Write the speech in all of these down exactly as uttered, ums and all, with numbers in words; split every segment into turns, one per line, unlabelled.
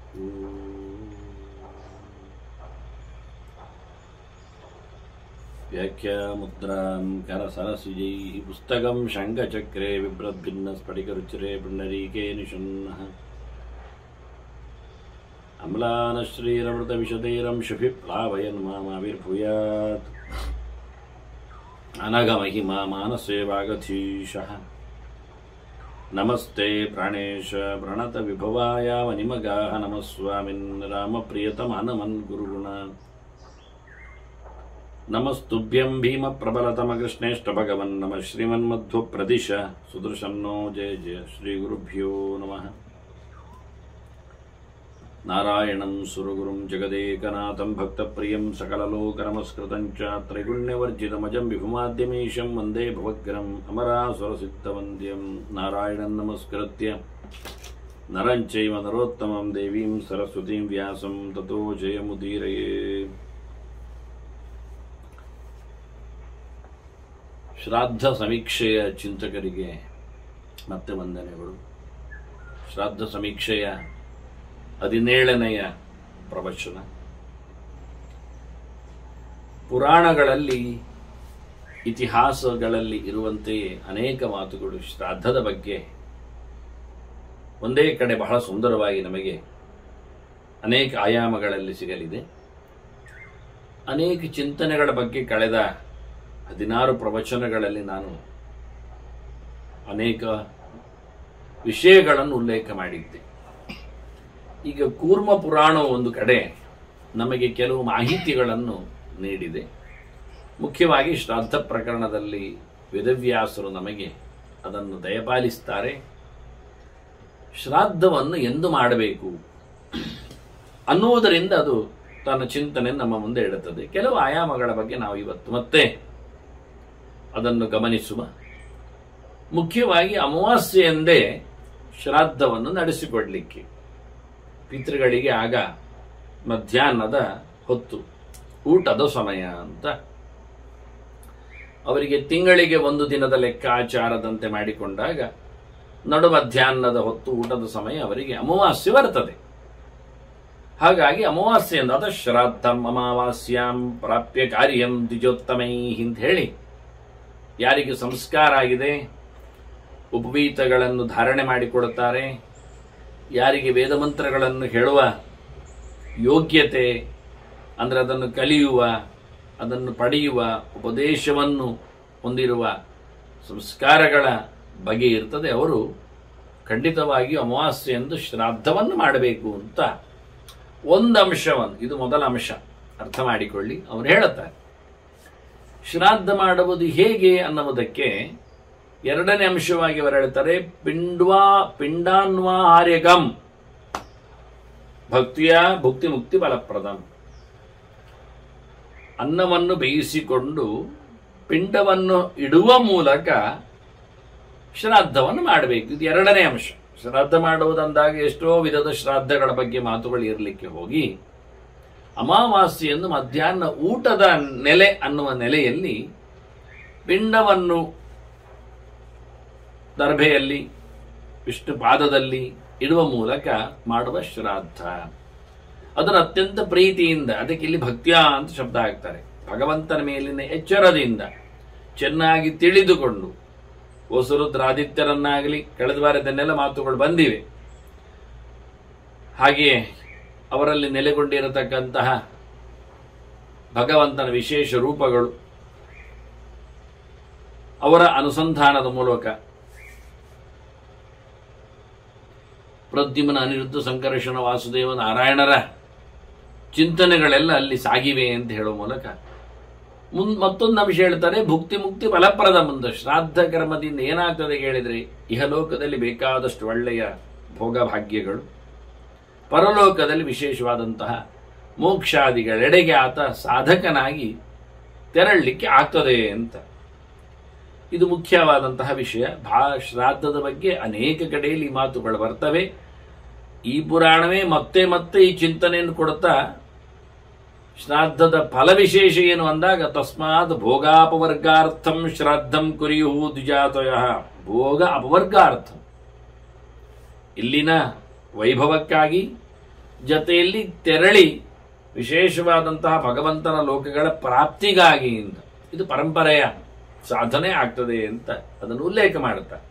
ವ್ಯಾಖ್ಯಾಮುದ್ರಾಂ ಕರಸರಸಿಜೈಃ ಪುಸ್ತಕಂ ಶಂಖಚಕ್ರೆ ಬಿಭ್ರದ್ಭಿನ್ನಸ್ಫಟಿಕರುಚಿರೆ ಪುಂಡರೀಕೆ ನಿಷನ್ನಃ ಅಮ್ಲಾನಶ್ರೀರಮೃತವಿಶದೈರಂಶುಭಿಪ್ಲಾವಯನ್ ಮಾಮಾವಿರ್ಭೂಯಾತ್ ಅನಘಮಹಿಮಾ ಮಾನಸೇ ವಾಗಧೀಶಃ ನಮಸ್ತೆ ಪ್ರಾಣೇಶ ಪ್ರಣತ ವಿಭವಾಯ ವನಿಮಗಾಹ ನಮಃ ಸ್ವಾಮಿನ್ ರಾಮಪ್ರಿಯತಮ ಹನುಮನ್ ಗುರುಗುಣ ನಮಸ್ತುಭ್ಯಂ ಭೀಮ ಪ್ರಬಲತಮ ಕೃಷ್ಣೇಷ್ಟ ಭಗವನ್ ನಮಃ ಶ್ರೀಮನ್ಮಧ್ವ ಪ್ರದಿಶ ಸುದೃಶನ್ನೋ ಜಯ ಜಯ ಶ್ರೀ ಗುರುಭ್ಯೋ ನಮಃ. ನಾರಾಯಣಂ ಸುರಗುರುಂ ಜಗದೇಕನಾಥಂ ಭಕ್ತಪ್ರಿಯಂ ಸಕಲಲೋಕನಮಸ್ಕೃತಂ ಚ ತ್ರೈಗುಣ್ಯವರ್ಜಿತಮಜಂ ವಿಭುಮಾದ್ಯಮೀಶಂ ವಂದೇ ಭವಗ್ರಂ ಅಮರಾಸುರಸಿದ್ಧವಂದ್ಯಂ. ನಾರಾಯಣಂ ನಮಸ್ಕೃತ್ಯ ನರಂ ಚೈವ ನರೋತ್ತಮಂ ದೇವೀಂ ಸರಸ್ವತೀಂ ವ್ಯಾಸಂ ತತೋ ಜಯಮುದೀರಯೇ. ಶ್ರಾದ್ದ ಸಮೀಕ್ಷೆಯ ಚಿಂತಕರಿಗೆ ಮತ್ತೆ ವಂದನೆಗಳು. ಶ್ರಾದ್ದ ಸಮೀಕ್ಷೆಯ ಹದಿನೇಳನೆಯ ಪ್ರವಚನ. ಪುರಾಣಗಳಲ್ಲಿ ಇತಿಹಾಸಗಳಲ್ಲಿ ಇರುವಂತೆಯೇ ಅನೇಕ ಮಾತುಗಳು ಶ್ರಾದ್ದದ ಬಗ್ಗೆ ಒಂದೇ ಕಡೆ ಬಹಳ ಸುಂದರವಾಗಿ ನಮಗೆ ಅನೇಕ ಆಯಾಮಗಳಲ್ಲಿ ಸಿಗಲಿದೆ. ಅನೇಕ ಚಿಂತನೆಗಳ ಬಗ್ಗೆ ಕಳೆದ ಹದಿನಾರು ಪ್ರವಚನಗಳಲ್ಲಿ ನಾನು ಅನೇಕ ವಿಷಯಗಳನ್ನು ಉಲ್ಲೇಖ ಮಾಡಿದ್ದೆ. ಈಗ ಕೂರ್ಮ ಪುರಾಣ ಒಂದು ಕಡೆ ನಮಗೆ ಕೆಲವು ಮಾಹಿತಿಗಳನ್ನು ನೀಡಿದೆ. ಮುಖ್ಯವಾಗಿ ಶ್ರಾದ್ದ ಪ್ರಕರಣದಲ್ಲಿ ವೇದವ್ಯಾಸರು ನಮಗೆ ಅದನ್ನು ದಯಪಾಲಿಸ್ತಾರೆ. ಶ್ರಾದ್ದವನ್ನು ಎಂದು ಮಾಡಬೇಕು ಅನ್ನುವುದರಿಂದ ಅದು ತನ್ನ ಚಿಂತನೆ ನಮ್ಮ ಮುಂದೆ ಇಡುತ್ತದೆ. ಕೆಲವು ಆಯಾಮಗಳ ಬಗ್ಗೆ ನಾವು ಇವತ್ತು ಮತ್ತೆ ಅದನ್ನು ಗಮನಿಸುವ. ಮುಖ್ಯವಾಗಿ ಅಮಾವಾಸ್ಯೆಯಂದೇ ಶ್ರಾದ್ದವನ್ನು ನಡೆಸಿಕೊಡ್ಲಿಕ್ಕೆ ಪಿತೃಗಳಿಗೆ ಆಗ ಮಧ್ಯಾಹ್ನದ ಹೊತ್ತು ಊಟದ ಸಮಯ ಅಂತ ಅವರಿಗೆ ತಿಂಗಳಿಗೆ ಒಂದು ದಿನದ ಲೆಕ್ಕಾಚಾರದಂತೆ ಮಾಡಿಕೊಂಡಾಗ ನಡು ಮಧ್ಯಾಹ್ನದ ಹೊತ್ತು ಊಟದ ಸಮಯ ಅವರಿಗೆ ಅಮಾವಾಸ್ಯೆ ಬರ್ತದೆ. ಹಾಗಾಗಿ ಅಮಾವಾಸ್ಯೆಯಿಂದ ಅದ ಶ್ರಾದ್ದಂ ಅಮಾವಾಸ್ಯಾಂ ಪ್ರಾಪ್ಯ ಕಾರ್ಯಂ ದ್ವಿಜೋತ್ತಮೈ ಅಂತ ಹೇಳಿ ಯಾರಿಗೆ ಸಂಸ್ಕಾರ ಆಗಿದೆ ಉಪವೀತಗಳನ್ನು ಧಾರಣೆ ಮಾಡಿಕೊಡುತ್ತಾರೆ, ಯಾರಿಗೆ ವೇದಮಂತ್ರಗಳನ್ನು ಹೇಳುವ ಯೋಗ್ಯತೆ ಅಂದರೆ ಅದನ್ನು ಕಲಿಯುವ ಅದನ್ನು ಪಡೆಯುವ ಉಪದೇಶವನ್ನು ಹೊಂದಿರುವ ಸಂಸ್ಕಾರಗಳ ಬಗೆ ಇರ್ತದೆ, ಅವರು ಖಂಡಿತವಾಗಿಯೂ ಅಮಾವಾಸ್ಯೆಯಂದು ಶ್ರಾದ್ದವನ್ನು ಮಾಡಬೇಕು ಅಂತ ಒಂದು ಅಂಶವನ್ನು, ಇದು ಮೊದಲ ಅಂಶ ಅರ್ಥ ಮಾಡಿಕೊಳ್ಳಿ. ಅವರು ಹೇಳುತ್ತಾರೆ ಶ್ರಾದ್ದ ಮಾಡುವುದು ಹೇಗೆ ಅನ್ನುವುದಕ್ಕೆ ಎರಡನೇ ಅಂಶವಾಗಿ ಅವರು ಹೇಳ್ತಾರೆ ಪಿಂಡ್ವಾ ಪಿಂಡಾನ್ವಾ ಆರ್ಯಗಂ ಭಕ್ತಿಯ ಭುಕ್ತಿ ಮುಕ್ತಿ ಫಲಪ್ರದಂ. ಅನ್ನವನ್ನು ಬೇಯಿಸಿಕೊಂಡು ಪಿಂಡವನ್ನು ಇಡುವ ಮೂಲಕ ಶ್ರಾದ್ದವನ್ನು ಮಾಡಬೇಕು. ಇದು ಎರಡನೇ ಅಂಶ. ಶ್ರಾದ್ದ ಮಾಡುವುದಂದಾಗ ಎಷ್ಟೋ ವಿಧದ ಶ್ರಾದ್ದಗಳ ಬಗ್ಗೆ ಮಾತುಗಳು ಇರಲಿಕ್ಕೆ ಹೋಗಿ ಅಮಾವಾಸ್ಯೆಯನ್ನು ಮಧ್ಯಾಹ್ನ ಊಟದ ನೆಲೆ ಅನ್ನುವ ನೆಲೆಯಲ್ಲಿ ಪಿಂಡವನ್ನು ದರ್ಭೆಯಲ್ಲಿ ವಿಷ್ಣು ಪಾದದಲ್ಲಿ ಇಡುವ ಮೂಲಕ ಮಾಡುವ ಶ್ರಾದ್ದ. ಅದನ್ನು ಅತ್ಯಂತ ಪ್ರೀತಿಯಿಂದ, ಅದಕ್ಕೆ ಇಲ್ಲಿ ಭಕ್ತಿಯ ಅಂತ ಶಬ್ದ ಹಾಕ್ತಾರೆ, ಭಗವಂತನ ಮೇಲಿನ ಎಚ್ಚರದಿಂದ ಚೆನ್ನಾಗಿ ತಿಳಿದುಕೊಂಡು ವಸುರುದ್ರಾದಿತ್ಯರನ್ನಾಗಲಿ ಕಳೆದ ವಾರದನ್ನೆಲ್ಲ ಮಾತುಗಳು ಬಂದಿವೆ. ಹಾಗೆಯೇ ಅವರಲ್ಲಿ ನೆಲೆಗೊಂಡಿರತಕ್ಕಂತಹ ಭಗವಂತನ ವಿಶೇಷ ರೂಪಗಳು ಅವರ ಅನುಸಂಧಾನದ ಮೂಲಕ ಪ್ರದ್ಯುಮ್ನ ಅನಿರುದ್ಧ ಸಂಕರ್ಷಣ ವಾಸುದೇವ ನಾರಾಯಣರ ಚಿಂತನೆಗಳೆಲ್ಲ ಅಲ್ಲಿ ಸಾಗಿವೆ ಅಂತ ಹೇಳುವ ಮೂಲಕ ಮುನ್ ಮತ್ತೊಂದು ಅಂಶ ಹೇಳ್ತಾರೆ ಭುಕ್ತಿ ಮುಕ್ತಿ ಫಲಪ್ರದ. ಮುಂದೆ ಶ್ರಾದ್ದ ಕರ್ಮದಿಂದ ಏನಾಗ್ತದೆ ಹೇಳಿದ್ರೆ ಇಹಲೋಕದಲ್ಲಿ ಬೇಕಾದಷ್ಟು ಒಳ್ಳೆಯ ಭೋಗಭಾಗ್ಯಗಳು, ಪರಲೋಕದಲ್ಲಿ ವಿಶೇಷವಾದಂತಹ ಮೋಕ್ಷಾದಿಗಳೆಡೆಗೆ ಆತ ಸಾಧಕನಾಗಿ ತೆರಳಲಿಕ್ಕೆ ಆಗ್ತದೆ ಅಂತ. ಇದು ಮುಖ್ಯವಾದಂತಹ ವಿಷಯ. ಭಾ ಶ್ರಾದ್ದದ ಬಗ್ಗೆ ಅನೇಕ ಕಡೆಯಲ್ಲಿ ಈ ಮಾತುಗಳು ಬರ್ತವೆ. ಈ ಪುರಾಣವೇ ಮತ್ತೆ ಮತ್ತೆ ಈ ಚಿಂತನೆಯನ್ನು ಕೊಡುತ್ತಾ ಶ್ರಾದ್ದದ ಫಲವಿಶೇಷ ಏನು ಅಂದಾಗ ತಸ್ಮಾತ್ ಭೋಗಾಪವರ್ಗಾರ್ಥಂ ಶ್ರಾದ್ದಂ ಕುರಿಯು ದ್ವಿಜಾತಯ. ಭೋಗ ಅಪವರ್ಗಾರ್ಥಂ, ಇಲ್ಲಿನ ವೈಭವಕ್ಕಾಗಿ ಜೊತೆಯಲ್ಲಿ ತೆರಳಿ ವಿಶೇಷವಾದಂತಹ ಭಗವಂತನ ಲೋಕಗಳ ಪ್ರಾಪ್ತಿಗಾಗಿ ಅಂತ ಇದು ಪರಂಪರೆಯ ಸಾಧನೆ ಆಗ್ತದೆ ಅಂತ ಅದನ್ನು ಉಲ್ಲೇಖ ಮಾಡುತ್ತಾರೆ.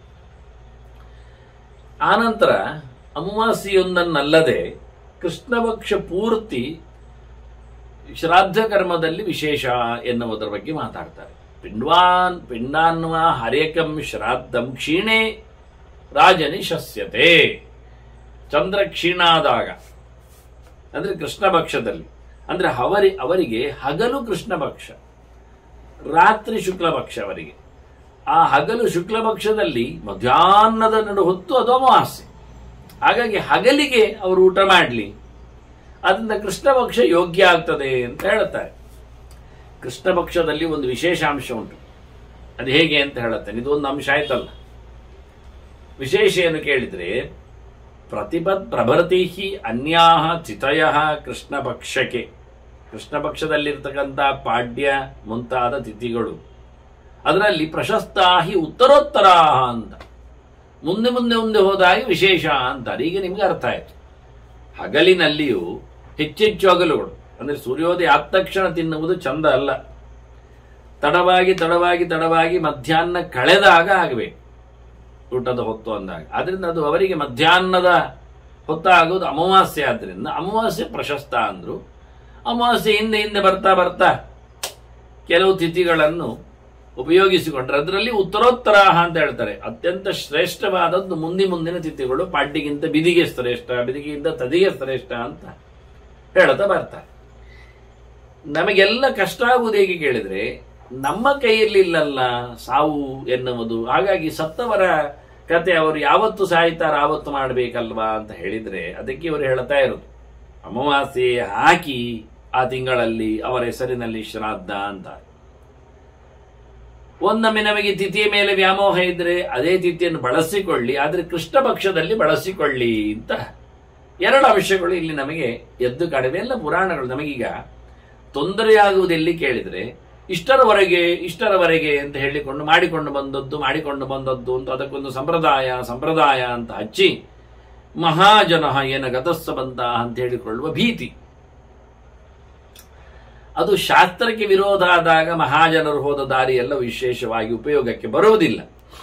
ಆನಂತರ ಅಮಾವಾಸ್ಯೆಯೊಂದನ್ನಲ್ಲದೆ ಕೃಷ್ಣಪಕ್ಷ ಪೂರ್ತಿ ಶ್ರಾದ್ದ ಕರ್ಮದಲ್ಲಿ ವಿಶೇಷ ಎನ್ನುವುದರ ಬಗ್ಗೆ ಮಾತಾಡ್ತಾರೆ. ಪಿಂಡ್ವಾನ್ ಪಿಂಡಾನ್ವ ಹರೇಕಂ ಶ್ರಾದ್ದಂ ಕ್ಷೀಣೆ ರಾಜನಿ ಶಸ್ಯತೆ. ಚಂದ್ರ ಕ್ಷೀಣ ಆದಾಗ ಅಂದ್ರೆ ಕೃಷ್ಣ ಪಕ್ಷದಲ್ಲಿ, ಅಂದ್ರೆ ಅವರಿ ಅವರಿಗೆ ಹಗಲು ಕೃಷ್ಣ ಪಕ್ಷ, ರಾತ್ರಿ ಶುಕ್ಲ ಪಕ್ಷ ಅವರಿಗೆ. ಆ ಹಗಲು ಶುಕ್ಲ ಪಕ್ಷದಲ್ಲಿ ಮಧ್ಯಾಹ್ನದ ನಡು ಹೊತ್ತು ಅದು ಅಮಾವಾಸ್ಯೆ. ಹಾಗಾಗಿ ಹಗಲಿಗೆ ಅವರು ಊಟ ಮಾಡಲಿ, ಅದರಿಂದ ಕೃಷ್ಣ ಪಕ್ಷ ಯೋಗ್ಯ ಆಗ್ತದೆ ಅಂತ ಹೇಳುತ್ತಾರೆ. ಕೃಷ್ಣ ಪಕ್ಷದಲ್ಲಿ ಒಂದು ವಿಶೇಷಾಂಶ ಉಂಟು, ಅದು ಹೇಗೆ ಅಂತ ಹೇಳುತ್ತೇನೆ. ಇದು ಒಂದು ಅಂಶ ಆಯ್ತಲ್ಲ. ವಿಶೇಷ ಏನು ಕೇಳಿದ್ರೆ, ಪ್ರತಿಪತ್ ಪ್ರಭೃತಿ ಅನ್ಯಾಹ ಚಿತಯ ಕೃಷ್ಣ ಪಕ್ಷಕ್ಕೆ. ಕೃಷ್ಣ ಪಕ್ಷದಲ್ಲಿರ್ತಕ್ಕಂಥ ಪಾಡ್ಯ ಮುಂತಾದ ತಿಥಿಗಳು ಅದರಲ್ಲಿ ಪ್ರಶಸ್ತಾಹಿ ಉತ್ತರೋತ್ತರ ಅಂತ, ಮುಂದೆ ಮುಂದೆ ಮುಂದೆ ಹೋದಾಗಿ ವಿಶೇಷ ಅಂತಾರೆ. ಈಗ ನಿಮ್ಗೆ ಅರ್ಥ ಆಯ್ತು. ಹಗಲಿನಲ್ಲಿಯೂ ಹೆಚ್ಚೆಚ್ಚು ಹಗಲುಗಳು, ಅಂದ್ರೆ ಸೂರ್ಯೋದಯ ಆದ ತಕ್ಷಣ ತಿನ್ನುವುದು ಚಂದ ಅಲ್ಲ. ತಡವಾಗಿ ತಡವಾಗಿ ತಡವಾಗಿ ಮಧ್ಯಾಹ್ನ ಕಳೆದಾಗ ಆಗಬೇಕು ಊಟದ ಹೊತ್ತು ಅಂದಾಗ. ಆದ್ರಿಂದ ಅದು ಅವರಿಗೆ ಮಧ್ಯಾಹ್ನದ ಹೊತ್ತಾಗೋದು ಅಮಾವಾಸ್ಯೆ. ಆದ್ರಿಂದ ಅಮಾವಾಸ್ಯೆ ಪ್ರಶಸ್ತ ಅಂದ್ರು. ಅಮಾವಾಸ್ಯೆ ಹಿಂದೆ ಹಿಂದೆ ಬರ್ತಾ ಬರ್ತಾ ಕೆಲವು ತಿಥಿಗಳನ್ನು ಉಪಯೋಗಿಸಿಕೊಂಡ್ರೆ ಅದರಲ್ಲಿ ಉತ್ತರೋತ್ತರ ಅಂತ ಹೇಳ್ತಾರೆ. ಅತ್ಯಂತ ಶ್ರೇಷ್ಠವಾದದ್ದು ಮುಂದಿ ಮುಂದಿನ ತಿಥಿಗಳು. ಪಾಡ್ಯಗಿಂತ ಬಿದಿಗೆ ಶ್ರೇಷ್ಠ, ಬಿದಿಗೆಯಿಂದ ತದಿಗೆ ಶ್ರೇಷ್ಠ ಅಂತ ಹೇಳ್ತಾ ಬರ್ತಾರೆ. ನಮಗೆಲ್ಲ ಕಷ್ಟ ಆಗುವುದು ಹೇಗೆ ಕೇಳಿದ್ರೆ, ನಮ್ಮ ಕೈಯಲ್ಲಿಲ್ಲಲ್ಲ ಸಾವು ಎನ್ನುವುದು. ಹಾಗಾಗಿ ಸತ್ತವರ ಕತೆ ಅವರು ಯಾವತ್ತು ಸಾಯ್ತಾರ ಆವತ್ತು ಮಾಡಬೇಕಲ್ವಾ ಅಂತ ಹೇಳಿದ್ರೆ, ಅದಕ್ಕೆ ಇವರು ಹೇಳ್ತಾ ಇರೋದು ಅಮಾವಾಸ್ಯೆ ಹಾಕಿ ಆ ತಿಂಗಳಲ್ಲಿ ಅವರ ಹೆಸರಿನಲ್ಲಿ ಶ್ರಾದ್ದ ಅಂತ. ಒಂದೊಮ್ಮೆ ನಮಗೆ ತಿಥಿಯ ಮೇಲೆ ವ್ಯಾಮೋಹ ಇದ್ರೆ ಅದೇ ತಿಥಿಯನ್ನು ಬಳಸಿಕೊಳ್ಳಿ, ಆದ್ರೆ ಕೃಷ್ಣ ಪಕ್ಷದಲ್ಲಿ ಬಳಸಿಕೊಳ್ಳಿ ಅಂತ ಎರಡು ಅಂಶಗಳು ಇಲ್ಲಿ ನಮಗೆ ಎದ್ದು ಕಡಿಮೆ. ಎಲ್ಲ ಪುರಾಣಗಳು ನಮಗೀಗ ತೊಂದರೆಯಾಗುವುದೆಲ್ಲಿ ಕೇಳಿದ್ರೆ, ಇಷ್ಟರವರೆಗೆ ಇಷ್ಟರವರೆಗೆ ಅಂತ ಹೇಳಿಕೊಂಡು ಮಾಡಿಕೊಂಡು ಬಂದದ್ದು ಮಾಡಿಕೊಂಡು ಬಂದದ್ದು ಅಂತ ಅದಕ್ಕೊಂದು ಸಂಪ್ರದಾಯ ಸಂಪ್ರದಾಯ ಅಂತ ಹಚ್ಚಿ ಮಹಾಜನ ಏನ ಗತಸ್ಸ ಬಂತ ಅಂತ ಹೇಳಿಕೊಳ್ಳುವ ಭೀತಿ. ಅದು ಶಾಸ್ತ್ರಕ್ಕೆ ವಿರೋಧ ಆದಾಗ ಮಹಾಜನರು ಹೋದ ದಾರಿ ಎಲ್ಲ ವಿಶೇಷವಾಗಿ ಉಪಯೋಗಕ್ಕೆ ಬರುವುದಿಲ್ಲ.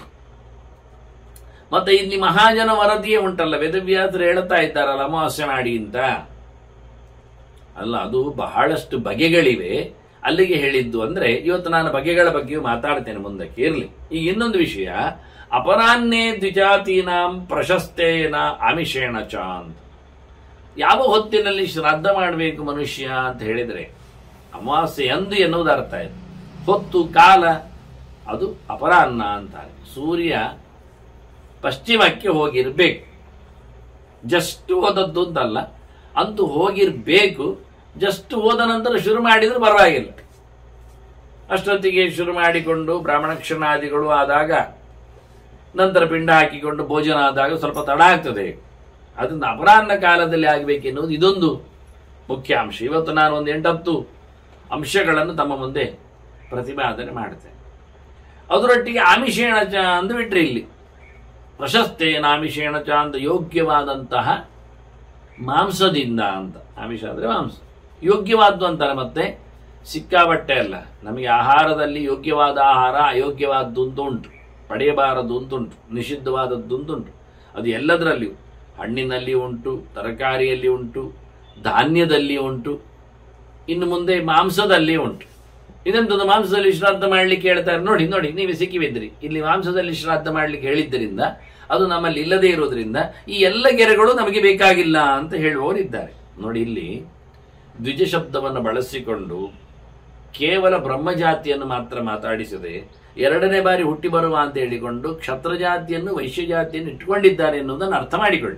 ಮತ್ತೆ ಇಲ್ಲಿ ಮಹಾಜನ ವರದಿಯೇ ಉಂಟಲ್ಲ, ವೇದವ್ಯಾಸರು ಹೇಳ್ತಾ ಇದ್ದಾರಲ್ಲ ಅಮಾವಾಸ್ಯೆ ಮಾಡಿ ಅಂತ. ಅಲ್ಲ, ಅದು ಬಹಳಷ್ಟು ಬಗೆಗಳಿವೆ. ಅಲ್ಲಿಗೆ ಹೇಳಿದ್ದು ಅಂದ್ರೆ, ಇವತ್ತು ನಾನು ಬಗೆಗಳ ಬಗ್ಗೆಯೂ ಮಾತಾಡ್ತೇನೆ ಮುಂದಕ್ಕೆ ಇರಲಿ. ಈಗ ಇನ್ನೊಂದು ವಿಷಯ, ಅಪರಾಹ್ನೇ ದ್ವಿಜಾತೀನಾಂ ಪ್ರಶಸ್ತೇನ ಆಮಿಷೇಣ ಚ ಅಂತ. ಯಾವ ಹೊತ್ತಿನಲ್ಲಿ ಶ್ರಾದ್ದ ಮಾಡಬೇಕು ಮನುಷ್ಯ ಅಂತ ಹೇಳಿದ್ರೆ ಅಮಾವಾಸ್ಯೆ ಎಂದು ಎನ್ನುವುದು ಅರ್ಥ ಇದೆ. ಹೊತ್ತು ಕಾಲ ಅದು ಅಪರಾಹ್ನ ಅಂತಾರೆ. ಸೂರ್ಯ ಪಶ್ಚಿಮಕ್ಕೆ ಹೋಗಿರ್ಬೇಕು. ಜಸ್ಟ್ ಹೋದದ್ದು ಅಂತಲ್ಲ, ಅಂತೂ ಹೋಗಿರ್ಬೇಕು. ಜಸ್ಟ್ ಹೋದ ನಂತರ ಶುರು ಮಾಡಿದ್ರೆ ಪರವಾಗಿಲ್ಲ. ಅಷ್ಟೊತ್ತಿಗೆ ಶುರು ಮಾಡಿಕೊಂಡು ಬ್ರಾಹ್ಮಣಕ್ಷಣಾದಿಗಳು ಆದಾಗ, ನಂತರ ಪಿಂಡ ಹಾಕಿಕೊಂಡು ಭೋಜನ ಆದಾಗ ಸ್ವಲ್ಪ ತಡ ಆಗ್ತದೆ. ಅದರಿಂದ ಅಪರಾಹ್ನ ಕಾಲದಲ್ಲಿ ಆಗಬೇಕೆನ್ನುವುದು ಇದೊಂದು ಮುಖ್ಯ ಅಂಶ. ಇವತ್ತು ನಾನು ಒಂದು ಎಂಟತ್ತು ಅಂಶಗಳನ್ನು ತಮ್ಮ ಮುಂದೆ ಪ್ರತಿಪಾದನೆ ಮಾಡ್ತೇನೆ. ಅದರೊಟ್ಟಿಗೆ ಆಮಿಷೇಣ ಚ ಅಂದು ಬಿಟ್ರೆ ಇಲ್ಲಿ ಪ್ರಶಸ್ತೇನ ಆಮಿಷೇಣ ಚ ಅಂತ ಯೋಗ್ಯವಾದಂತಹ ಮಾಂಸದಿಂದ ಅಂತ. ಆಮಿಷ ಅಂದ್ರೆ ಮಾಂಸ ಯೋಗ್ಯವಾದ್ದು ಅಂತಾರೆ. ಮತ್ತೆ ಸಿಕ್ಕಾಬಟ್ಟೆ ಅಲ್ಲ, ನಮಗೆ ಆಹಾರದಲ್ಲಿ ಯೋಗ್ಯವಾದ ಆಹಾರ ಅಯೋಗ್ಯವಾದ್ದು ಅಂತ ಉಂಟು, ಪಡೆಯಬಾರದು ಅಂತುಂಟು, ನಿಷಿದ್ಧವಾದದ್ದು ಅಂತುಂಟು. ಅದು ಎಲ್ಲದರಲ್ಲಿಯೂ, ಹಣ್ಣಿನಲ್ಲಿ ಉಂಟು, ತರಕಾರಿಯಲ್ಲಿ ಉಂಟು, ಧಾನ್ಯದಲ್ಲಿ ಉಂಟು, ಇನ್ನು ಮುಂದೆ ಮಾಂಸದಲ್ಲಿ ಉಂಟು. ಇದೊಂದು ಮಾಂಸದಲ್ಲಿ ಶ್ರಾದ್ದ ಮಾಡ್ಲಿಕ್ಕೆ ಹೇಳ್ತಾರೆ. ನೋಡಿ ನೋಡಿ ನೀವೇ ಸಿಕ್ಕಿಬಿದ್ರಿ. ಇಲ್ಲಿ ಮಾಂಸದಲ್ಲಿ ಶ್ರಾದ್ದ ಮಾಡ್ಲಿಕ್ಕೆ ಹೇಳಿದ್ದರಿಂದ ಅದು ನಮ್ಮಲ್ಲಿ ಇಲ್ಲದೆ ಇರೋದ್ರಿಂದ ಈ ಎಲ್ಲ ಗೆರೆಗಳು ನಮಗೆ ಬೇಕಾಗಿಲ್ಲ ಅಂತ ಹೇಳುವವರಿದ್ದಾರೆ. ನೋಡಿ, ಇಲ್ಲಿ ದ್ವಿಜ ಶಬ್ದವನ್ನು ಬಳಸಿಕೊಂಡು ಕೇವಲ ಬ್ರಹ್ಮಜಾತಿಯನ್ನು ಮಾತ್ರ ಮಾತಾಡಿಸದೆ ಎರಡನೇ ಬಾರಿ ಹುಟ್ಟಿ ಬರುವ ಅಂತ ಹೇಳಿಕೊಂಡು ಕ್ಷತ್ರ ಜಾತಿಯನ್ನು ವೈಶ್ಯ ಜಾತಿಯನ್ನು ಇಟ್ಟುಕೊಂಡಿದ್ದಾರೆ ಎನ್ನುವುದನ್ನು ಅರ್ಥ ಮಾಡಿಕೊಳ್ಳಿ.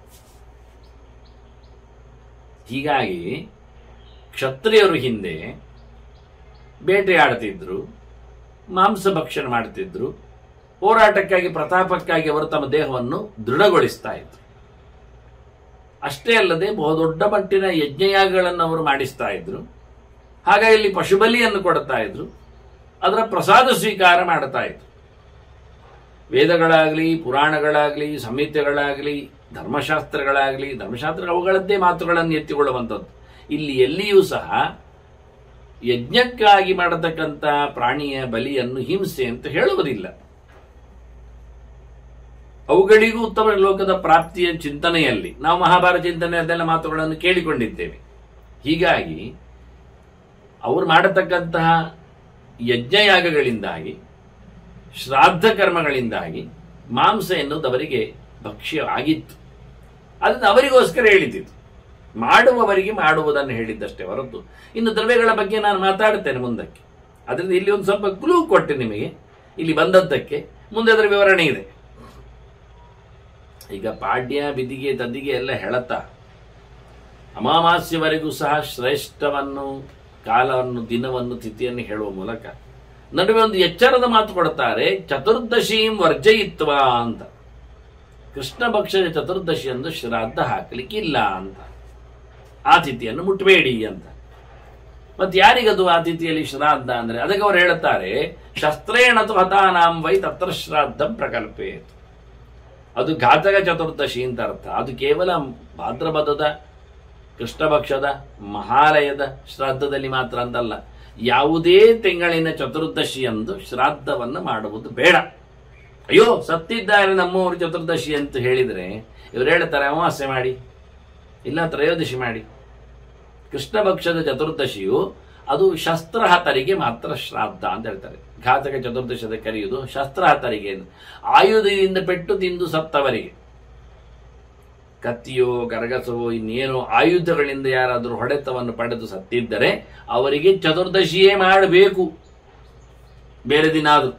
ಹೀಗಾಗಿ ಕ್ಷತ್ರಿಯರು ಹಿಂದೆ ಬೇಟೆಯಾಡ್ತಿದ್ರು, ಮಾಂಸ ಭಕ್ಷಣೆ ಮಾಡ್ತಿದ್ರು, ಹೋರಾಟಕ್ಕಾಗಿ ಪ್ರತಾಪಕ್ಕಾಗಿ ಅವರು ತಮ್ಮ ದೇಹವನ್ನು ದೃಢಗೊಳಿಸ್ತಾ ಇದ್ರು. ಅಷ್ಟೇ ಅಲ್ಲದೆ ಬಹುದೊಡ್ಡ ಮಟ್ಟಿನ ಯಜ್ಞಯಾಗಗಳನ್ನು ಅವರು ಮಾಡಿಸ್ತಾ ಇದ್ರು. ಹಾಗಾಗಿ ಇಲ್ಲಿ ಪಶುಬಲಿಯನ್ನು ಕೊಡ್ತಾ ಇದ್ರು, ಅದರ ಪ್ರಸಾದ ಸ್ವೀಕಾರ ಮಾಡ್ತಾ ಇದ್ರು. ವೇದಗಳಾಗ್ಲಿ, ಪುರಾಣಗಳಾಗ್ಲಿ, ಸಂಹಿತೆಗಳಾಗ್ಲಿ ಧರ್ಮಶಾಸ್ತ್ರಗಳಾಗಲಿ ಧರ್ಮಶಾಸ್ತ್ರ ಅವುಗಳದ್ದೇ ಮಾತುಗಳನ್ನು ಎತ್ತಿಕೊಳ್ಳುವಂಥದ್ದು. ಇಲ್ಲಿ ಎಲ್ಲಿಯೂ ಸಹ ಯಜ್ಞಕ್ಕಾಗಿ ಮಾಡತಕ್ಕಂಥ ಪ್ರಾಣಿಯ ಬಲಿಯನ್ನು ಹಿಂಸೆ ಅಂತ ಹೇಳುವುದಿಲ್ಲ. ಅವುಗಳಿಗೂ ಉತ್ತಮ ಲೋಕದ ಪ್ರಾಪ್ತಿಯ ಚಿಂತನೆಯಲ್ಲಿ ನಾವು ಮಹಾಭಾರತ ಚಿಂತನೆ ಅದೆಲ್ಲ ಮಾತುಗಳನ್ನು ಕೇಳಿಕೊಂಡಿದ್ದೇವೆ. ಹೀಗಾಗಿ ಅವರು ಮಾಡತಕ್ಕಂತಹ ಯಜ್ಞಯಾಗಗಳಿಂದಾಗಿ ಶ್ರಾದ್ದ ಕರ್ಮಗಳಿಂದಾಗಿ ಮಾಂಸ ಎನ್ನುವುದು ಅವರಿಗೆ ಭಕ್ಷ್ಯ ಆಗಿತ್ತು. ಅದನ್ನು ಅವರಿಗೋಸ್ಕರ ಹೇಳಿದ್ದು, ಮಾಡುವವರಿಗೆ ಮಾಡುವುದನ್ನು ಹೇಳಿದ್ದಷ್ಟೇ ಹೊರತು ಇನ್ನು ದ್ರವ್ಯಗಳ ಬಗ್ಗೆ ನಾನು ಮಾತಾಡುತ್ತೇನೆ ಮುಂದಕ್ಕೆ. ಅದರಿಂದ ಇಲ್ಲಿ ಒಂದು ಸ್ವಲ್ಪ ಕ್ಲೂ ಕೊಟ್ಟೆ ನಿಮಗೆ ಇಲ್ಲಿ ಬಂದದ್ದಕ್ಕೆ. ಮುಂದೆ ಅದರ ವಿವರಣೆ ಇದೆ. ಈಗ ಪಾಡ್ಯ ಬಿದಿಗೆ ತದ್ದಿಗೆ ಎಲ್ಲ ಹೇಳುತ್ತಾ ಅಮಾವಾಸ್ಯವರೆಗೂ ಸಹ ಶ್ರೇಷ್ಠವನ್ನು, ಕಾಲವನ್ನು, ದಿನವನ್ನು, ತಿಥಿಯನ್ನು ಹೇಳುವ ಮೂಲಕ ನಡುವೆ ಒಂದು ಎಚ್ಚರದ ಮಾತು ಕೊಡುತ್ತಾರೆ. ಚತುರ್ದಶೀಂ ವರ್ಜಯಿತ್ವ ಅಂತ. ಕೃಷ್ಣ ಪಕ್ಷದ ಚತುರ್ದಶಿಯಂದು ಶ್ರಾದ್ದ ಹಾಕಲಿಕ್ಕಿಲ್ಲ ಅಂತ. ಆ ತಿಥಿಯನ್ನು ಮುಟ್ಟಬೇಡಿ ಅಂತ. ಮತ್ತೆ ಯಾರಿಗದು ಆ ತಿಥಿಯಲ್ಲಿ ಶ್ರಾದ್ದ ಅಂದ್ರೆ? ಅದಕ್ಕೆ ಅವರು ಹೇಳುತ್ತಾರೆ, ಶಸ್ತ್ರೇಣತು ಹತಾನಾಂ ವೈ ತತ್ರ ಶ್ರಾದ್ದಂ ಪ್ರಕಲ್ಪೇತ್. ಅದು ಘಾತಕ ಚತುರ್ದಶಿ ಅಂತ ಅರ್ಥ. ಅದು ಕೇವಲ ಭಾದ್ರಪದದ ಕೃಷ್ಣ ಪಕ್ಷದ ಮಹಾಲಯದ ಶ್ರಾದ್ದದಲ್ಲಿ ಮಾತ್ರ ಅಂತಲ್ಲ, ಯಾವುದೇ ತಿಂಗಳಿನ ಚತುರ್ದಶಿಯಂದು ಶ್ರಾದ್ದವನ್ನು ಮಾಡುವುದು ಬೇಡ. ಅಯ್ಯೋ ಸತ್ತಿದ್ದಾರೆ ನಮ್ಮವರು ಚತುರ್ದಶಿ ಅಂತ ಹೇಳಿದರೆ ಇವರು ಹೇಳ್ತಾರೆ ಅಮಾವಾಸ್ಯೆ ಮಾಡಿ, ಇಲ್ಲ ತ್ರಯೋದಶಿ ಮಾಡಿ. ಕೃಷ್ಣ ಪಕ್ಷದ ಚತುರ್ದಶಿಯು ಅದು ಶಸ್ತ್ರಹತರಿಗೆ ಮಾತ್ರ ಶ್ರಾದ್ದ ಅಂತ ಹೇಳ್ತಾರೆ. ಘಾತಕ ಚತುರ್ದಶಿದ ಕರೆಯುವುದು ಶಸ್ತ್ರಹತರಿಗೆ, ಆಯುಧದಿಂದ ಪೆಟ್ಟು ತಿಂದು ಸತ್ತವರಿಗೆ. ಕತ್ತಿಯೋ ಗರಗಸವೋ ಇನ್ನೇನೋ ಆಯುಧಗಳಿಂದ ಯಾರಾದರೂ ಹೊಡೆತವನ್ನು ಪಡೆದು ಸತ್ತಿದ್ದರೆ ಅವರಿಗೆ ಚತುರ್ದಶಿಯೇ ಮಾಡಬೇಕು, ಬೇರೆ ದಿನ ಆದರೂ.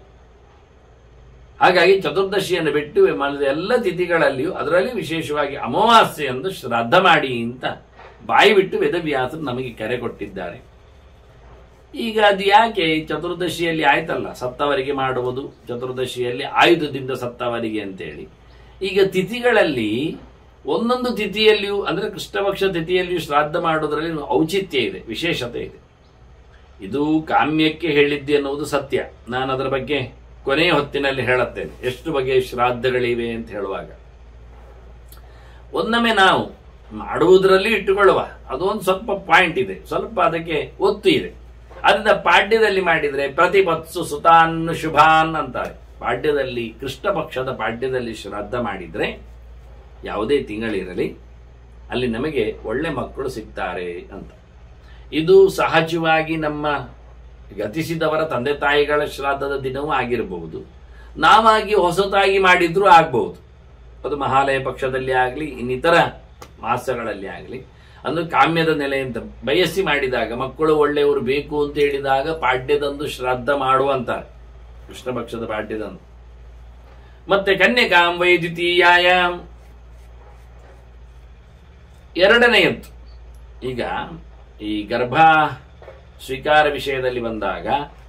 ಹಾಗಾಗಿ ಚತುರ್ದಶಿಯನ್ನು ಬಿಟ್ಟು ಎಲ್ಲ ತಿಥಿಗಳಲ್ಲಿಯೂ ಅದರಲ್ಲಿ ವಿಶೇಷವಾಗಿ ಅಮಾವಾಸ್ಯೆಯಂದು ಶ್ರಾದ್ದ ಮಾಡಿ ಅಂತ ಬಾಯಿ ಬಿಟ್ಟು ವೇದವ್ಯಾಸರು ನಮಗೆ ಕರೆ ಕೊಟ್ಟಿದ್ದಾರೆ. ಈಗ ಅದು ಯಾಕೆ ಚತುರ್ದಶಿಯಲ್ಲಿ ಆಯ್ತಲ್ಲ ಸತ್ತವರಿಗೆ ಮಾಡುವುದು, ಚತುರ್ದಶಿಯಲ್ಲಿ ಆಯುಧದಿಂದ ಸತ್ತವರಿಗೆ ಅಂತೇಳಿ. ಈಗ ತಿಥಿಗಳಲ್ಲಿ ಒಂದೊಂದು ತಿಥಿಯಲ್ಲಿಯೂ ಅಂದ್ರೆ ಕೃಷ್ಣಪಕ್ಷ ತಿಥಿಯಲ್ಲಿಯೂ ಶ್ರಾದ್ದ ಮಾಡುವುದರಲ್ಲಿ ಔಚಿತ್ಯ ಇದೆ, ವಿಶೇಷತೆ ಇದೆ. ಇದು ಕಾಮ್ಯಕ್ಕೆ ಹೇಳಿದ್ದೆ ಅನ್ನುವುದು ಸತ್ಯ. ನಾನು ಅದರ ಬಗ್ಗೆ ಕೊನೆಯ ಹೊತ್ತಿನಲ್ಲಿ ಹೇಳುತ್ತೇನೆ, ಎಷ್ಟು ಬಗೆಯ ಶ್ರಾದ್ದಗಳಿವೆ ಅಂತ ಹೇಳುವಾಗ. ಒಂದೊಮ್ಮೆ ನಾವು ಮಾಡುವುದರಲ್ಲಿ ಇಟ್ಟುಕೊಳ್ಳುವ ಅದೊಂದು ಸ್ವಲ್ಪ ಪಾಯಿಂಟ್ ಇದೆ, ಸ್ವಲ್ಪ ಅದಕ್ಕೆ ಒತ್ತು ಇದೆ. ಅದರಿಂದ ಪಾಡ್ಯದಲ್ಲಿ ಮಾಡಿದರೆ ಪ್ರತಿಪತ್ಸು ಸುತಾನ್ ಶುಭಾನ್ ಅಂತಾರೆ. ಪಾಡ್ಯದಲ್ಲಿ ಕೃಷ್ಣ ಪಕ್ಷದ ಪಾಡ್ಯದಲ್ಲಿ ಶ್ರಾದ್ದ ಮಾಡಿದ್ರೆ ಯಾವುದೇ ತಿಂಗಳಿರಲಿ ಅಲ್ಲಿ ನಮಗೆ ಒಳ್ಳೆ ಮಕ್ಕಳು ಸಿಗ್ತಾರೆ ಅಂತ. ಇದು ಸಹಜವಾಗಿ ನಮ್ಮ ಗತಿಸಿದವರ ತಂದೆ ತಾಯಿಗಳ ಶ್ರಾದ್ದದ ದಿನವೂ ಆಗಿರಬಹುದು, ನಾವಾಗಿ ಹೊಸತಾಗಿ ಮಾಡಿದ್ರೂ ಆಗ್ಬಹುದು. ಅದು ಮಹಾಲಯ ಪಕ್ಷದಲ್ಲಿ ಆಗಲಿ ಇನ್ನಿತರ ಮಾಸಗಳಲ್ಲಿ ಆಗಲಿ, ಅಂದ್ರೆ ಕಾಮ್ಯದ ನೆಲೆ ಅಂತ ಬಯಸಿ ಮಾಡಿದಾಗ ಮಕ್ಕಳು ಒಳ್ಳೆಯವರು ಬೇಕು ಅಂತ ಹೇಳಿದಾಗ ಪಾಡ್ಯದಂದು ಶ್ರಾದ್ದ ಮಾಡುವಂತಾರೆ, ಕೃಷ್ಣ ಪಕ್ಷದ ಪಾಡ್ಯದಂದು. ಮತ್ತೆ ಕನ್ಯಕಾಂ ವೈ ದ್ವಿತೀಯಾಯಾಮ್ ಎರಡನೆಯದ್ದು. ಈಗ ಈ ಗರ್ಭ ಸ್ವೀಕಾರ ವಿಷಯದಲ್ಲಿ ಬಂದಾಗ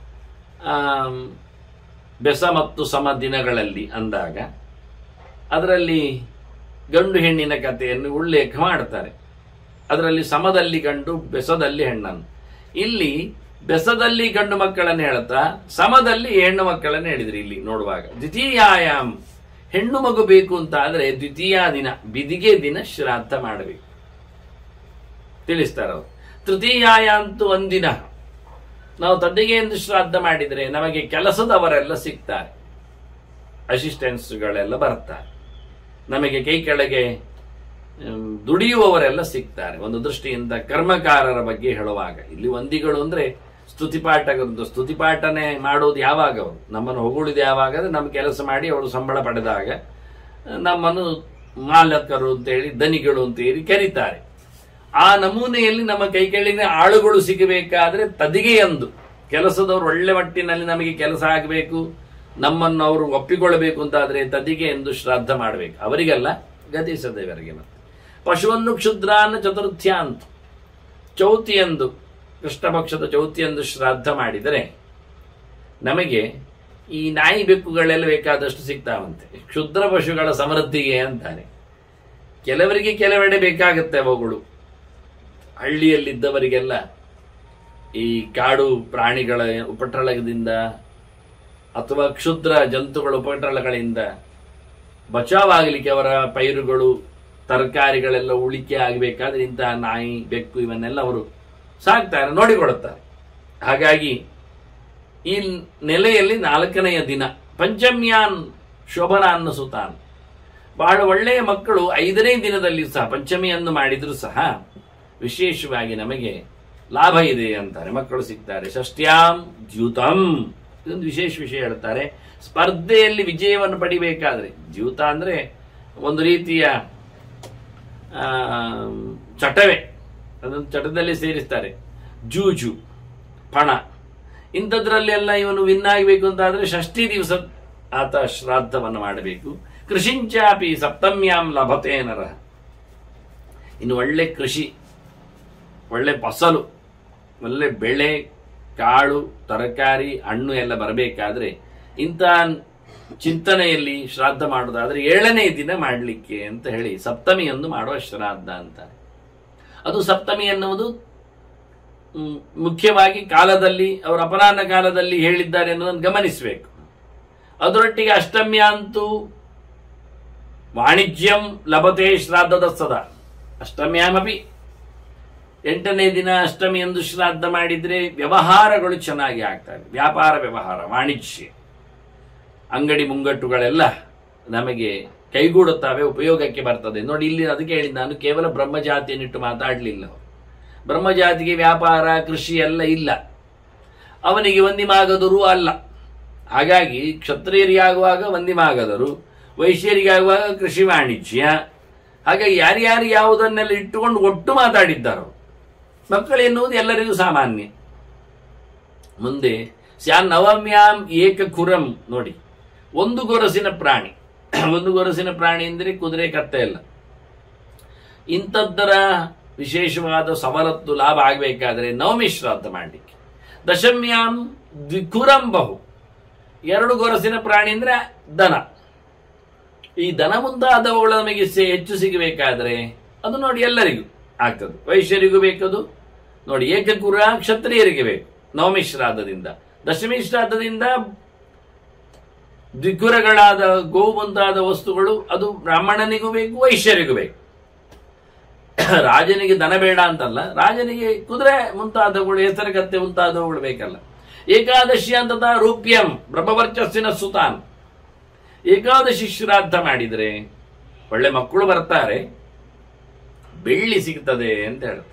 ಬೆಸ ಮತ್ತು ಸಮ ದಿನಗಳಲ್ಲಿ ಅಂದಾಗ ಅದರಲ್ಲಿ ಗಂಡು ಹೆಣ್ಣಿನ ಕಥೆಯನ್ನು ಉಲ್ಲೇಖ ಮಾಡ್ತಾರೆ. ಅದರಲ್ಲಿ ಸಮದಲ್ಲಿ ಗಂಡು, ಬೆಸದಲ್ಲಿ ಹೆಣ್ಣನ್ನು. ಇಲ್ಲಿ ಬೆಸದಲ್ಲಿ ಗಂಡು ಮಕ್ಕಳನ್ನು ಹೇಳ್ತಾ ಸಮದಲ್ಲಿ ಹೆಣ್ಣು ಮಕ್ಕಳನ್ನು ಹೇಳಿದ್ರಿ. ಇಲ್ಲಿ ನೋಡುವಾಗ ದ್ವಿತೀಯಾಯಾಮ್ ಹೆಣ್ಣು ಮಗು ಬೇಕು ಅಂತ ಆದ್ರೆ ದ್ವಿತೀಯ ದಿನ ಬಿದಿಗೆ ದಿನ ಶ್ರಾದ್ದ ಮಾಡಬೇಕು ತಿಳಿಸ್ತಾರ ಅವರು. ತೃತೀಯಾಯ ಅಂತೂ ಒಂದಿನ ನಾವು ತದ್ದಿಗೆ ಎಂದು ಶ್ರಾದ್ದ ಮಾಡಿದರೆ ನಮಗೆ ಕೆಲಸದವರೆಲ್ಲ ಸಿಗ್ತಾರೆ, ಅಸಿಸ್ಟೆಂಟ್ಸ್ಗಳೆಲ್ಲ ಬರ್ತಾರೆ, ನಮಗೆ ಕೈ ಕೆಳಗೆ ದುಡಿಯುವವರೆಲ್ಲ ಸಿಗ್ತಾರೆ. ಒಂದು ದೃಷ್ಟಿಯಿಂದ ಕರ್ಮಕಾರರ ಬಗ್ಗೆ ಹೇಳುವಾಗ ಇಲ್ಲಿ ವಂದಿಗಳು ಅಂದ್ರೆ ಸ್ತುತಿಪಾಠ, ಸ್ತುತಿಪಾಠನೆ ಮಾಡೋದು ಯಾವಾಗ ಅವರು ನಮ್ಮನ್ನು ಹೊಗಳಿದ ಯಾವಾಗ ಅಂದ್ರೆ ನಮ್ಮ ಕೆಲಸ ಮಾಡಿ ಅವರು ಸಂಬಳ ಪಡೆದಾಗ ನಮ್ಮನ್ನು ಮಾಲಕರು ಅಂತೇಳಿ ಧನಿಗಳು ಅಂತ ಹೇಳಿ ಕರೀತಾರೆ. ಆ ನಮೂನೆಯಲ್ಲಿ ನಮ್ಮ ಕೈ ಕೆಳಗಿನ ಆಳುಗಳು ಸಿಗಬೇಕಾದ್ರೆ ತದಿಗೆಯಂದು ಕೆಲಸದವರು ಒಳ್ಳೆ ಮಟ್ಟಿನಲ್ಲಿ ನಮಗೆ ಕೆಲಸ ಆಗಬೇಕು, ನಮ್ಮನ್ನು ಅವರು ಒಪ್ಪಿಕೊಳ್ಳಬೇಕು ಅಂತಾದ್ರೆ ತದಿಗೆ ಎಂದು ಶ್ರಾದ್ದ ಮಾಡಬೇಕು. ಅವರಿಗೆಲ್ಲ ಗತಿಸದೇವರಿಗೆ. ಮತ್ತೆ ಪಶುವನ್ನು ಕ್ಷುದ್ರಾನ್ನ ಚತುರ್ಥ್ಯಾಂತ ಚೌತಿಯಂದು ಕೃಷ್ಣ ಪಕ್ಷದ ಚೌತಿಯಂದು ಶ್ರಾದ್ದ ಮಾಡಿದರೆ ನಮಗೆ ಈ ನಾಯಿ ಬೆಕ್ಕುಗಳೆಲ್ಲ ಬೇಕಾದಷ್ಟು ಸಿಗ್ತಾವಂತೆ, ಕ್ಷುದ್ರ ಪಶುಗಳ ಸಮೃದ್ಧಿಗೆ ಅಂತಾನೆ. ಕೆಲವರಿಗೆ ಕೆಲವೆಡೆ ಬೇಕಾಗುತ್ತೆ ಅವುಗಳು. ಹಳ್ಳಿಯಲ್ಲಿದ್ದವರಿಗೆಲ್ಲ ಈ ಕಾಡು ಪ್ರಾಣಿಗಳ ಉಪಟಳದಿಂದ ಅಥವಾ ಕ್ಷುದ್ರ ಜಂತುಗಳ ಉಪಟಳಗಳಿಂದ ಬಚಾವಾಗಲಿಕ್ಕೆ ಅವರ ಪೈರುಗಳು ತರಕಾರಿಗಳೆಲ್ಲ ಉಳಿಕೆ ಆಗಬೇಕಾದ್ರೆ ಇಂತಹ ನಾಯಿ ಬೆಕ್ಕು ಇವನ್ನೆಲ್ಲ ಅವರು ಸಾಕ್ತಾರೆ, ನೋಡಿಕೊಳ್ಳುತ್ತಾರೆ. ಹಾಗಾಗಿ ಈ ನೆಲೆಯಲ್ಲಿ ನಾಲ್ಕನೆಯ ದಿನ ಪಂಚಮ್ಯಾನ್ ಶೋಭನಾನ್ನ ಸುತಾನ್, ಬಹಳ ಒಳ್ಳೆಯ ಮಕ್ಕಳು ಐದನೇ ದಿನದಲ್ಲಿ ಸಹ ಪಂಚಮಿಯನ್ನು ಮಾಡಿದರೂ ಸಹ ವಿಶೇಷವಾಗಿ ನಮಗೆ ಲಾಭ ಇದೆ ಅಂತಾರೆ, ಮಕ್ಕಳು ಸಿಗ್ತಾರೆ. ಷಷ್ಟ್ಯಾಂ ದ್ಯೂತಂ, ಇದೊಂದು ವಿಶೇಷ ವಿಷಯ ಹೇಳ್ತಾರೆ. ಸ್ಪರ್ಧೆಯಲ್ಲಿ ವಿಜಯವನ್ನು ಪಡಿಬೇಕಾದ್ರೆ, ದ್ಯೂತ ಅಂದ್ರೆ ಒಂದು ರೀತಿಯ ಚಟವೇ, ಅದನ್ನು ಚಟದಲ್ಲಿ ಸೇರಿಸ್ತಾರೆ. ಜೂಜು, ಪಣ, ಇಂಥದ್ರಲ್ಲೆಲ್ಲ ಇವನು ವಿನ್ ಆಗಬೇಕು ಅಂತಾದ್ರೆ ಷಷ್ಠಿ ದಿವಸ ಆತ ಶ್ರಾದ್ದವನ್ನು ಮಾಡಬೇಕು. ಕೃಷಿಂಚಾಪಿ ಸಪ್ತಮ್ಯಾಂ ಲಭತೆ ನರಃ, ಇನ್ನು ಒಳ್ಳೆ ಕೃಷಿ, ಒಳ್ಳೆ ಫಸಲು, ಒಳ್ಳೆ ಬೆಳೆ, ಕಾಳು, ತರಕಾರಿ, ಹಣ್ಣು ಎಲ್ಲ ಬರಬೇಕಾದ್ರೆ ಇಂಥ ಚಿಂತನೆಯಲ್ಲಿ ಶ್ರಾದ್ದ ಮಾಡೋದಾದ್ರೆ ಏಳನೇ ದಿನ ಮಾಡಲಿಕ್ಕೆ ಅಂತ ಹೇಳಿ ಸಪ್ತಮಿಯನ್ನು ಮಾಡುವ ಶ್ರಾದ್ದ ಅಂತಾರೆ. ಅದು ಸಪ್ತಮಿ ಎನ್ನುವುದು ಮುಖ್ಯವಾಗಿ ಕಾಲದಲ್ಲಿ ಅವರ ಅಪರಾಹ್ನ ಕಾಲದಲ್ಲಿ ಹೇಳಿದ್ದಾರೆ ಅನ್ನೋದನ್ನು ಗಮನಿಸಬೇಕು. ಅದರೊಟ್ಟಿಗೆ ಅಷ್ಟಮ್ಯ ಅಂತೂ ವಾಣಿಜ್ಯಂ ಲಭತೆ ಶ್ರಾದ್ದದ ಸದಾ ಅಷ್ಟಮ್ಯಾಮಪಿ, ಎಂಟನೇ ದಿನ ಅಷ್ಟಮಿ ಎಂದು ಶ್ರಾದ್ದ ಮಾಡಿದ್ರೆ ವ್ಯವಹಾರಗಳು ಚೆನ್ನಾಗಿ ಆಗ್ತವೆ, ವ್ಯಾಪಾರ ವ್ಯವಹಾರ, ವಾಣಿಜ್ಯ, ಅಂಗಡಿ ಮುಂಗಟ್ಟುಗಳೆಲ್ಲ ನಮಗೆ ಕೈಗೂಡುತ್ತವೆ, ಉಪಯೋಗಕ್ಕೆ ಬರ್ತದೆ. ನೋಡಿ ಇಲ್ಲಿ ಅದಕ್ಕೆ ಹೇಳಿದ ನಾನು ಕೇವಲ ಬ್ರಹ್ಮಜಾತಿಯನ್ನಿಟ್ಟು ಮಾತಾಡಲಿಲ್ಲ. ಬ್ರಹ್ಮಜಾತಿಗೆ ವ್ಯಾಪಾರ ಕೃಷಿ ಎಲ್ಲ ಇಲ್ಲ, ಅವನಿಗೆ ವಂದಿಮಾಗದರು ಅಲ್ಲ. ಹಾಗಾಗಿ ಕ್ಷತ್ರಿಯರಿಗಾಗುವಾಗ ವಂದಿಮಾಗದರು, ವೈಶ್ಯರಿಗಾಗುವಾಗ ಕೃಷಿ ವಾಣಿಜ್ಯ. ಹಾಗಾಗಿ ಯಾರ್ಯಾರು ಯಾವುದನ್ನೆಲ್ಲ ಇಟ್ಟುಕೊಂಡು ಒಟ್ಟು ಮಾತಾಡಿದ್ದಾರೋ ಮಕ್ಕಳು ಎನ್ನುವುದು ಎಲ್ಲರಿಗೂ ಸಾಮಾನ್ಯ. ಮುಂದೆ ಸ್ಯಾನ್ ನವಮ್ಯಾಂ ಏಕ ಕುರಂ, ನೋಡಿ ಒಂದು ಗೊರಸಿನ ಪ್ರಾಣಿ, ಒಂದು ಗೊರಸಿನ ಪ್ರಾಣಿ ಅಂದರೆ ಕುದುರೆ ಕತ್ತೆ ಎಲ್ಲ, ಇಂಥದ್ದರ ವಿಶೇಷವಾದ ಸವಲತ್ತು ಲಾಭ ಆಗಬೇಕಾದ್ರೆ ನವಮಿ ಶ್ರಾದ್ದ ಮಾಡಲಿಕ್ಕೆ. ದಶಮ್ಯಾಂ ದ್ವಿಕುರಂ ಬಹು, ಎರಡು ಗೊರಸಿನ ಪ್ರಾಣಿ ಅಂದ್ರೆ ದನ. ಈ ದನ ಮುಂತಾದವುಗಳು ನಮಗೆ ಹೆಚ್ಚು ಸಿಗಬೇಕಾದ್ರೆ ಅದು ನೋಡಿ ಎಲ್ಲರಿಗೂ ಆಗ್ತದೆ, ವೈಶ್ಯರಿಗೂ ಬೇಕದು. ನೋಡಿ ಏಕಕುರ ಕ್ಷತ್ರಿಯರಿಗೆ ಬೇಕು ನವಮಿ ಶ್ರಾದ್ದದಿಂದ. ದಶಮಿ ಶ್ರಾದ್ದದಿಂದ ದ್ವಿಕುರಗಳಾದ ಗೋ ಮುಂತಾದ ವಸ್ತುಗಳು ಅದು ಬ್ರಾಹ್ಮಣನಿಗೂ ಬೇಕು, ವೈಶ್ಯರಿಗೂ ಬೇಕು. ರಾಜನಿಗೆ ದನ ಬೇಡ ಅಂತಲ್ಲ, ರಾಜನಿಗೆ ಕುದುರೆ ಮುಂತಾದವುಗಳು, ಹೆಸರುಗತ್ತೆ ಮುಂತಾದವುಗಳು ಬೇಕಲ್ಲ. ಏಕಾದಶಿ ಅಂತ ರೂಪ್ಯಂ ಬ್ರಹ್ಮವರ್ಚಸ್ಸಿನ ಸುತಾನ್, ಏಕಾದಶಿ ಶ್ರಾದ್ದ ಮಾಡಿದ್ರೆ ಒಳ್ಳೆ ಮಕ್ಕಳು ಬರ್ತಾರೆ, ಬೆಳ್ಳಿ ಸಿಗ್ತದೆ ಅಂತ ಹೇಳ್ತಾರೆ.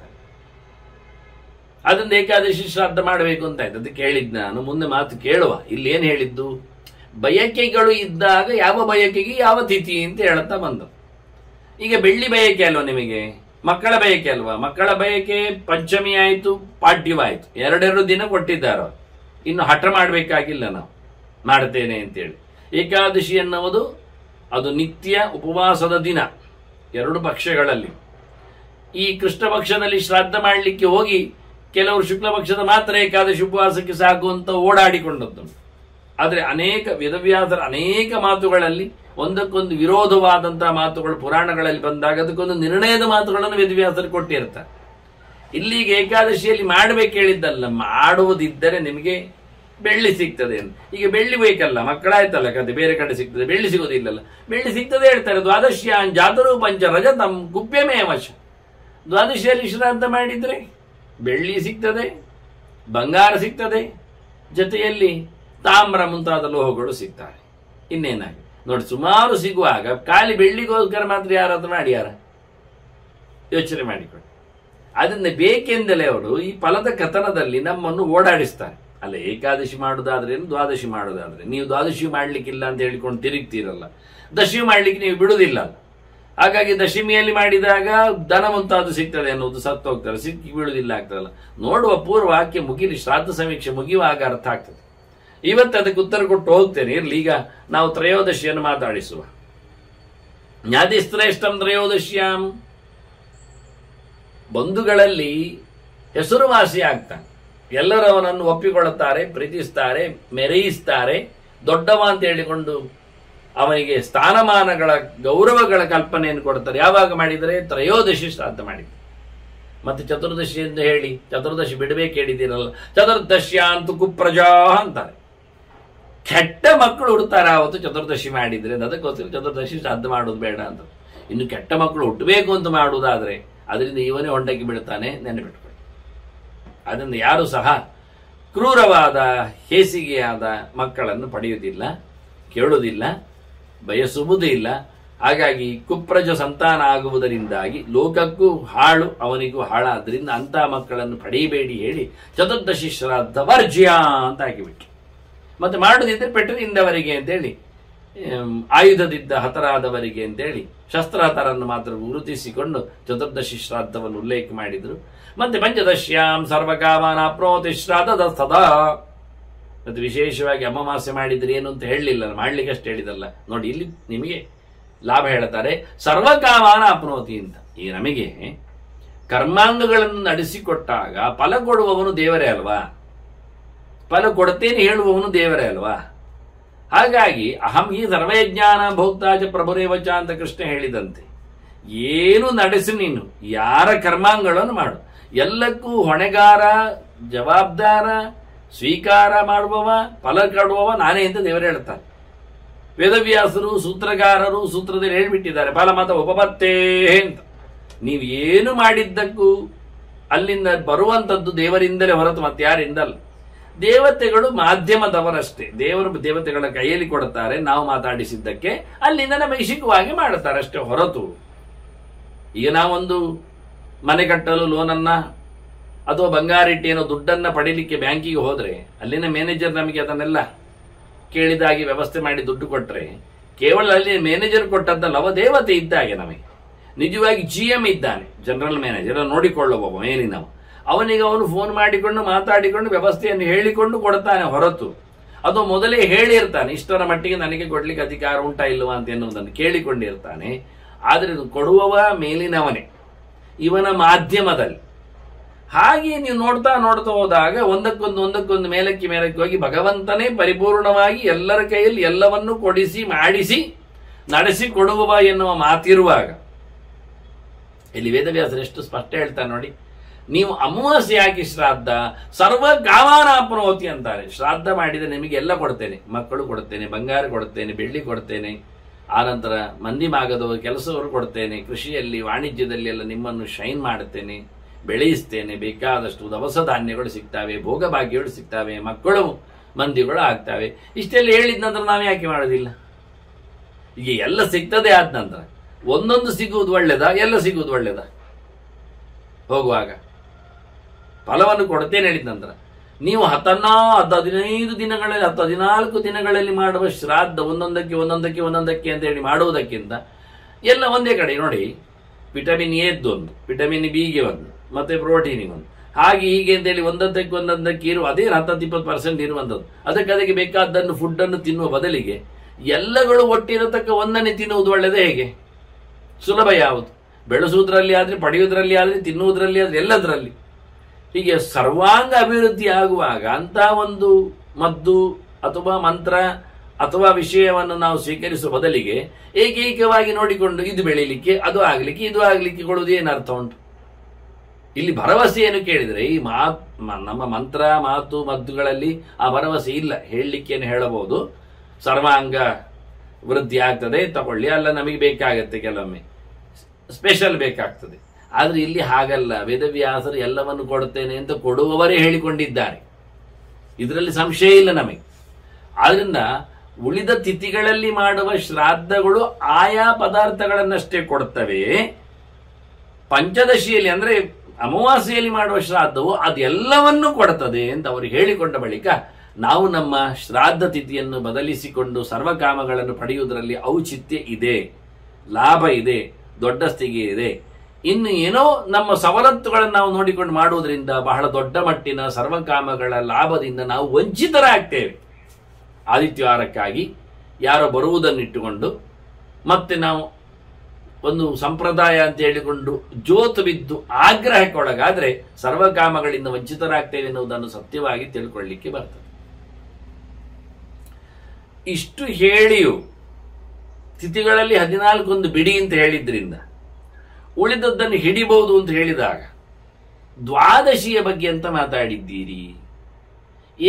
ಅದರಿಂದ ಏಕಾದಶಿ ಶ್ರಾದ್ದ ಮಾಡಬೇಕು ಅಂತ ಆಯ್ತು. ಅದಕ್ಕೆ ಹೇಳಿದ್ ನಾನು, ಮುಂದೆ ಮಾತು ಕೇಳುವ. ಇಲ್ಲಿ ಏನ್ ಹೇಳಿದ್ದು, ಬಯಕೆಗಳು ಇದ್ದಾಗ ಯಾವ ಬಯಕೆಗೆ ಯಾವ ತಿಥಿ ಅಂತ ಹೇಳ್ತಾ ಬಂದು. ಈಗ ಬೆಳ್ಳಿ ಬಯಕೆ ಅಲ್ವಾ ನಿಮಗೆ, ಮಕ್ಕಳ ಬಯಕೆ ಅಲ್ವಾ. ಮಕ್ಕಳ ಬಯಕೆ ಪಂಚಮಿ ಆಯ್ತು, ಪಾಡ್ಯವಾಯ್ತು, ಎರಡೆರಡು ದಿನ ಕೊಟ್ಟಿದ್ದಾರೆ. ಇನ್ನು ಹಠ ಮಾಡಬೇಕಾಗಿಲ್ಲ, ನಾವು ಮಾಡ್ತೇನೆ ಅಂತೇಳಿ. ಏಕಾದಶಿ ಎನ್ನುವುದು ಅದು ನಿತ್ಯ ಉಪವಾಸದ ದಿನ, ಎರಡು ಪಕ್ಷಗಳಲ್ಲಿ. ಈ ಕೃಷ್ಣ ಪಕ್ಷದಲ್ಲಿ ಶ್ರಾದ್ದ ಮಾಡಲಿಕ್ಕೆ ಹೋಗಿ ಕೆಲವರು ಶುಕ್ಲ ಪಕ್ಷದ ಮಾತ್ರ ಏಕಾದಶಿ ಉಪವಾಸಕ್ಕೆ ಸಾಕು ಅಂತ ಓಡಾಡಿಕೊಂಡದ್ದು. ಆದರೆ ಅನೇಕ ವೇದವ್ಯಾಸರ ಅನೇಕ ಮಾತುಗಳಲ್ಲಿ ಒಂದಕ್ಕೊಂದು ವಿರೋಧವಾದಂತಹ ಮಾತುಗಳು ಪುರಾಣಗಳಲ್ಲಿ ಬಂದಾಗ ಅದಕ್ಕೊಂದು ನಿರ್ಣಯದ ಮಾತುಗಳನ್ನು ವೇದವ್ಯಾಸರು ಕೊಟ್ಟಿರ್ತಾರೆ. ಇಲ್ಲಿಗೆ ಏಕಾದಶಿಯಲ್ಲಿ ಮಾಡಬೇಕು ಹೇಳಿದ್ದಲ್ಲ, ಮಾಡುವುದಿದ್ದರೆ ನಿಮಗೆ ಬೆಳ್ಳಿ ಸಿಗ್ತದೆ ಅಂತ. ಈಗ ಬೆಳ್ಳಿ ಬೇಕಲ್ಲ, ಮಕ್ಕಳಾಯ್ತಲ್ಲ ಕತೆ, ಬೇರೆ ಕಡೆ ಸಿಗ್ತದೆ, ಬೆಳ್ಳಿ ಸಿಗೋದಿಲ್ಲಲ್ಲ. ಬೆಳ್ಳಿ ಸಿಗ್ತದೆ ಹೇಳ್ತಾರೆ. ದ್ವಾದಶಿಯಾನ್ ಜಾತರು ಪಂಚ ರಜತಂ ಕುಪ್ಯಮೇ ವಶ. ದ್ವಾದಶಿಯಲ್ಲಿ ಶ್ರಾದ್ದ ಮಾಡಿದ್ರೆ ಬೆಳ್ಳಿ ಸಿಗ್ತದೆ, ಬಂಗಾರ ಸಿಗ್ತದೆ, ಜೊತೆಯಲ್ಲಿ ತಾಮ್ರ ಮುಂತಾದ ಲೋಹಗಳು ಸಿಗ್ತವೆ. ಇನ್ನೇನಾಗಿ ನೋಡಿ, ಸುಮಾರು ಸಿಗುವಾಗ ಖಾಲಿ ಬೆಳ್ಳಿಗೋಸ್ಕರ ಮಾತ್ರ ಯಾರಾದ್ರೂ ಮಾಡ್ಯಾರ? ಯೋಚನೆ ಮಾಡಿಕೊಳ್ಳಿ. ಅದನ್ನ ಬೇಕೆಂದಲೇ ಅವರು ಈ ಫಲದ ಕಥನದಲ್ಲಿ ನಮ್ಮನ್ನು ಓಡಾಡಿಸ್ತಾರೆ. ಅಲ್ಲ, ಏಕಾದಶಿ ಮಾಡುದಾದ್ರೇನು, ದ್ವಾದಶಿ ಮಾಡೋದಾದ್ರೆ ನೀವು ದ್ವಾದಶಿ ಮಾಡ್ಲಿಕ್ಕಿಲ್ಲ ಅಂತ ಹೇಳಿಕೊಂಡು ತಿರುಗ್ತೀರಲ್ಲ, ದಶಮಿ ಮಾಡ್ಲಿಕ್ಕೆ ನೀವು ಬಿಡುವುದಿಲ್ಲ. ಹಾಗಾಗಿ ದಶಮಿಯಲ್ಲಿ ಮಾಡಿದಾಗ ದನ ಮುಂತಾದು ಸಿಗ್ತದೆ ಅನ್ನೋದು ಸತ್ತು ಹೋಗ್ತಾರೆ, ಸಿಕ್ಕಿ ಬೀಳುವುದಿಲ್ಲ ಆಗ್ತದಲ್ಲ. ನೋಡುವ ಪೂರ್ವ ವಾಕ್ಯ ಮುಗಿಲಿ, ಶ್ರಾದ್ದ ಸಮೀಕ್ಷೆ ಮುಗಿಯುವಾಗ ಅರ್ಥ ಆಗ್ತದೆ. ಇವತ್ತು ಅದಕ್ಕೆ ಉತ್ತರ ಕೊಟ್ಟು ಹೋಗ್ತೇನೆ. ಇರ್ಲಿ, ಈಗ ನಾವು ತ್ರಯೋದಶಿಯನ್ನು ಮಾತಾಡಿಸುವ. ಜ್ಞಾತಿಶ್ರೇಷ್ಠಂ ತ್ರಯೋದಶ್ಯಾಂ, ಬಂಧುಗಳಲ್ಲಿ ಹೆಸರುವಾಸಿ ಆಗ್ತಾನೆ. ಎಲ್ಲರೂ ಅವನನ್ನು ಒಪ್ಪಿಕೊಳ್ಳುತ್ತಾರೆ, ಪ್ರೀತಿಸ್ತಾರೆ, ಮೆರೆಯಿಸ್ತಾರೆ, ದೊಡ್ಡವ ಅಂತ ಹೇಳಿಕೊಂಡು ಅವನಿಗೆ ಸ್ಥಾನಮಾನಗಳ ಗೌರವಗಳ ಕಲ್ಪನೆಯನ್ನು ಕೊಡ್ತಾರೆ. ಯಾವಾಗ ಮಾಡಿದರೆ? ತ್ರಯೋದಶಿ ಶ್ರಾದ್ದ ಮಾಡಿದ್ರು. ಮತ್ತೆ ಚತುರ್ದಶಿ ಎಂದು ಹೇಳಿ ಚತುರ್ದಶಿ ಬಿಡಬೇಕು ಹೇಳಿದ್ದೀರಲ್ಲ, ಚತುರ್ದಶ್ಯ ಅಂತೂ ಕುಪ್ರಜಾ ಅಂತಾರೆ. ಕೆಟ್ಟ ಮಕ್ಕಳು ಹುಡ್ತಾರೆ ಆವತ್ತು ಚತುರ್ದಶಿ ಮಾಡಿದ್ರೆ, ಅದಕ್ಕೋಸ್ಕರ ಚತುರ್ದಶಿ ಶ್ರಾದ್ದ ಮಾಡೋದು ಬೇಡ ಅಂತ. ಇನ್ನು ಕೆಟ್ಟ ಮಕ್ಕಳು ಹುಟ್ಟಬೇಕು ಅಂತ ಮಾಡುವುದಾದರೆ ಅದರಿಂದ ಇವನೇ ಹೊಂಡಕ್ಕೆ ಬೀಳ್ತಾನೆ, ನೆನಪಿಟ್ಕೊಳ್ಳಿ. ಅದರಿಂದ ಯಾರು ಸಹ ಕ್ರೂರವಾದ ಹೇಸಿಗೆಯಾದ ಮಕ್ಕಳನ್ನು ಪಡೆಯುವುದಿಲ್ಲ, ಕೇಳುವುದಿಲ್ಲ, ಬಯಸುವುದೂ ಇಲ್ಲ. ಹಾಗಾಗಿ ಕುಪ್ರಜ ಸಂತಾನ ಆಗುವುದರಿಂದಾಗಿ ಲೋಕಕ್ಕೂ ಹಾಳು, ಅವನಿಗೂ ಹಾಳಾದ್ರಿಂದ ಅಂಥ ಮಕ್ಕಳನ್ನು ಪಡೆಯಬೇಡಿ ಹೇಳಿ ಚತುರ್ದಶಿ ಶ್ರಾದ್ದ ವರ್ಜ್ಯ ಅಂತ ಹಾಕಿಬಿಟ್ರು. ಮತ್ತೆ ಮಾಡುದಿದ್ರೆ ಪೆಟ್ಟರಿಂದವರಿಗೆ ಅಂತೇಳಿ, ಆಯುಧದಿದ್ದ ಹತರಾದವರಿಗೆ ಅಂತೇಳಿ ಶಸ್ತ್ರಹತರನ್ನು ಮಾತ್ರ ಗುರುತಿಸಿಕೊಂಡು ಚತುರ್ದಶಿ ಶ್ರಾದ್ದವನ್ನು ಉಲ್ಲೇಖ ಮಾಡಿದ್ರು. ಮತ್ತೆ ಪಂಚದಶ್ಯಾಂ ಸರ್ವಕಾಮಾನ ಪ್ರೋತಿ ಶ್ರಾದ್ದದ ಸದಾ. ಮತ್ತೆ ವಿಶೇಷವಾಗಿ ಅಮಾವಾಸ್ಯೆ ಮಾಡಿದ್ರೆ ಏನು ಅಂತ ಹೇಳಲಿಲ್ಲ, ಮಾಡ್ಲಿಕ್ಕೆ ಅಷ್ಟು ಹೇಳಿದಲ್ಲ. ನೋಡಿ ಇಲ್ಲಿ ನಿಮಗೆ ಲಾಭ ಹೇಳ್ತಾರೆ, ಸರ್ವಕಾಮಾನ ಅಪ್ನೋತಿ ಅಂತ. ಈ ನಮಗೆ ಕರ್ಮಾಂಗಗಳನ್ನು ನಡೆಸಿಕೊಟ್ಟಾಗ ಫಲ ಕೊಡುವವನು ದೇವರೇ ಅಲ್ವಾ, ಫಲ ಕೊಡ್ತೇನೆ ಹೇಳುವವನು ದೇವರೇ ಅಲ್ವಾ. ಹಾಗಾಗಿ ಅಹಂ ಈ ಸರ್ವಜ್ಞಾನ ಭೋಕ್ತಾಚ ಪ್ರಭುರೇವಚ ಅಂತ ಕೃಷ್ಣ ಹೇಳಿದಂತೆ ಏನು ನಡೆಸು ನೀನು, ಯಾರ ಕರ್ಮಾಂಗಗಳನ್ನು ಮಾಡು, ಎಲ್ಲಕ್ಕೂ ಹೊಣೆಗಾರ, ಜವಾಬ್ದಾರ, ಸ್ವೀಕಾರ ಮಾಡುವವ, ಫಲ ಕೊಡುವವ ನಾನೇ ಅಂತ ದೇವರು ಹೇಳ್ತಾರೆ. ವೇದವ್ಯಾಸರು ಸೂತ್ರಗಾರರು ಸೂತ್ರದಲ್ಲಿ ಹೇಳ್ಬಿಟ್ಟಿದ್ದಾರೆ, ಫಲಮತ ಉಪಪತ್ತೇ ಅಂತ. ನೀವು ಏನು ಮಾಡಿದ್ದಕ್ಕೂ ಅಲ್ಲಿಂದ ಬರುವಂಥದ್ದು ದೇವರಿಂದಲೇ ಹೊರತು ಮತ್ತೆ ಯಾರಿಂದಲ್ಲ. ದೇವತೆಗಳು ಮಾಧ್ಯಮದವರಷ್ಟೇ, ದೇವರು ದೇವತೆಗಳ ಕೈಯಲ್ಲಿ ಕೊಡುತ್ತಾರೆ, ನಾವು ಮಾತಾಡಿಸಿದ್ದಕ್ಕೆ ಅಲ್ಲಿಂದ ನಮಗೆ ಶಿಖವಾಗಿ ಮಾಡುತ್ತಾರೆ ಅಷ್ಟೇ ಹೊರತು. ಈಗ ನಾವೊಂದು ಮನೆ ಕಟ್ಟಲು ಲೋನನ್ನ ಅಥವಾ ಬಂಗಾರಿಟ್ಟು ಏನೋ ದುಡ್ಡನ್ನ ಪಡೀಲಿಕ್ಕೆ ಬ್ಯಾಂಕಿಗೆ ಹೋದ್ರೆ ಅಲ್ಲಿನ ಮ್ಯಾನೇಜರ್ ನಮಗೆ ಅದನ್ನೆಲ್ಲ ಕೇಳಿದಾಗಿ ವ್ಯವಸ್ಥೆ ಮಾಡಿ ದುಡ್ಡು ಕೊಟ್ಟರೆ ಕೇವಲ ಅಲ್ಲಿ ಮ್ಯಾನೇಜರ್ ಕೊಟ್ಟದ್ದಲ್ಲ, ಅವ ದೇವತೆ ಇದ್ದಾಗೆ ನಮಗೆ. ನಿಜವಾಗಿ ಜಿ ಎಂ ಇದ್ದಾನೆ, ಜನರಲ್ ಮ್ಯಾನೇಜರ್ ನೋಡಿಕೊಳ್ಳುವ ಮೇಲಿನವ, ಅವನಿಗೆ ಅವನು ಫೋನ್ ಮಾಡಿಕೊಂಡು ಮಾತಾಡಿಕೊಂಡು ವ್ಯವಸ್ಥೆಯನ್ನು ಹೇಳಿಕೊಂಡು ಕೊಡ್ತಾನೆ ಹೊರತು ಅದು ಮೊದಲೇ ಹೇಳಿರ್ತಾನೆ ಇಷ್ಟರ ಮಟ್ಟಿಗೆ ನನಗೆ ಕೊಡ್ಲಿಕ್ಕೆ ಅಧಿಕಾರ ಉಂಟಾ ಇಲ್ಲವಾ ಅಂತ ಎನ್ನುವುದನ್ನು ಕೇಳಿಕೊಂಡಿರ್ತಾನೆ. ಆದರೆ ಕೊಡುವವ ಮೇಲಿನವನೇ, ಇವನ ಮಾಧ್ಯಮದಲ್ಲಿ. ಹಾಗೆ ನೀವು ನೋಡ್ತಾ ನೋಡ್ತಾ ಹೋದಾಗ ಒಂದಕ್ಕೊಂದು ಒಂದಕ್ಕೊಂದು ಮೇಲಕ್ಕೆ ಮೇಲಕ್ಕೆ ಹೋಗಿ ಭಗವಂತನೇ ಪರಿಪೂರ್ಣವಾಗಿ ಎಲ್ಲರ ಕೈಯಲ್ಲಿ ಎಲ್ಲವನ್ನೂ ಕೊಡಿಸಿ ಮಾಡಿಸಿ ನಡೆಸಿ ಕೊಡುವವ ಎನ್ನುವ ಮಾತಿರುವಾಗ ಇಲ್ಲಿ ವೇದವ್ಯಾಸರು ಎಷ್ಟು ಸ್ಪಷ್ಟ ಹೇಳ್ತಾರೆ ನೋಡಿ. ನೀವು ಅಮಾವಾಸ್ಯೆ ಹಾಕಿ ಶ್ರಾದ್ದ ಸರ್ವ ಕಾಮಾನಾಪ್ನೋತಿ ಅಂತಾರೆ. ಶ್ರಾದ್ದ ಮಾಡಿದ ನಿಮಗೆ ಎಲ್ಲ ಕೊಡ್ತೇನೆ, ಮಕ್ಕಳು ಕೊಡ್ತೇನೆ, ಬಂಗಾರ ಕೊಡ್ತೇನೆ, ಬೆಳ್ಳಿ ಕೊಡ್ತೇನೆ, ಆನಂತರ ಮಂದಿ ಮಾಗದವರು ಕೆಲಸವರು ಕೊಡ್ತೇನೆ, ಕೃಷಿಯಲ್ಲಿ ವಾಣಿಜ್ಯದಲ್ಲಿ ಎಲ್ಲ ನಿಮ್ಮನ್ನು ಶೈನ್ ಮಾಡುತ್ತೇನೆ, ಬೆಳೆಯಿಸ್ತೇನೆ, ಬೇಕಾದಷ್ಟು ದವಸ ಧಾನ್ಯಗಳು ಸಿಗ್ತವೆ, ಭೋಗಭಾಗ್ಯಗಳು ಸಿಗ್ತವೆ, ಮಕ್ಕಳು ಮಂದಿಗಳು ಆಗ್ತವೆ. ಇಷ್ಟೆಲ್ಲ ಹೇಳಿದ ನಂತರ ನಾವು ಯಾಕೆ ಮಾಡೋದಿಲ್ಲ? ಈಗ ಎಲ್ಲ ಸಿಗ್ತದೆ ಆದ ನಂತರ ಒಂದೊಂದು ಸಿಗುವುದು ಒಳ್ಳೇದ, ಎಲ್ಲ ಸಿಗುವುದು ಒಳ್ಳೇದ? ಹೋಗುವಾಗ ಫಲವನ್ನು ಕೊಡ್ತೇನೆ ಹೇಳಿದ ನಂತರ ನೀವು ಹತ್ತನ್ನಾ ಹತ್ತು ಹದಿನೈದು ದಿನಗಳಲ್ಲಿ ಹತ್ತು ಹದಿನಾಲ್ಕು ದಿನಗಳಲ್ಲಿ ಮಾಡುವ ಶ್ರಾದ್ದ ಒಂದೊಂದಕ್ಕೆ ಒಂದೊಂದಕ್ಕೆ ಒಂದೊಂದಕ್ಕೆ ಅಂತ ಹೇಳಿ ಮಾಡುವುದಕ್ಕಿಂತ ಎಲ್ಲ ಒಂದೇ ಕಡೆ ನೋಡಿ, ವಿಟಮಿನ್ ಎದ್ದೊಂದು, ವಿಟಮಿನ್ ಬಿಗೆ ಒಂದು, ಮತ್ತೆ ಪ್ರೋಟೀನಿಗೆ ಒಂದು, ಹಾಗೆ ಹೀಗೆ ಅಂತೇಳಿ ಒಂದೊಂದಕ್ಕೆ ಒಂದೊಂದಕ್ಕೆ ಇರುವ ಅದೇ ಹತ್ತತ್ತು ಇಪ್ಪತ್ತು ಪರ್ಸೆಂಟ್ ಇರುವಂಥದ್ದು. ಅದಕ್ಕೆ ಅದಕ್ಕೆ ಬೇಕಾದ್ದನ್ನು ಫುಡ್ಡನ್ನು ತಿನ್ನುವ ಬದಲಿಗೆ ಎಲ್ಲಗಳು ಒಟ್ಟಿರತಕ್ಕ ಒಂದನ್ನೇ ತಿನ್ನುವುದು ಒಳ್ಳೆಯದೇ? ಹೇಗೆ ಸುಲಭ ಯಾವುದು? ಬೆಳೆಸುವುದರಲ್ಲಿ ಆದರೆ, ಪಡೆಯುವುದರಲ್ಲಿ ಆದರೆ, ತಿನ್ನುವುದರಲ್ಲಿ ಆದರೆ, ಎಲ್ಲದರಲ್ಲಿ. ಹೀಗೆ ಸರ್ವಾಂಗ ಅಭಿವೃದ್ಧಿ ಆಗುವಾಗ ಅಂತ ಒಂದು ಮದ್ದು ಅಥವಾ ಮಂತ್ರ ಅಥವಾ ವಿಷಯವನ್ನು ನಾವು ಸ್ವೀಕರಿಸುವ ಬದಲಿಗೆ ಏಕೈಕವಾಗಿ ನೋಡಿಕೊಂಡು ಇದು ಬೆಳೀಲಿಕ್ಕೆ, ಅದು ಆಗಲಿಕ್ಕೆ, ಇದು ಆಗಲಿಕ್ಕೆ ಕೊಡುವುದು ಏನರ್ಥ ಉಂಟು? ಇಲ್ಲಿ ಭರವಸೆಯನ್ನು ಕೇಳಿದರೆ ಈ ಮಾತ್ ನಮ್ಮ ಮಂತ್ರ ಮಾತು ಮದ್ದುಗಳಲ್ಲಿ ಆ ಭರವಸೆ ಇಲ್ಲ. ಹೇಳಲಿಕ್ಕೇನು ಹೇಳಬಹುದು, ಸರ್ವಾಂಗ ವೃದ್ಧಿ ಆಗ್ತದೆ ತಗೊಳ್ಳಿ, ಅಲ್ಲ ನಮಗೆ ಬೇಕಾಗತ್ತೆ, ಕೆಲವೊಮ್ಮೆ ಸ್ಪೆಷಲ್ ಬೇಕಾಗ್ತದೆ. ಆದರೆ ಇಲ್ಲಿ ಹಾಗಲ್ಲ. ವೇದವ್ಯಾಸರು ಎಲ್ಲವನ್ನು ಕೊಡುತ್ತೇನೆ ಅಂತ ಕೊಡುವವರೇ ಹೇಳಿಕೊಂಡಿದ್ದಾರೆ, ಇದರಲ್ಲಿ ಸಂಶಯ ಇಲ್ಲ ನಮಗೆ. ಆದ್ರಿಂದ ಉಳಿದ ತಿಥಿಗಳಲ್ಲಿ ಮಾಡುವ ಶ್ರಾದ್ದಗಳು ಆಯಾ ಪದಾರ್ಥಗಳನ್ನಷ್ಟೇ ಕೊಡ್ತವೆ. ಪಂಚದಶಿಯಲ್ಲಿ ಅಂದ್ರೆ ಅಮಾವಾಸ್ಯೆಯಲ್ಲಿ ಮಾಡುವ ಶ್ರಾದ್ದವು ಅದೆಲ್ಲವನ್ನೂ ಕೊಡುತ್ತದೆ ಅಂತ ಅವರು ಹೇಳಿಕೊಂಡ ಬಳಿಕ ನಾವು ನಮ್ಮ ಶ್ರಾದ್ದ ತಿಥಿಯನ್ನು ಬದಲಿಸಿಕೊಂಡು ಸರ್ವಕಾಮಗಳನ್ನು ಪಡೆಯುವುದರಲ್ಲಿ ಔಚಿತ್ಯ ಇದೆ, ಲಾಭ ಇದೆ, ದೊಡ್ಡಸ್ತಿಗೆ ಇದೆ. ಇನ್ನು ಏನೋ ನಮ್ಮ ಸವಲತ್ತುಗಳನ್ನು ನಾವು ನೋಡಿಕೊಂಡು ಮಾಡುವುದರಿಂದ ಬಹಳ ದೊಡ್ಡ ಮಟ್ಟಿನ ಸರ್ವಕಾಮಗಳ ಲಾಭದಿಂದ ನಾವು ವಂಚಿತರಾಗ್ತೇವೆ. ಆದಿತ್ಯವಾರಕ್ಕಾಗಿ ಯಾರೋ ಬರುವುದನ್ನಿಟ್ಟುಕೊಂಡು ಮತ್ತೆ ನಾವು ಒಂದು ಸಂಪ್ರದಾಯ ಅಂತ ಹೇಳಿಕೊಂಡು ಜೋತು ಬಿದ್ದು ಆಗ್ರಹಕ್ಕೊಳಗಾದ್ರೆ ಸರ್ವಕಾಮಗಳಿಂದ ವಂಚಿತರಾಗ್ತೇವೆ ಎನ್ನುವುದನ್ನು ಸತ್ಯವಾಗಿ ತಿಳ್ಕೊಳ್ಳಿಕ್ಕೆ ಬರ್ತದೆ. ಇಷ್ಟು ಹೇಳಿಯೂ ತಿಥಿಗಳಲ್ಲಿ ಹದಿನಾಲ್ಕೊಂದು ಬಿಡಿ ಅಂತ ಹೇಳಿದ್ರಿಂದ ಉಳಿದದ್ದನ್ನು ಹಿಡಿಬಹುದು ಅಂತ ಹೇಳಿದಾಗ ದ್ವಾದಶಿಯ ಬಗ್ಗೆ ಅಂತ ಮಾತಾಡಿದ್ದೀರಿ,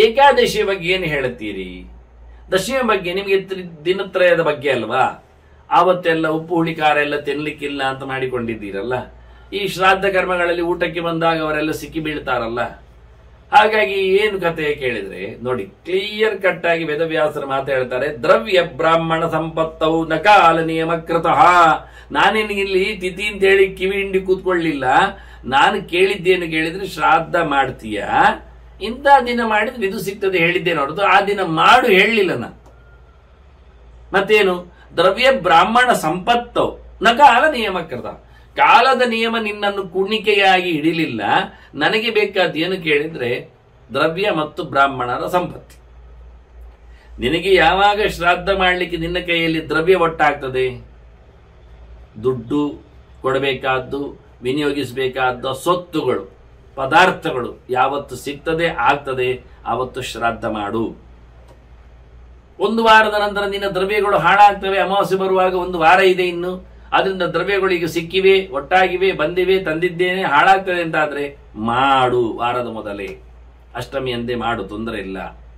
ಏಕಾದಶಿಯ ಬಗ್ಗೆ ಏನು ಹೇಳುತ್ತೀರಿ? ದಶಮಿಯ ಬಗ್ಗೆ ನಿಮಗೆ ದಿನತ್ರಯದ ಬಗ್ಗೆ ಅಲ್ವಾ? ಆವತ್ತೆಲ್ಲ ಉಪ್ಪು ಹುಳಿ ಖಾರ ಎಲ್ಲ ತಿನ್ಲಿಕ್ಕಿಲ್ಲ ಅಂತ ಮಾಡಿಕೊಂಡಿದ್ದೀರಲ್ಲ. ಈ ಶ್ರಾದ್ದ ಕರ್ಮಗಳಲ್ಲಿ ಊಟಕ್ಕೆ ಬಂದಾಗ ಅವರೆಲ್ಲ ಸಿಕ್ಕಿ ಬೀಳ್ತಾರಲ್ಲ. ಹಾಗಾಗಿ ಏನು ಕತೆ ಕೇಳಿದ್ರೆ ನೋಡಿ, ಕ್ಲಿಯರ್ ಕಟ್ ಆಗಿ ವೇದವ್ಯಾಸರು ಮಾತಾಡ್ತಾರೆ, ದ್ರವ್ಯ ಬ್ರಾಹ್ಮಣ ಸಂಪತ್ತವು ನಕಾಲ ನಿಯಮಕೃತಃ. ನಾನಿಲ್ಲಿ ತಿಥಿ ಅಂತ ಹೇಳಿ ಕಿವಿ ಹಿಂಡಿ ಕೂತ್ಕೊಳ್ಳಿಲ್ಲ. ನಾನು ಕೇಳಿದ್ದೇನು ಕೇಳಿದ್ರೆ, ಶ್ರಾದ್ದ ಮಾಡ್ತೀಯ, ಇಂಥ ದಿನ ಮಾಡಿದ್ರೆ ಇದು ಸಿಗ್ತದೆ ಹೇಳಿದ್ದೇನೆ ಹೊರತು ಆ ದಿನ ಮಾಡು ಹೇಳಲಿಲ್ಲ ನಾನು. ಮತ್ತೇನು, ದ್ರವ್ಯ ಬ್ರಾಹ್ಮಣ ಸಂಪತ್ತವು ನಕಾಲ ನಿಯಮಕೃತ. ಕಾಲದ ನಿಯಮ ನಿನ್ನನ್ನು ಕುಣಿಕೆಯಾಗಿ ಹಿಡಿಲಿಲ್ಲ. ನನಗೆ ಬೇಕಾದ ಏನು ಕೇಳಿದ್ರೆ ದ್ರವ್ಯ ಮತ್ತು ಬ್ರಾಹ್ಮಣರ ಸಂಪತ್ತಿ. ನಿನಗೆ ಯಾವಾಗ ಶ್ರಾದ್ದ ಮಾಡಲಿಕ್ಕೆ ನಿನ್ನ ಕೈಯಲ್ಲಿ ದ್ರವ್ಯ ಒಟ್ಟಾಗ್ತದೆ, ದುಡ್ಡು ಕೊಡಬೇಕಾದ್ದು, ವಿನಿಯೋಗಿಸಬೇಕಾದ ಸೊತ್ತುಗಳು, ಪದಾರ್ಥಗಳು ಯಾವತ್ತು ಸಿಗ್ತದೆ ಆಗ್ತದೆ ಆವತ್ತು ಶ್ರಾದ್ದ ಮಾಡು. ಒಂದು ವಾರದ ನಂತರ ನಿನ್ನ ದ್ರವ್ಯಗಳು ಹಾಳಾಗ್ತವೆ. ಅಮಾವಾಸ್ಯೆ ಬರುವಾಗ ಒಂದು ವಾರ ಇದೆ ಇನ್ನು, ಅದರಿಂದ ದ್ರವ್ಯಗಳು ಈಗ ಸಿಕ್ಕಿವೆ, ಒಟ್ಟಾಗಿವೆ, ಬಂದಿವೆ, ತಂದಿದ್ದೇನೆ, ಹಾಳಾಗ್ತದೆ ಅಂತಾದ್ರೆ ಮಾಡು ವಾರದ ಮೊದಲೇ, ಅಷ್ಟಮಿ ಅಂದೇ ಮಾಡು, ತೊಂದರೆ ಇಲ್ಲ.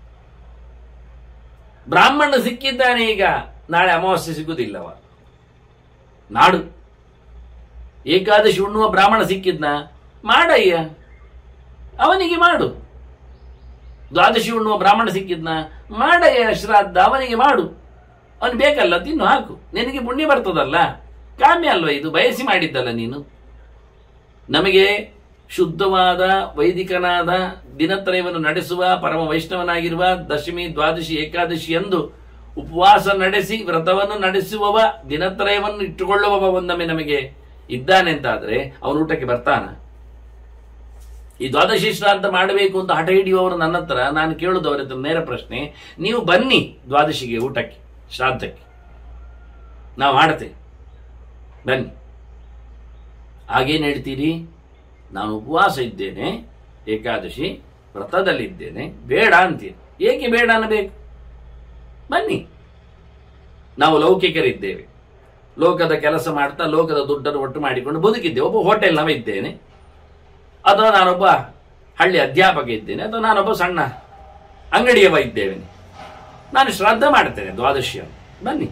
ಬ್ರಾಹ್ಮಣ ಸಿಕ್ಕಿದ್ದಾನೆ, ಈಗ ನಾಳೆ ಅಮಾವಾಸ್ಯೆ ಸಿಗುವುದಿಲ್ಲವ, ನಾಡು ಏಕಾದಶಿ ಉಣ್ಣುವ ಬ್ರಾಹ್ಮಣ ಸಿಕ್ಕಿದ್ನ ಮಾಡಯ್ಯ, ಅವನಿಗೆ ಮಾಡು. ದ್ವಾದಶಿ ಉಣ್ಣುವ ಬ್ರಾಹ್ಮಣ ಸಿಕ್ಕಿದ್ನ ಮಾಡಯ್ಯ ಶ್ರಾದ್ದ, ಅವನಿಗೆ ಮಾಡು. ಅವನು ಬೇಕಲ್ಲ, ತಿನ್ನು ಹಾಕು, ನಿನಗೆ ಪುಣ್ಯ ಬರ್ತದಲ್ಲ. ಕಾಮ್ಯ ಅಲ್ವ ಇದು, ಬಯಸಿ ಮಾಡಿದ್ದಲ್ಲ ನೀನು. ನಮಗೆ ಶುದ್ಧವಾದ ವೈದಿಕನಾದ ದಿನತ್ರಯವನ್ನು ನಡೆಸುವ ಪರಮ ವೈಷ್ಣವನಾಗಿರುವ ದಶಮಿ ದ್ವಾದಶಿ ಏಕಾದಶಿ ಎಂದು ಉಪವಾಸ ನಡೆಸಿ ವ್ರತವನ್ನು ನಡೆಸುವವ, ದಿನತ್ರಯವನ್ನು ಇಟ್ಟುಕೊಳ್ಳುವವ ಒಂದೊಮ್ಮೆ ನಮಗೆ ಇದ್ದಾನೆ ಅಂತಾದ್ರೆ ಅವನು ಊಟಕ್ಕೆ ಬರ್ತಾನ? ಈ ದ್ವಾದಶಿ ಶ್ರಾದ್ದ ಮಾಡಬೇಕು ಅಂತ ಹಠ ಹಿಡಿಯುವವರು ನನ್ನ ಹತ್ರ ನಾನು ಕೇಳುದವರ ಹತ್ರ ನೇರ ಪ್ರಶ್ನೆ, ನೀವು ಬನ್ನಿ ದ್ವಾದಶಿಗೆ ಊಟಕ್ಕೆ, ಶ್ರಾದ್ದಕ್ಕೆ, ನಾವು ಮಾಡ್ತೇವೆ, ಬನ್ನಿ. ಹಾಗೇನು ಹೇಳ್ತೀರಿ? ನಾನು ಉಪವಾಸ ಇದ್ದೇನೆ, ಏಕಾದಶಿ ವ್ರತದಲ್ಲಿದ್ದೇನೆ, ಬೇಡ ಅಂತೀರಿ. ಏಕೆ ಬೇಡ ಅನ್ನಬೇಕು? ಬನ್ನಿ. ನಾವು ಲೌಕಿಕರಿದ್ದೇವೆ, ಲೋಕದ ಕೆಲಸ ಮಾಡ್ತಾ ಲೋಕದ ದುಡ್ಡನ್ನು ಒಟ್ಟು ಮಾಡಿಕೊಂಡು ಬದುಕಿದ್ದೇವೆ. ಒಬ್ಬ ಹೋಟೆಲ್ನವ ಇದ್ದೇನೆ, ಅಥವಾ ನಾನೊಬ್ಬ ಹಳ್ಳಿ ಅಧ್ಯಾಪಕ ಇದ್ದೇನೆ, ಅಥವಾ ನಾನೊಬ್ಬ ಸಣ್ಣ ಅಂಗಡಿಯವ ಇದ್ದೇವೆ. ನಾನು ಶ್ರಾದ್ದ ಮಾಡ್ತೇನೆ ದ್ವಾದಶಿಯನ್ನು, ಬನ್ನಿ.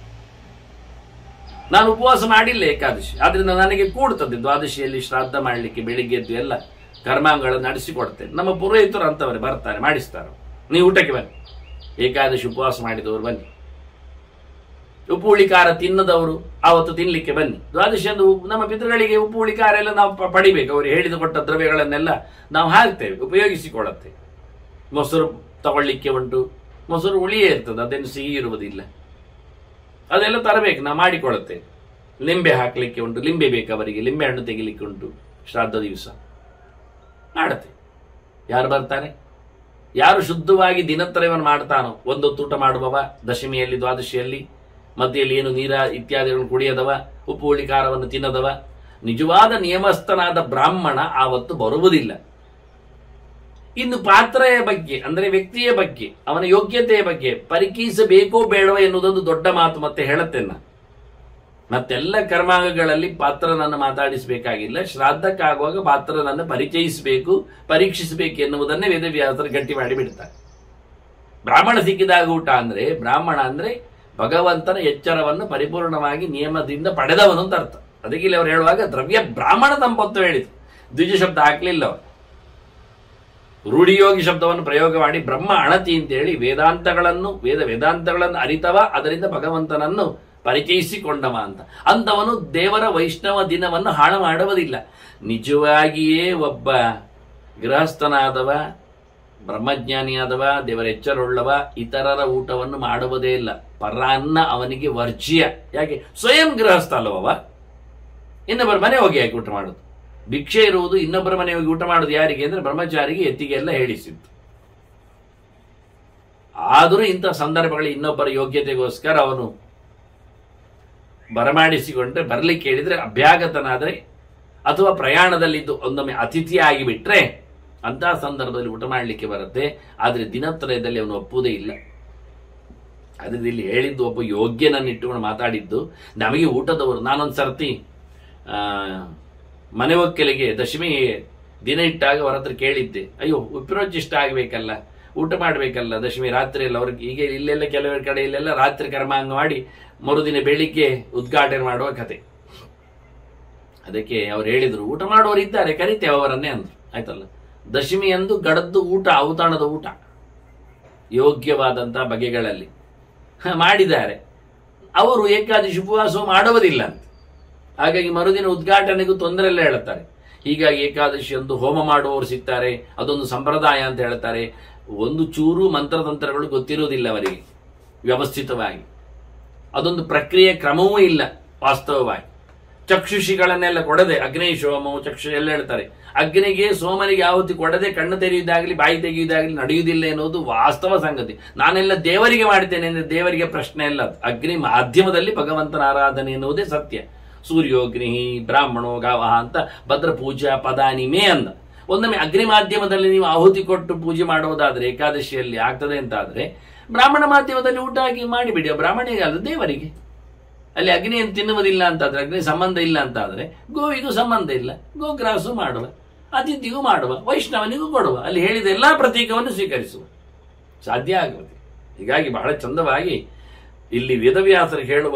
ನಾನು ಉಪವಾಸ ಮಾಡಿಲ್ಲ ಏಕಾದಶಿ, ಆದ್ರಿಂದ ನನಗೆ ಕೂಡ್ತದೆ ದ್ವಾದಶಿಯಲ್ಲಿ ಶ್ರಾದ್ದ ಮಾಡಲಿಕ್ಕೆ. ಬೆಳಿಗ್ಗೆ ಎದ್ದು ಎಲ್ಲ ಕರ್ಮಾಂಗಗಳನ್ನು ನಡೆಸಿಕೊಡ್ತೇನೆ. ನಮ್ಮ ಪುರೋಹಿತರು ಅಂತವರೇ ಬರ್ತಾರೆ, ಮಾಡಿಸ್ತಾರೆ. ನೀವು ಊಟಕ್ಕೆ ಬನ್ನಿ. ಏಕಾದಶಿ ಉಪವಾಸ ಮಾಡಿದವರು ಬನ್ನಿ. ಉಪ್ಪು ಹುಳಿ ಖಾರ ತಿನ್ನದವರು ಆವತ್ತು ತಿನ್ಲಿಕ್ಕೆ ಬನ್ನಿ. ದ್ವಾದಶಿ ಅಂದು ನಮ್ಮ ಪಿತೃಗಳಿಗೆ ಉಪ್ಪು ಹುಳಿ ಖಾರ ಎಲ್ಲ ನಾವು ಪಡಿಬೇಕು. ಅವರು ಹೇಳಿದ ಕೊಟ್ಟ ದ್ರವ್ಯಗಳನ್ನೆಲ್ಲ ನಾವು ಹಾಕ್ತೇವೆ, ಉಪಯೋಗಿಸಿಕೊಳ್ಳುತ್ತೇವೆ. ಮೊಸರು ತಗೊಳ್ಳಿಕ್ಕೆ ಉಂಟು, ಮೊಸರು ಹುಳಿಯೇ ಇರ್ತದೆ, ಅದೇನು ಸಿಹಿ ಇರುವುದಿಲ್ಲ. ಅದೆಲ್ಲ ತರಬೇಕು, ನಾವು ಮಾಡಿಕೊಳ್ಳುತ್ತೇವೆ. ಲಿಂಬೆ ಹಾಕ್ಲಿಕ್ಕೆ ಉಂಟು, ಲಿಂಬೆ ಬೇಕು ಅವರಿಗೆ, ಲಿಂಬೆ ಹಣ್ಣು ತೆಗಿಲಿಕ್ಕೆ ಉಂಟು. ಶ್ರಾದ್ದ ದಿವಸ ಮಾಡುತ್ತೆ. ಯಾರು ಬರ್ತಾರೆ? ಯಾರು ಶುದ್ಧವಾಗಿ ದಿನತ್ರಯವನ್ನು ಮಾಡ್ತಾನೋ, ಒಂದೊತ್ತು ಊಟ ಮಾಡುವವ, ದಶಮಿಯಲ್ಲಿ ದ್ವಾದಶಿಯಲ್ಲಿ ಮಧ್ಯೆಯಲ್ಲಿ ಏನು ನೀರ ಇತ್ಯಾದಿಗಳನ್ನು ಕುಡಿಯದವ, ಉಪ್ಪು ಹುಳಿ ಖಾರವನ್ನು ತಿನ್ನದವ, ನಿಜವಾದ ನಿಯಮಸ್ಥನಾದ ಬ್ರಾಹ್ಮಣ ಆವತ್ತು ಬರುವುದಿಲ್ಲ. ಇನ್ನು ಪಾತ್ರೆಯ ಬಗ್ಗೆ ಅಂದ್ರೆ ವ್ಯಕ್ತಿಯ ಬಗ್ಗೆ, ಅವನ ಯೋಗ್ಯತೆಯ ಬಗ್ಗೆ ಪರಿಕೀಸಬೇಕೋ ಬೇಡವೋ ಎನ್ನುವುದೊಂದು ದೊಡ್ಡ ಮಾತು. ಮತ್ತೆ ಹೇಳುತ್ತೇನೆ, ಮತ್ತೆಲ್ಲ ಕರ್ಮಾಂಗಗಳಲ್ಲಿ ಪಾತ್ರನನ್ನು ಮಾತಾಡಿಸಬೇಕಾಗಿಲ್ಲ. ಶ್ರಾದ್ದಕ್ಕಾಗುವಾಗ ಪಾತ್ರನನ್ನು ಪರಿಚಯಿಸಬೇಕು, ಪರೀಕ್ಷಿಸಬೇಕು ಎನ್ನುವುದನ್ನೇ ವೇದವ್ಯಾಸರು ಗಟ್ಟಿ ಮಾಡಿ ಬಿಡ್ತಾರೆ. ಬ್ರಾಹ್ಮಣ ಸಿಕ್ಕಿದಾಗ ಊಟ ಅಂದ್ರೆ, ಬ್ರಾಹ್ಮಣ ಅಂದ್ರೆ ಭಗವಂತನ ಎಚ್ಚರವನ್ನು ಪರಿಪೂರ್ಣವಾಗಿ ನಿಯಮದಿಂದ ಪಡೆದವನು ಅಂತ ಅರ್ಥ. ಅದಕ್ಕೆ ಇಲ್ಲಿ ಅವರು ಹೇಳುವಾಗ ದ್ರವ್ಯ ಬ್ರಾಹ್ಮಣ ಸಂಪತ್ತು ಹೇಳಿದ್ರು, ದ್ವಿಜ ಶಬ್ದ ಹಾಕ್ಲಿಲ್ಲ ಅವರು. ರೂಢಿಯೋಗಿ ಶಬ್ದವನ್ನು ಪ್ರಯೋಗ ಮಾಡಿ ಬ್ರಹ್ಮ ಅಣತಿ ಅಂತೇಳಿ ವೇದಾಂತಗಳನ್ನು ವೇದ ವೇದಾಂತಗಳನ್ನು ಅರಿತವ, ಅದರಿಂದ ಭಗವಂತನನ್ನು ಪರಿಚಯಿಸಿಕೊಂಡವ ಅಂತ. ಅಂತವನು ದೇವರ ವೈಷ್ಣವ ದಿನವನ್ನು ಹಾಳು ಮಾಡುವುದಿಲ್ಲ. ನಿಜವಾಗಿಯೇ ಒಬ್ಬ ಗೃಹಸ್ಥನಾದವ, ಬ್ರಹ್ಮಜ್ಞಾನಿಯಾದವ, ದೇವರ ಎಚ್ಚರವುಳ್ಳವ ಇತರರ ಊಟವನ್ನು ಮಾಡುವುದೇ ಇಲ್ಲ. ಪರಾನ್ನ ಅವನಿಗೆ ವರ್ಜ್ಯ. ಯಾಕೆ? ಸ್ವಯಂ ಗೃಹಸ್ಥ ಅಲ್ಲವವ, ಇನ್ನೊಬ್ಬರ ಮನೆ ಹೋಗಿ ಯಾಕೆ ಊಟ ಮಾಡುದು? ಭಿಕ್ಷೆ ಇರುವುದು ಇನ್ನೊಬ್ಬರ ಮನೆ ಹೋಗಿ ಊಟ ಮಾಡುದು ಯಾರಿಗೆ ಅಂದ್ರೆ ಬ್ರಹ್ಮಚಾರಿಗೆ, ಎತ್ತಿಗೆ ಎಲ್ಲ ಹೇಳಿಸಿತ್ತು. ಆದರೂ ಇಂಥ ಸಂದರ್ಭಗಳಲ್ಲಿ ಇನ್ನೊಬ್ಬರ ಯೋಗ್ಯತೆಗೋಸ್ಕರ ಅವನು ಬರಮಾಡಿಸಿಕೊಂಡ್ರೆ, ಬರ್ಲಿಕ್ಕೆ ಹೇಳಿದ್ರೆ, ಅಭ್ಯಾಗತನಾದ್ರೆ ಅಥವಾ ಪ್ರಯಾಣದಲ್ಲಿದ್ದು ಒಂದೊಮ್ಮೆ ಅತಿಥಿ ಆಗಿಬಿಟ್ರೆ ಅಂತಹ ಸಂದರ್ಭದಲ್ಲಿ ಊಟ ಮಾಡಲಿಕ್ಕೆ ಬರುತ್ತೆ. ಆದರೆ ದಿನತ್ರಯದಲ್ಲಿ ಅವನು ಒಪ್ಪುವುದೇ ಇಲ್ಲ. ಅದರಿಂದ ಇಲ್ಲಿ ಹೇಳಿದ್ದು ಒಬ್ಬ ಯೋಗ್ಯನನ್ನು ಇಟ್ಟುಕೊಂಡು ಮಾತಾಡಿದ್ದು. ನಮಗೆ ಊಟದವರು, ನಾನೊಂದು ಸರ್ತಿ ಆ ಮನೆ ಒಕ್ಕಲಿಗೆ ದಶಮಿ ದಿನ ಇಟ್ಟಾಗ ಅವರ ಹತ್ರ ಕೇಳಿದ್ದೆ, ಅಯ್ಯೋ ಉಪ್ಪಿರೋಜ್ ಇಷ್ಟ ಆಗಬೇಕಲ್ಲ, ಊಟ ಮಾಡಬೇಕಲ್ಲ ದಶಮಿ ರಾತ್ರಿ ಎಲ್ಲ ಅವ್ರಿಗೆ. ಈಗ ಇಲ್ಲೆಲ್ಲ ಕೆಲವರ ಕಡೆ ಇಲ್ಲೆಲ್ಲ ರಾತ್ರಿ ಕರ್ಮಾಂಗ ಮಾಡಿ ಮರುದಿನ ಬೆಳಿಗ್ಗೆ ಉದ್ಘಾಟನೆ ಮಾಡುವ ಕತೆ. ಅದಕ್ಕೆ ಅವ್ರು ಹೇಳಿದ್ರು, ಊಟ ಮಾಡುವವರು ಇದ್ದಾರೆ ಕರಿತೇವೆ ಅವರನ್ನೇ ಅಂದ್ರು. ಆಯ್ತಲ್ಲ, ದಶಮಿ ಅಂದು ಗಡದ್ದು ಊಟ, ಔತಣದ ಊಟ ಯೋಗ್ಯವಾದಂತಹ ಬಗೆಗಳಲ್ಲಿ ಮಾಡಿದ್ದಾರೆ. ಅವರು ಏಕಾದಶಿ ಉಪವಾಸ ಮಾಡುವುದಿಲ್ಲ ಅಂತ. ಹಾಗಾಗಿ ಮರುದಿನ ಉದ್ಘಾಟನೆಗೂ ತೊಂದರೆ ಎಲ್ಲ ಹೇಳುತ್ತಾರೆ. ಹೀಗಾಗಿ ಏಕಾದಶಿ ಒಂದು ಹೋಮ ಮಾಡುವವರು ಸಿಗ್ತಾರೆ, ಅದೊಂದು ಸಂಪ್ರದಾಯ ಅಂತ ಹೇಳ್ತಾರೆ. ಒಂದು ಚೂರು ಮಂತ್ರತಂತ್ರಗಳು ಗೊತ್ತಿರುವುದಿಲ್ಲ ಅವರಿಗೆ ವ್ಯವಸ್ಥಿತವಾಗಿ, ಅದೊಂದು ಪ್ರಕ್ರಿಯೆ ಕ್ರಮವೂ ಇಲ್ಲ ವಾಸ್ತವವಾಗಿ. ಚಕ್ಷುಷಿಗಳನ್ನೆಲ್ಲ ಕೊಡದೆ ಅಗ್ನಿ ಸೋಮವು ಚಕ್ಷು ಎಲ್ಲ ಹೇಳ್ತಾರೆ. ಅಗ್ನಿಗೆ ಸೋಮನಿಗೆ ಆಹುತಿ ಕೊಡದೆ ಕಣ್ಣು ತೆರೆಯುವುದಾಗಲಿ ಬಾಯಿ ತೆಗೆಯುವುದಾಗಲಿ ನಡೆಯುವುದಿಲ್ಲ ಎನ್ನುವುದು ವಾಸ್ತವ ಸಂಗತಿ. ನಾನೆಲ್ಲ ದೇವರಿಗೆ ಮಾಡ್ತೇನೆ ಅಂದ್ರೆ ದೇವರಿಗೆ ಪ್ರಶ್ನೆ ಇಲ್ಲ. ಅಗ್ನಿ ಮಾಧ್ಯಮದಲ್ಲಿ ಭಗವಂತನ ಆರಾಧನೆ ಎನ್ನುವುದೇ ಸತ್ಯ. ಸೂರ್ಯೋಗ್ನಿ ಬ್ರಾಹ್ಮಣೋ ಗಾವಹ ಅಂತ ಭದ್ರ ಪೂಜಾ ಪದಾನಿಮೇ ಅಂದ. ಒಮ್ಮೊಮ್ಮೆ ಅಗ್ನಿ ಮಾಧ್ಯಮದಲ್ಲಿ ನೀವು ಆಹುತಿ ಕೊಟ್ಟು ಪೂಜೆ ಮಾಡುವುದಾದ್ರೆ ಏಕಾದಶಿಯಲ್ಲಿ ಆಗ್ತದೆ ಅಂತ ಆದ್ರೆ ಬ್ರಾಹ್ಮಣ ಮಾಧ್ಯಮದಲ್ಲಿ ಊಟ ಹಾಕಿ ಮಾಡಿಬಿಡಿ. ಬ್ರಾಹ್ಮಣಿಗೆ ಅಲ್ಲ ದೇವರಿಗೆ. ಅಲ್ಲಿ ಅಗ್ನಿಯನ್ನು ತಿನ್ನುವುದಿಲ್ಲ ಅಂತಾದ್ರೆ, ಅಗ್ನಿ ಸಂಬಂಧ ಇಲ್ಲ ಅಂತಾದ್ರೆ ಗೋವಿಗೂ ಸಂಬಂಧ ಇಲ್ಲ, ಗೋಗ್ರಾಸು ಮಾಡುವ, ಅತಿಥಿಗೂ ಮಾಡುವ, ವೈಷ್ಣವನಿಗೂ ಕೊಡುವ, ಅಲ್ಲಿ ಹೇಳಿದ ಎಲ್ಲಾ ಪ್ರತೀಕವನ್ನು ಸ್ವೀಕರಿಸುವ ಸಾಧ್ಯ ಆಗುತ್ತೆ. ಹೀಗಾಗಿ ಬಹಳ ಚಂದವಾಗಿ ಇಲ್ಲಿ ವೇದವ್ಯಾಸರು ಹೇಳುವ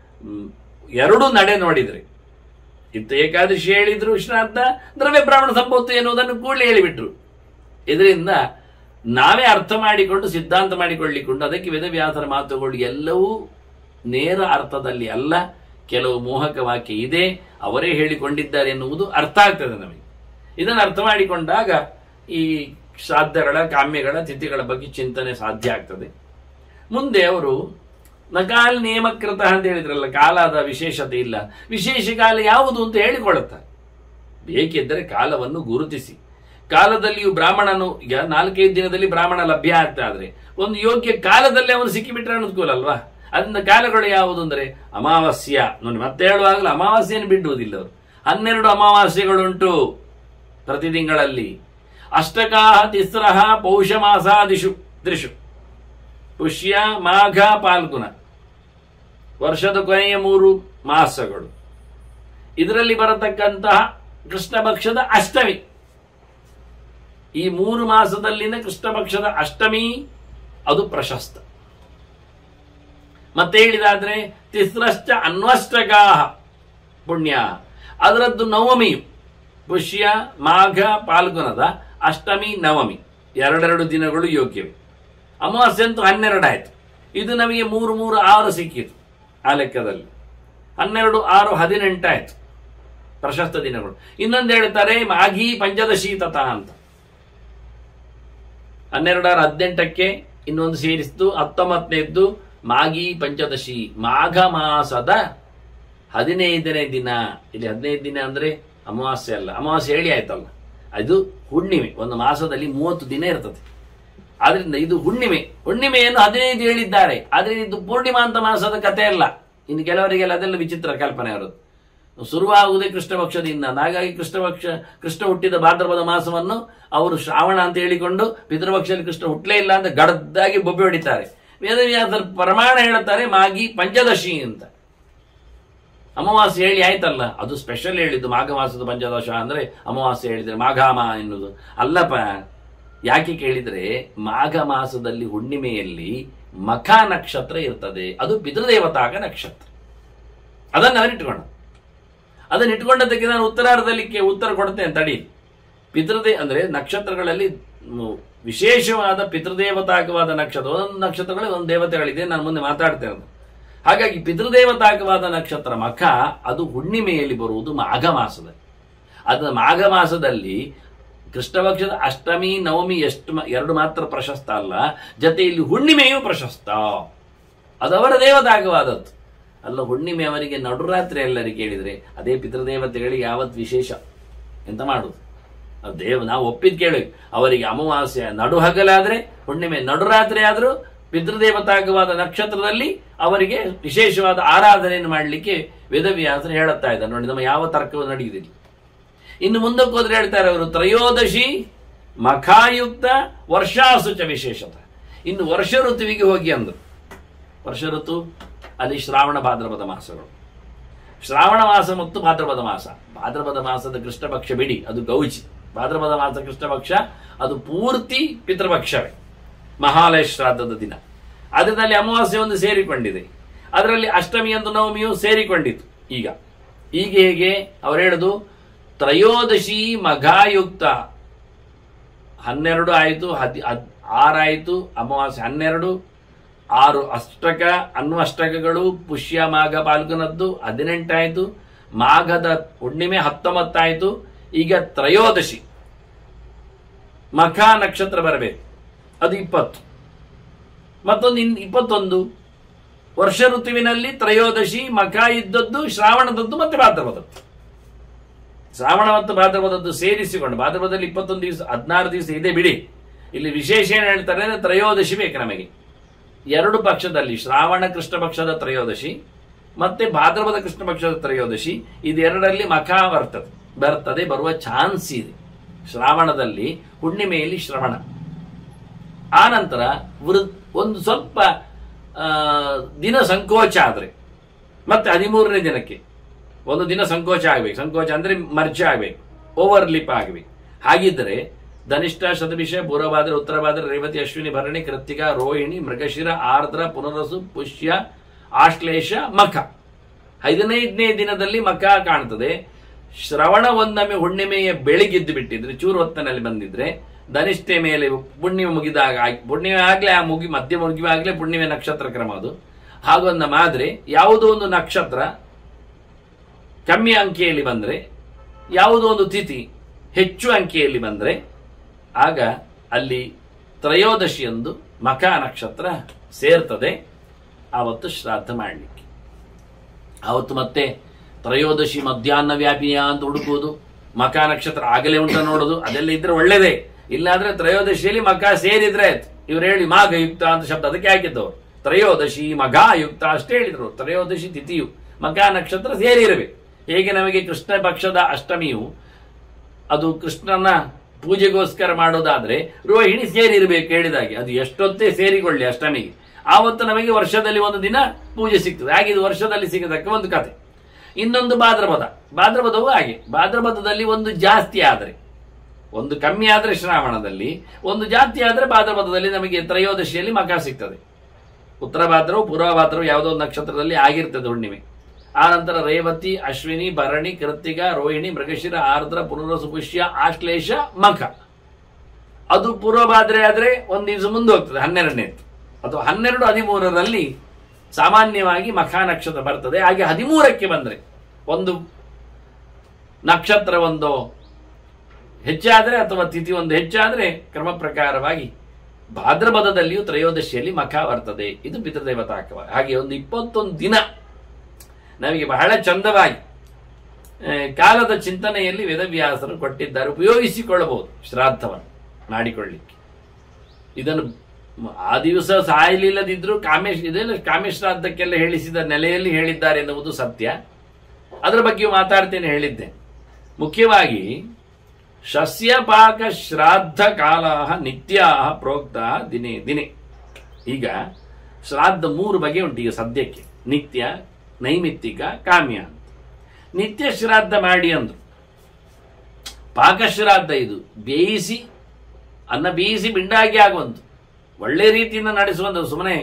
ಎರಡು ನಡೆ ನೋಡಿದ್ರೆ, ಇತ್ತು ಏಕಾದಶಿ ಹೇಳಿದ್ರು, ಶ್ರಾದ್ದ ದ್ರವ್ಯ ಬ್ರಾಹ್ಮಣ ಸಂಪತ್ತು ಎನ್ನುವುದನ್ನು ಕೂಡಲೇ ಹೇಳಿಬಿಟ್ರು. ಇದರಿಂದ ನಾವೇ ಅರ್ಥ ಮಾಡಿಕೊಂಡು ಸಿದ್ಧಾಂತ ಮಾಡಿಕೊಳ್ಳಿಕೊಂಡು ಅದಕ್ಕೆ ವೇದವ್ಯಾಸರ ಮಾತುಗಳು ಎಲ್ಲವೂ ನೇರ ಅರ್ಥದಲ್ಲಿ ಅಲ್ಲ, ಕೆಲವು ಮೋಹಕ ವಾಕ್ಯ ಇದೆ, ಅವರೇ ಹೇಳಿಕೊಂಡಿದ್ದಾರೆ ಎನ್ನುವುದು ಅರ್ಥ ಆಗ್ತದೆ ನಮಗೆ. ಇದನ್ನು ಅರ್ಥ ಮಾಡಿಕೊಂಡಾಗ ಈ ಶ್ರಾದ್ದಗಳ ಕಾಮ್ಯಗಳ ತಿಥಿಗಳ ಬಗ್ಗೆ ಚಿಂತನೆ ಸಾಧ್ಯ ಆಗ್ತದೆ. ಮುಂದೆ ಅವರು ನಕಾಲ್ ನೇಮಕೃತ ಅಂತ ಹೇಳಿದ್ರಲ್ಲ, ಕಾಲದ ವಿಶೇಷತೆ ಇಲ್ಲ, ವಿಶೇಷ ಕಾಲ ಯಾವುದು ಅಂತ ಹೇಳಿಕೊಳ್ಳುತ್ತಾರೆ. ಬೇಕಿದ್ದರೆ ಕಾಲವನ್ನು ಗುರುತಿಸಿ, ಕಾಲದಲ್ಲಿಯೂ ಬ್ರಾಹ್ಮಣನು ಈಗ ನಾಲ್ಕೈದು ದಿನದಲ್ಲಿ ಬ್ರಾಹ್ಮಣ ಲಭ್ಯ ಆಗ್ತಾ ಆದ್ರೆ ಒಂದು ಯೋಗ್ಯ ಕಾಲದಲ್ಲಿ ಅವನು ಸಿಕ್ಕಿಬಿಟ್ರೆ ಅನುಕೂಲ ಅಲ್ವಾ. ಅದರಿಂದ ಕಾಲಗಳು ಯಾವುದು ಅಂದರೆ ಅಮಾವಾಸ್ಯ ನೋಡಿ, ಮತ್ತೆ ಹೇಳುವಾಗಲೂ ಅಮಾವಾಸ್ಯೆಯನ್ನು ಬಿಡುವುದಿಲ್ಲ ಅವರು. ಹನ್ನೆರಡು ಅಮಾವಾಸ್ಯೆಗಳುಂಟು ಪ್ರತಿ ತಿಂಗಳಲ್ಲಿ. ಅಷ್ಟಕಾಹ ತಿಸ್ರಹ ಪೌಷ ಮಾಸಾದಿಷು ತ್ರಿಷು ಪುಷ್ಯ ಮಾಘ ಪಾಲ್ಗುಣ, ವರ್ಷದ ಕೊನೆಯ ಮೂರು ಮಾಸಗಳು. ಇದರಲ್ಲಿ ಬರತಕ್ಕಂತಹ ಕೃಷ್ಣ ಪಕ್ಷದ ಅಷ್ಟಮಿ, ಈ ಮೂರು ಮಾಸದಲ್ಲಿನ ಕೃಷ್ಣ ಪಕ್ಷದ ಅಷ್ಟಮಿ ಅದು ಪ್ರಶಸ್ತ. ಮತ್ತೆ ಹೇಳಿದಾದ್ರೆ ತಿಸ್ರಶ್ಚ ಅನ್ವಷ್ಟಕಾಹ ಪುಣ್ಯ, ಅದರದ್ದು ನವಮಿಯು ಪುಷ್ಯ ಮಾಘ ಪಾಲ್ಗುಣದ ಅಷ್ಟಮಿ ನವಮಿ ಎರಡೆರಡು ದಿನಗಳು ಯೋಗ್ಯವೇ. ಅಮಾವಾಸ್ಯೆ ಅಂತೂ ಹನ್ನೆರಡಾಯ್ತು, ಇದು ನಮಗೆ ಮೂರು ಮೂರು ಆರು ಸಿಕ್ಕಿತು ಆ ಲೆಕ್ಕದಲ್ಲಿ. ಹನ್ನೆರಡು ಆರು ಹದಿನೆಂಟಾಯ್ತು ಪ್ರಶಸ್ತ ದಿನಗಳು. ಇನ್ನೊಂದು ಹೇಳ್ತಾರೆ ಮಾಘಿ ಪಂಚದಶಿ ತಥ ಅಂತ, ಹನ್ನೆರಡಾರು ಹದಿನೆಂಟಕ್ಕೆ ಇನ್ನೊಂದು ಸೇರಿಸಿತು, ಹತ್ತೊಂಬತ್ತನೇದ್ದು ಮಾಘಿ ಪಂಚದಶಿ, ಮಾಘ ಮಾಸದ ಹದಿನೈದನೇ ದಿನ. ಇಲ್ಲಿ ಹದಿನೈದು ದಿನ ಅಂದ್ರೆ ಅಮಾವಾಸ್ಯೆ ಅಲ್ಲ, ಅಮಾವಾಸ್ಯೆ ಹೇಳಿ ಆಯ್ತಲ್ಲ, ಅದು ಹುಣ್ಣಿಮೆ. ಒಂದು ಮಾಸದಲ್ಲಿ ಮೂವತ್ತು ದಿನ ಇರ್ತದೆ, ಆದ್ರಿಂದ ಇದು ಹುಣ್ಣಿಮೆ. ಹುಣ್ಣಿಮೆಯನ್ನು ಹದಿನೈದು ಹೇಳಿದ್ದಾರೆ, ಆದ್ರೆ ಇದು ಪೂರ್ಣಿಮಾ ಅಂತ ಮಾಸದ ಕಥೆ ಅಲ್ಲ. ಇನ್ನು ಕೆಲವರಿಗೆಲ್ಲ ಅದೆಲ್ಲ ವಿಚಿತ್ರ ಕಲ್ಪನೆ ಅವರದ್ದು. ಶುರುವಾಗುವುದೇ ಕೃಷ್ಣ ಪಕ್ಷದಿಂದ, ಹಾಗಾಗಿ ಕೃಷ್ಣ ಪಕ್ಷ ಕೃಷ್ಣ ಹುಟ್ಟಿದ ಭಾದ್ರಪದ ಮಾಸವನ್ನು ಅವರು ಶ್ರಾವಣ ಅಂತ ಹೇಳಿಕೊಂಡು ಪಿತೃಪಕ್ಷದಲ್ಲಿ ಕೃಷ್ಣ ಹುಟ್ಟಲೇ ಇಲ್ಲ ಅಂತ ಗಡದ್ದಾಗಿ ಬೊಬ್ಬೆ ಹೊಡಿತಾರೆ. ವೇದವ್ಯಾಸರ ಪ್ರಮಾಣ ಹೇಳುತ್ತಾರೆ ಮಾಘಿ ಪಂಚದಶಿ ಅಂತ. ಅಮಾವಾಸ್ಯೆ ಹೇಳಿ ಆಯ್ತಲ್ಲ, ಅದು ಸ್ಪೆಷಲ್ ಹೇಳಿದ್ದು. ಮಾಘ ಮಾಸದ ಪಂಚದಶ ಅಂದ್ರೆ ಅಮಾವಾಸ್ಯೆ ಹೇಳಿದ್ರೆ ಮಾಘಾಮ ಎನ್ನುವುದು ಅಲ್ಲಪ್ಪ. ಯಾಕೆ ಕೇಳಿದ್ರೆ ಮಾಘ ಮಾಸದಲ್ಲಿ ಹುಣ್ಣಿಮೆಯಲ್ಲಿ ಮಖ ನಕ್ಷತ್ರ ಇರ್ತದೆ, ಅದು ಪಿತೃದೇವತಾಗ ನಕ್ಷತ್ರ. ಅದನ್ನು ಅವರಿಟ್ಕೊಂಡ ಅದನ್ನ ಇಟ್ಕೊಂಡದಕ್ಕೆ ನಾನು ಉತ್ತರಾರ್ಧದಲ್ಲಿ ಉತ್ತರ ಕೊಡ್ತೇನೆ ತಡಿ. ಪಿತೃದೇ ಅಂದ್ರೆ ನಕ್ಷತ್ರಗಳಲ್ಲಿ ವಿಶೇಷವಾದ ಪಿತೃದೇವತಾಕವಾದ ನಕ್ಷತ್ರ, ಒಂದೊಂದು ನಕ್ಷತ್ರಗಳಲ್ಲಿ ಒಂದು ದೇವತೆಗಳಿದೆ, ನಾನು ಮುಂದೆ ಮಾತಾಡ್ತೇನೆ. ಹಾಗಾಗಿ ಪಿತೃದೇವತಾಕವಾದ ನಕ್ಷತ್ರ ಮಖ ಅದು ಹುಣ್ಣಿಮೆಯಲ್ಲಿ ಬರುವುದು ಮಾಘ ಮಾಸದಲ್ಲಿ. ಅದನ್ನ ಮಾಘ ಮಾಸದಲ್ಲಿ ಕೃಷ್ಣ ಪಕ್ಷದ ಅಷ್ಟಮಿ ನವಮಿ ಎಷ್ಟು ಎರಡು ಮಾತ್ರ ಪ್ರಶಸ್ತ ಅಲ್ಲ, ಜೊತೆಯಲ್ಲಿ ಹುಣ್ಣಿಮೆಯೂ ಪ್ರಶಸ್ತ. ಅದವರ ದೇವತಾಕವಾದದ್ದು ಅಲ್ಲ. ಹುಣ್ಣಿಮೆ ಅವರಿಗೆ ನಡುರಾತ್ರಿ ಎಲ್ಲರಿಗೆ ಕೇಳಿದ್ರೆ ಅದೇ ಪಿತೃದೇವತೆಗಳಿಗೆ ಯಾವತ್ತು ವಿಶೇಷ ಎಂತ ಮಾಡುದು ದೇವ ನಾವು ಒಪ್ಪಿದ್ ಕೇಳಿ. ಅವರಿಗೆ ಅಮಾವಾಸ್ಯೆ ನಡು ಹಗಲಾದ್ರೆ, ಹುಣ್ಣಿಮೆ ನಡುರಾತ್ರಿ ಆದ್ರೂ ಪಿತೃದೇವತಾಕವಾದ ನಕ್ಷತ್ರದಲ್ಲಿ ಅವರಿಗೆ ವಿಶೇಷವಾದ ಆರಾಧನೆಯನ್ನು ಮಾಡಲಿಕ್ಕೆ ವೇದವ್ಯಾಸರು ಹೇಳುತ್ತಾ ಇದ್ದಾರೆ ನೋಡಿ. ನಮ್ಮ ಯಾವ ತರ್ಕವು ನಡೆಯುವುದಿಲ್ಲ. ಇನ್ನು ಮುಂದಕ್ಕೆ ಹೋದ್ರೆ ಹೇಳ್ತಾರೆ ಅವರು ತ್ರಯೋದಶಿ ಮಖಾಯುಕ್ತ ವರ್ಷಾಸುಚ ವಿಶೇಷತ. ಇನ್ನು ವರ್ಷ ಋತುವಿಗೆ ಹೋಗಿ ಅಂದ್ರು. ವರ್ಷ ಋತು ಅಲ್ಲಿ ಶ್ರಾವಣ ಭಾದ್ರಪದ ಮಾಸಗಳು, ಶ್ರಾವಣ ಮಾಸ ಮತ್ತು ಭಾದ್ರಪದ ಮಾಸ. ಭಾದ್ರಪದ ಮಾಸದ ಕೃಷ್ಣ ಪಕ್ಷ ಬಿಡಿ, ಅದು ಗೌಜಿ. ಭಾದ್ರಪದ ಮಾಸ ಕೃಷ್ಣ ಪಕ್ಷ ಅದು ಪೂರ್ತಿ ಪಿತೃಪಕ್ಷವೇ. ಮಹಾಲಯ ಶ್ರಾದ್ದದ ದಿನ. ಅದರಲ್ಲಿ ಅಮಾವಾಸ್ಯೆ ಒಂದು ಸೇರಿಕೊಂಡಿದೆ, ಅದರಲ್ಲಿ ಅಷ್ಟಮಿಯಂದು ನವಮಿಯು ಸೇರಿಕೊಂಡಿತು. ಈಗ ಈಗ ಹೇಗೆ ಅವರು ಹೇಳುದು, ತ್ರಯೋದಶಿ ಮಘಾಯುಕ್ತ ಹನ್ನೆರಡು ಆಯಿತು, ಹದಿ ಆರಾಯಿತು ಅಮಾವಾಸ್ಯೆ ಹನ್ನೆರಡು, ಆರು ಅಷ್ಟಕ ಅನ್ವಷ್ಟಕಗಳು ಪುಷ್ಯ ಮಾಘ ಪಾಲ್ಗುನದ್ದು ಹದಿನೆಂಟಾಯಿತು, ಮಾಘದ ಹುಣ್ಣಿಮೆ ಹತ್ತೊಂಬತ್ತಾಯಿತು. ಈಗ ತ್ರಯೋದಶಿ ಮಖ ನಕ್ಷತ್ರ ಬರಬೇಕು, ಅದು ಇಪ್ಪತ್ತು, ಮತ್ತೊಂದು ಇನ್ ಇಪ್ಪತ್ತೊಂದು. ವರ್ಷ ಋತುವಿನಲ್ಲಿ ತ್ರಯೋದಶಿ ಮಖ ಇದ್ದದ್ದು ಶ್ರಾವಣದದ್ದು ಮತ್ತೆ ಭಾದ್ರಪದದ್ದು. ಶ್ರಾವಣ ಮತ್ತು ಭಾದ್ರಪದದ್ದು ಸೇರಿಸಿಕೊಂಡು, ಭಾದ್ರಪದದಲ್ಲಿ ಇಪ್ಪತ್ತೊಂದು ದಿವಸ ಹದಿನಾರು ದಿವಸ ಇದೆ ಬಿಡಿ. ಇಲ್ಲಿ ವಿಶೇಷ ಏನು ಹೇಳ್ತಾರೆ ಅಂದ್ರೆ ತ್ರಯೋದಶಿ ಬೇಕು ನಮಗೆ. ಎರಡು ಪಕ್ಷದಲ್ಲಿ ಶ್ರಾವಣ ಕೃಷ್ಣ ಪಕ್ಷದ ತ್ರಯೋದಶಿ ಮತ್ತೆ ಭಾದ್ರಪದ ಕೃಷ್ಣ ಪಕ್ಷದ ತ್ರಯೋದಶಿ, ಇದೆರಡರಲ್ಲಿ ಮಖ ಬರ್ತದೆ ಬರ್ತದೆ ಬರುವ ಚಾನ್ಸ್ ಇದೆ. ಶ್ರಾವಣದಲ್ಲಿ ಹುಣ್ಣಿಮೆಯಲ್ಲಿ ಶ್ರವಣ, ಆ ನಂತರ ಒಂದು ಸ್ವಲ್ಪ ದಿನ ಸಂಕೋಚ ಆದರೆ ಮತ್ತೆ ಹದಿಮೂರನೇ ದಿನಕ್ಕೆ ಒಂದು ದಿನ ಸಂಕೋಚ ಆಗಬೇಕು. ಸಂಕೋಚ ಅಂದ್ರೆ ಮರ್ಚ ಆಗಬೇಕು, ಓವರ್ ಲಿಪ್ ಆಗಬೇಕು. ಹಾಗಿದ್ದರೆ ಧನಿಷ್ಠ ಶತಭಿಷ ಪೂರ್ವಭಾದ್ರ ಉತ್ತರಭಾದ್ರ ರೇವತಿ ಅಶ್ವಿನಿ ಭರಣಿ ಕೃತ್ತಿಕ ರೋಹಿಣಿ ಮೃಗಶಿರ ಆರ್ದ್ರ ಪುನರಸು ಪುಷ್ಯ ಆಶ್ಲೇಷ ಮಖ, ಐದನೈದನೇ ದಿನದಲ್ಲಿ ಮಖ ಕಾಣ್ತದೆ. ಶ್ರವಣ ಒಂದೊಮ್ಮೆ ಹುಣ್ಣಿಮೆಯ ಬೆಳಿಗ್ಗೆದ್ದು ಬಿಟ್ಟಿದ್ರೆ ಚೂರು ಹೊತ್ತಿನಲ್ಲಿ ಬಂದಿದ್ರೆ ಧನಿಷ್ಠೆ ಮೇಲೆ ಪುಣ್ಣಿಮೆ ಮುಗಿದಾಗ, ಪುಣ್ಣಿಮೆ ಆಗ್ಲೇ ಆ ಮುಗಿ ಮಧ್ಯ ಮುಗಿವಾಗಲೇ ಪುಣ್ಣಿಮೆ ನಕ್ಷತ್ರ ಕ್ರಮ ಅದು. ಹಾಗೊಂದ ಮಾದ್ರೆ ಯಾವುದೋ ಒಂದು ನಕ್ಷತ್ರ ಕಮ್ಮಿ ಅಂಕೆಯಲ್ಲಿ ಬಂದ್ರೆ, ಯಾವುದೋ ಒಂದು ತಿಥಿ ಹೆಚ್ಚು ಅಂಕೆಯಲ್ಲಿ ಬಂದ್ರೆ, ಆಗ ಅಲ್ಲಿ ತ್ರಯೋದಶಿಯಂದು ಮಖ ನಕ್ಷತ್ರ ಸೇರ್ತದೆ. ಆವತ್ತು ಶ್ರಾದ್ದ ಮಾಡಲಿಕ್ಕೆ. ಆವತ್ತು ಮತ್ತೆ ತ್ರಯೋದಶಿ ಮಧ್ಯಾಹ್ನ ವ್ಯಾಪಿಯ ಅಂತ ಹುಡುಕುವುದು, ಮಖ ನಕ್ಷತ್ರ ಆಗಲೇ ಉಂಟ ನೋಡೋದು, ಅದೆಲ್ಲ ಇದ್ರೆ ಒಳ್ಳೇದೇ. ಇಲ್ಲಾಂದ್ರೆ ತ್ರಯೋದಶಿಯಲ್ಲಿ ಮಖ ಸೇರಿದ್ರೆ ಆಯ್ತು. ಇವ್ರು ಹೇಳಿ ಮಾಘಯುಕ್ತ ಅಂತ ಶಬ್ದ ಅದಕ್ಕೆ ಹಾಕಿದ್ದವರು, ತ್ರಯೋದಶಿ ಮಘಾಯುಕ್ತ ಅಷ್ಟೇ ಹೇಳಿದ್ರು. ತ್ರಯೋದಶಿ ತಿಥಿಯು ಮಖ ನಕ್ಷತ್ರ ಸೇರಿರಬೇಕು. ಹೇಗೆ ನಮಗೆ ಕೃಷ್ಣ ಪಕ್ಷದ ಅಷ್ಟಮಿಯು ಅದು ಕೃಷ್ಣನ ಪೂಜೆಗೋಸ್ಕರ ಮಾಡೋದಾದ್ರೆ ರೋಹಿಣಿ ಸೇರಿರಬೇಕು ಹೇಳಿದಾಗೆ, ಅದು ಎಷ್ಟೊತ್ತೇ ಸೇರಿಕೊಳ್ಳಿ ಅಷ್ಟಮಿಗೆ, ಆವತ್ತು ನಮಗೆ ವರ್ಷದಲ್ಲಿ ಒಂದು ದಿನ ಪೂಜೆ ಸಿಗ್ತದೆ. ಹಾಗೆ ಇದು ವರ್ಷದಲ್ಲಿ ಸಿಗತಕ್ಕ ಒಂದು ಕಥೆ. ಇನ್ನೊಂದು ಭಾದ್ರಪದ, ಭಾದ್ರಪದವು ಹಾಗೆ. ಭಾದ್ರಪದದಲ್ಲಿ ಒಂದು ಜಾಸ್ತಿ ಆದರೆ, ಒಂದು ಕಮ್ಮಿ ಆದರೆ ಶ್ರಾವಣದಲ್ಲಿ, ಒಂದು ಜಾಸ್ತಿ ಆದರೆ ಭಾದ್ರಪದದಲ್ಲಿ ನಮಗೆ ತ್ರಯೋದಶಿಯಲ್ಲಿ ಮಖ ಸಿಗ್ತದೆ. ಉತ್ತರ ಭಾದ್ರವು ಪೂರ್ವ ಭಾದ್ರವು ಯಾವುದೋ ಒಂದು ನಕ್ಷತ್ರದಲ್ಲಿ ಆಗಿರ್ತದೆ ಹುಣ್ಣಿಮೆ. ಆ ನಂತರ ರೇವತಿ ಅಶ್ವಿನಿ ಭರಣಿ ಕೃತ್ತಿಕ ರೋಹಿಣಿ ಮೃಗಶಿರ ಆರ್ದ್ರ ಪುನರಸು ಪುಷ್ಯ ಆಶ್ಲೇಷ ಮಖ. ಅದು ಪೂರ್ವಭಾದ್ರೆ ಆದ್ರೆ ಒಂದು ದಿವಸ ಮುಂದೆ ಹೋಗ್ತದೆ, ಹನ್ನೆರಡನೇ ಅಥವಾ ಹನ್ನೆರಡು ಹದಿಮೂರರಲ್ಲಿ ಸಾಮಾನ್ಯವಾಗಿ ಮಖ ನಕ್ಷತ್ರ ಬರ್ತದೆ. ಹಾಗೆ ಹದಿಮೂರಕ್ಕೆ ಬಂದ್ರೆ ಒಂದು ನಕ್ಷತ್ರ ಒಂದು ಹೆಚ್ಚಾದ್ರೆ ಅಥವಾ ತಿಥಿ ಒಂದು ಹೆಚ್ಚಾದ್ರೆ ಕ್ರಮ ಪ್ರಕಾರವಾಗಿ ಭಾದ್ರಪದದಲ್ಲಿಯೂ ತ್ರಯೋದಶಿಯಲ್ಲಿ ಮಖ ಬರ್ತದೆ. ಇದು ಪಿತೃದೇವತಾಕವ. ಹಾಗೆ ಒಂದು ಇಪ್ಪತ್ತೊಂದು ದಿನ ನಮಗೆ ಬಹಳ ಚಂದವಾಗಿ ಕಾಲದ ಚಿಂತನೆಯಲ್ಲಿ ವೇದವ್ಯಾಸರು ಕೊಟ್ಟಿದ್ದಾರೆ, ಉಪಯೋಗಿಸಿಕೊಳ್ಳಬಹುದು ಶ್ರಾದ್ದವನ್ನು ಮಾಡಿಕೊಳ್ಳಿಕ್ಕೆ. ಇದನ್ನು ಆ ದಿವಸ ಸಾಯಲಿಲ್ಲದಿದ್ರು ಕಾಮೇಶ್ ಇದೆಲ್ಲ ಕಾಮೇಶ್ ಶ್ರಾದ್ದಕ್ಕೆಲ್ಲ ಹೇಳಿಸಿದ ನೆಲೆಯಲ್ಲಿ ಹೇಳಿದ್ದಾರೆ ಎನ್ನುವುದು ಸತ್ಯ. ಅದರ ಬಗ್ಗೆಯೂ ಮಾತಾಡ್ತೇನೆ ಹೇಳಿದ್ದೆ. ಮುಖ್ಯವಾಗಿ ಶಸ್ಯಪಾಕ ಶ್ರಾದ್ದ ಕಾಲ ನಿತ್ಯ ಪ್ರೋಕ್ತ ದಿನೇ ದಿನೇ. ಈಗ ಶ್ರಾದ್ದ ಮೂರು ಬಗೆ ಉಂಟು ಈಗ ಸದ್ಯಕ್ಕೆ, ನಿತ್ಯ, ನೈಮಿತ್ತಿಕ, ಕಾಮ್ಯ ಅಂತ. ನಿತ್ಯ ಶ್ರಾದ್ದ ಮಾಡಿ ಅಂದ್ರು. ಪಾಕಶ್ರಾದ್ದ ಇದು ಬೇಯಿಸಿ ಅನ್ನ ಬೇಯಿಸಿ ಬಿಂಡಾಗಿ ಆಗುವಂತ ಒಳ್ಳೆ ರೀತಿಯಿಂದ ನಡೆಸುವಂತ, ಸುಮ್ಮನೆ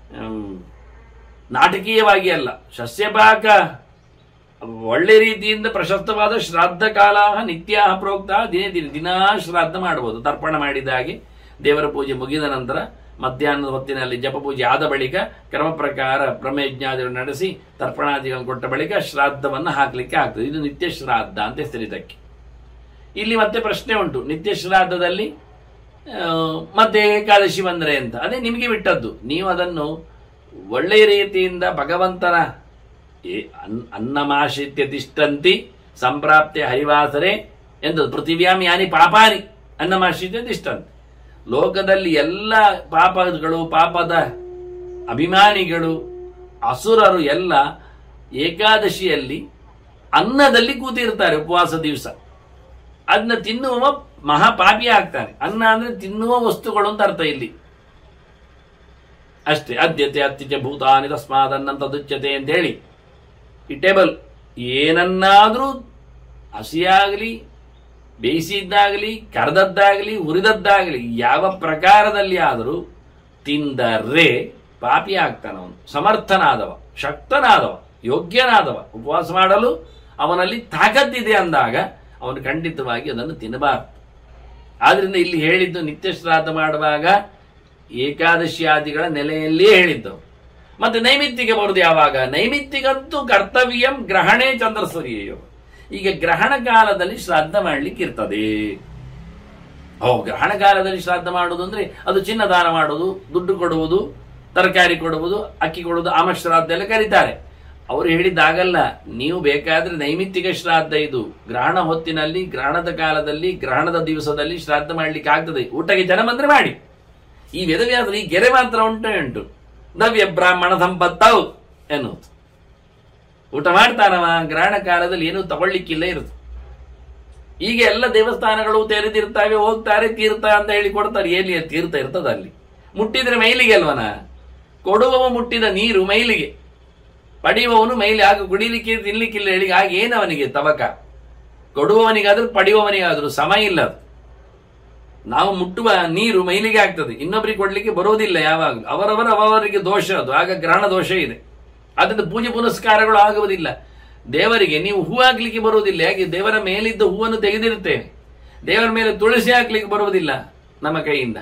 ನಾಟಕೀಯವಾಗಿ ಅಲ್ಲ. ಸಸ್ಯಪಾಕ ಒಳ್ಳೆ ರೀತಿಯಿಂದ ಪ್ರಶಸ್ತವಾದ ಶ್ರಾದ್ದ ಕಾಲ ನಿತ್ಯ ಪ್ರೋಕ್ತ ದಿನೇ ದಿನ ದಿನಾ ಶ್ರಾದ್ದ ಮಾಡಬಹುದು. ತರ್ಪಣ ಮಾಡಿದ ಹಾಗೆ ದೇವರ ಪೂಜೆ ಮುಗಿದ ನಂತರ ಮಧ್ಯಾಹ್ನದ ಹೊತ್ತಿನಲ್ಲಿ ಜಪ ಪೂಜೆ ಆದ ಬಳಿಕ ಕ್ರಮ ಪ್ರಕಾರ ಬ್ರಹ್ಮಯಜ್ಞಾದಿಗಳು ನಡೆಸಿ ತರ್ಪಣಾದಿಗಳನ್ನು ಕೊಟ್ಟ ಬಳಿಕ ಶ್ರಾದ್ದವನ್ನು ಹಾಕಲಿಕ್ಕೆ ಆಗ್ತದೆ. ಇದು ನಿತ್ಯ ಶ್ರಾದ್ದ ಅಂತ ಹೆಸರಿದಕ್ಕೆ. ಇಲ್ಲಿ ಮತ್ತೆ ಪ್ರಶ್ನೆ ಉಂಟು, ನಿತ್ಯ ಶ್ರಾದ್ದದಲ್ಲಿ ಮತ್ತೆ ಏಕಾದಶಿ ಬಂದ್ರೆ ಅಂತ. ಅದೇ ನಿಮಗೆ ಬಿಟ್ಟದ್ದು, ನೀವು ಅದನ್ನು ಒಳ್ಳೆಯ ರೀತಿಯಿಂದ ಭಗವಂತನ ಅನ್ನಮಾಶಿತ್ಯ ತಿಷ್ಟಂತಿ ಸಂಪ್ರಾಪ್ತೆ ಹರಿವಾಸರೆ ಎಂದು ಪೃಥಿವ್ಯಾಂ ಯಾನಿ ಪಾಪಾನಿ ಅನ್ನಮಾಶಿತ್ಯ ತಿಷ್ಟಂತಿ. ಲೋಕದಲ್ಲಿ ಎಲ್ಲ ಪಾಪಗಳು, ಪಾಪದ ಅಭಿಮಾನಿಗಳು, ಅಸುರರು ಎಲ್ಲ ಏಕಾದಶಿಯಲ್ಲಿ ಅನ್ನದಲ್ಲಿ ಕೂತಿರ್ತಾರೆ ಉಪವಾಸ ದಿವಸ. ಅದನ್ನ ತಿನ್ನುವ ಮಹಾಪಾಪಿ ಆಗ್ತಾನೆ. ಅನ್ನ ಅಂದ್ರೆ ತಿನ್ನುವ ವಸ್ತುಗಳು ಅಂತ ಅರ್ಥ ಇಲ್ಲಿ ಅಷ್ಟೇ. ಅದ್ಯತೆ ಅತ್ಯಚ ಭೂತಾನಿ ತಸ್ಮಾದನ್ನಂತದುಚ್ಯತೆ ಅಂತ ಹೇಳಿ ಈ ಟೇಬಲ್ ಏನನ್ನಾದ್ರೂ ಹಸಿಯಾಗಲಿ, ಬೇಯಿಸಿದ್ದಾಗಲಿ, ಕರೆದದ್ದಾಗಲಿ, ಹುರಿದದ್ದಾಗಲಿ ಯಾವ ಪ್ರಕಾರದಲ್ಲಿ ಆದರೂ ತಿಂದರೆ ಪಾಪಿ ಆಗ್ತಾನವನು. ಸಮರ್ಥನಾದವ, ಶಕ್ತನಾದವ, ಯೋಗ್ಯನಾದವ, ಉಪವಾಸ ಮಾಡಲು ಅವನಲ್ಲಿ ತಾಕತ್ತಿದೆ ಅಂದಾಗ ಅವನು ಖಂಡಿತವಾಗಿ ಅದನ್ನು ತಿನ್ನಬಾರದು. ಆದ್ರಿಂದ ಇಲ್ಲಿ ಹೇಳಿದ್ದು ನಿತ್ಯ ಶ್ರಾದ್ದ ಮಾಡುವಾಗ ಏಕಾದಶಿಯಾದಿಗಳ ನೆಲೆಯಲ್ಲಿಯೇ ಹೇಳಿದ್ದವು. ಮತ್ತೆ ನೈಮಿತ್ತಿಗೆ ಬರುವುದು ಯಾವಾಗ? ನೈಮಿತ್ತಿಗಂತೂ ಕರ್ತವ್ಯಂ ಗ್ರಹಣೇ ಚಂದ್ರಸೂರ್ಯೋ. ಈಗ ಗ್ರಹಣ ಕಾಲದಲ್ಲಿ ಶ್ರಾದ್ದ ಮಾಡ್ಲಿಕ್ಕೆ ಇರ್ತದೆ. ಓ ಗ್ರಹಣ ಕಾಲದಲ್ಲಿ ಶ್ರಾದ್ದ ಮಾಡುವುದು ಅಂದ್ರೆ ಅದು ಚಿನ್ನ ದಾನ ಮಾಡುವುದು, ದುಡ್ಡು ಕೊಡುವುದು, ತರಕಾರಿ ಕೊಡುವುದು, ಅಕ್ಕಿ ಕೊಡುವುದು, ಆಮ ಶ್ರಾದ್ದ ಎಲ್ಲ ಕರೀತಾರೆ. ಅವರು ಹೇಳಿದ್ದಾಗಲ್ಲ. ನೀವು ಬೇಕಾದ್ರೆ ನೈಮಿತ್ತಿಕ ಶ್ರಾದ್ದ ಇದು ಗ್ರಹಣ ಹೊತ್ತಿನಲ್ಲಿ, ಗ್ರಹಣದ ಕಾಲದಲ್ಲಿ, ಗ್ರಹಣದ ದಿವಸದಲ್ಲಿ ಶ್ರಾದ್ದ ಮಾಡ್ಲಿಕ್ಕೆ ಆಗ್ತದೆ. ಊಟಕ್ಕೆ ಜನ ಬಂದ್ರೆ ಮಾಡಿ. ಈ ವೇದವ್ಯಾಸರು ಈ ಗೆರೆ ಮಾತ್ರ ಉಂಟು ಉಂಟು ನವ್ಯ ಬ್ರಾಹ್ಮಣ ಸಂಪತ್ತವು ಎನ್ನುವುದು. ಊಟ ಮಾಡ್ತಾನವ ಗ್ರಹಣ ಕಾಲದಲ್ಲಿ ಏನೂ ತಗೊಳ್ಲಿಕ್ಕಿಲ್ಲ ಇರುತ್ತೆ. ಈಗ ಎಲ್ಲ ದೇವಸ್ಥಾನಗಳು ತೆರೆದಿರ್ತಾವೆ, ಹೋಗ್ತಾರೆ, ತೀರ್ಥ ಅಂತ ಹೇಳಿ ಕೊಡ್ತಾರೆ. ಎಲ್ಲಿ ತೀರ್ಥ ಇರ್ತದ ಅಲ್ಲಿ? ಮುಟ್ಟಿದ್ರೆ ಮೈಲಿಗೆ ಅಲ್ವನ? ಕೊಡುವವ ಮುಟ್ಟಿದ ನೀರು ಮೈಲಿಗೆ, ಪಡೆಯುವವನು ಮೈಲಿ ಆಗ ಕುಡಿಲಿಕ್ಕೆ ತಿನ್ಲಿಕ್ಕಿಲ್ಲ ಹೇಳಿ ಆಗ ಏನವನಿಗೆ ತವಕ? ಕೊಡುವವನಿಗಾದ್ರೂ ಪಡೆಯುವವನಿಗಾದ್ರೂ ಸಮ ಇಲ್ಲ. ನಾವು ಮುಟ್ಟುವ ನೀರು ಮೈಲಿಗೆ ಆಗ್ತದೆ, ಇನ್ನೊಬ್ಬರಿಗೆ ಕೊಡ್ಲಿಕ್ಕೆ ಬರೋದಿಲ್ಲ ಯಾವಾಗಲೂ. ಅವರವರ ಅವರಿಗೆ ದೋಷ ಅದು, ಆಗ ಗ್ರಹಣ ದೋಷ ಇದೆ. ಅದರಿಂದ ಪೂಜೆ ಪುನಸ್ಕಾರಗಳು ಆಗುವುದಿಲ್ಲ. ದೇವರಿಗೆ ನೀವು ಹೂ ಹಾಕ್ಲಿಕ್ಕೆ ಬರುವುದಿಲ್ಲ. ಯಾಕೆ? ದೇವರ ಮೇಲಿದ್ದ ಹೂವನ್ನು ತೆಗೆದಿರುತ್ತೇವೆ. ದೇವರ ಮೇಲೆ ತುಳಸಿ ಹಾಕ್ಲಿಕ್ಕೆ ಬರುವುದಿಲ್ಲ ನಮ್ಮ ಕೈಯಿಂದ.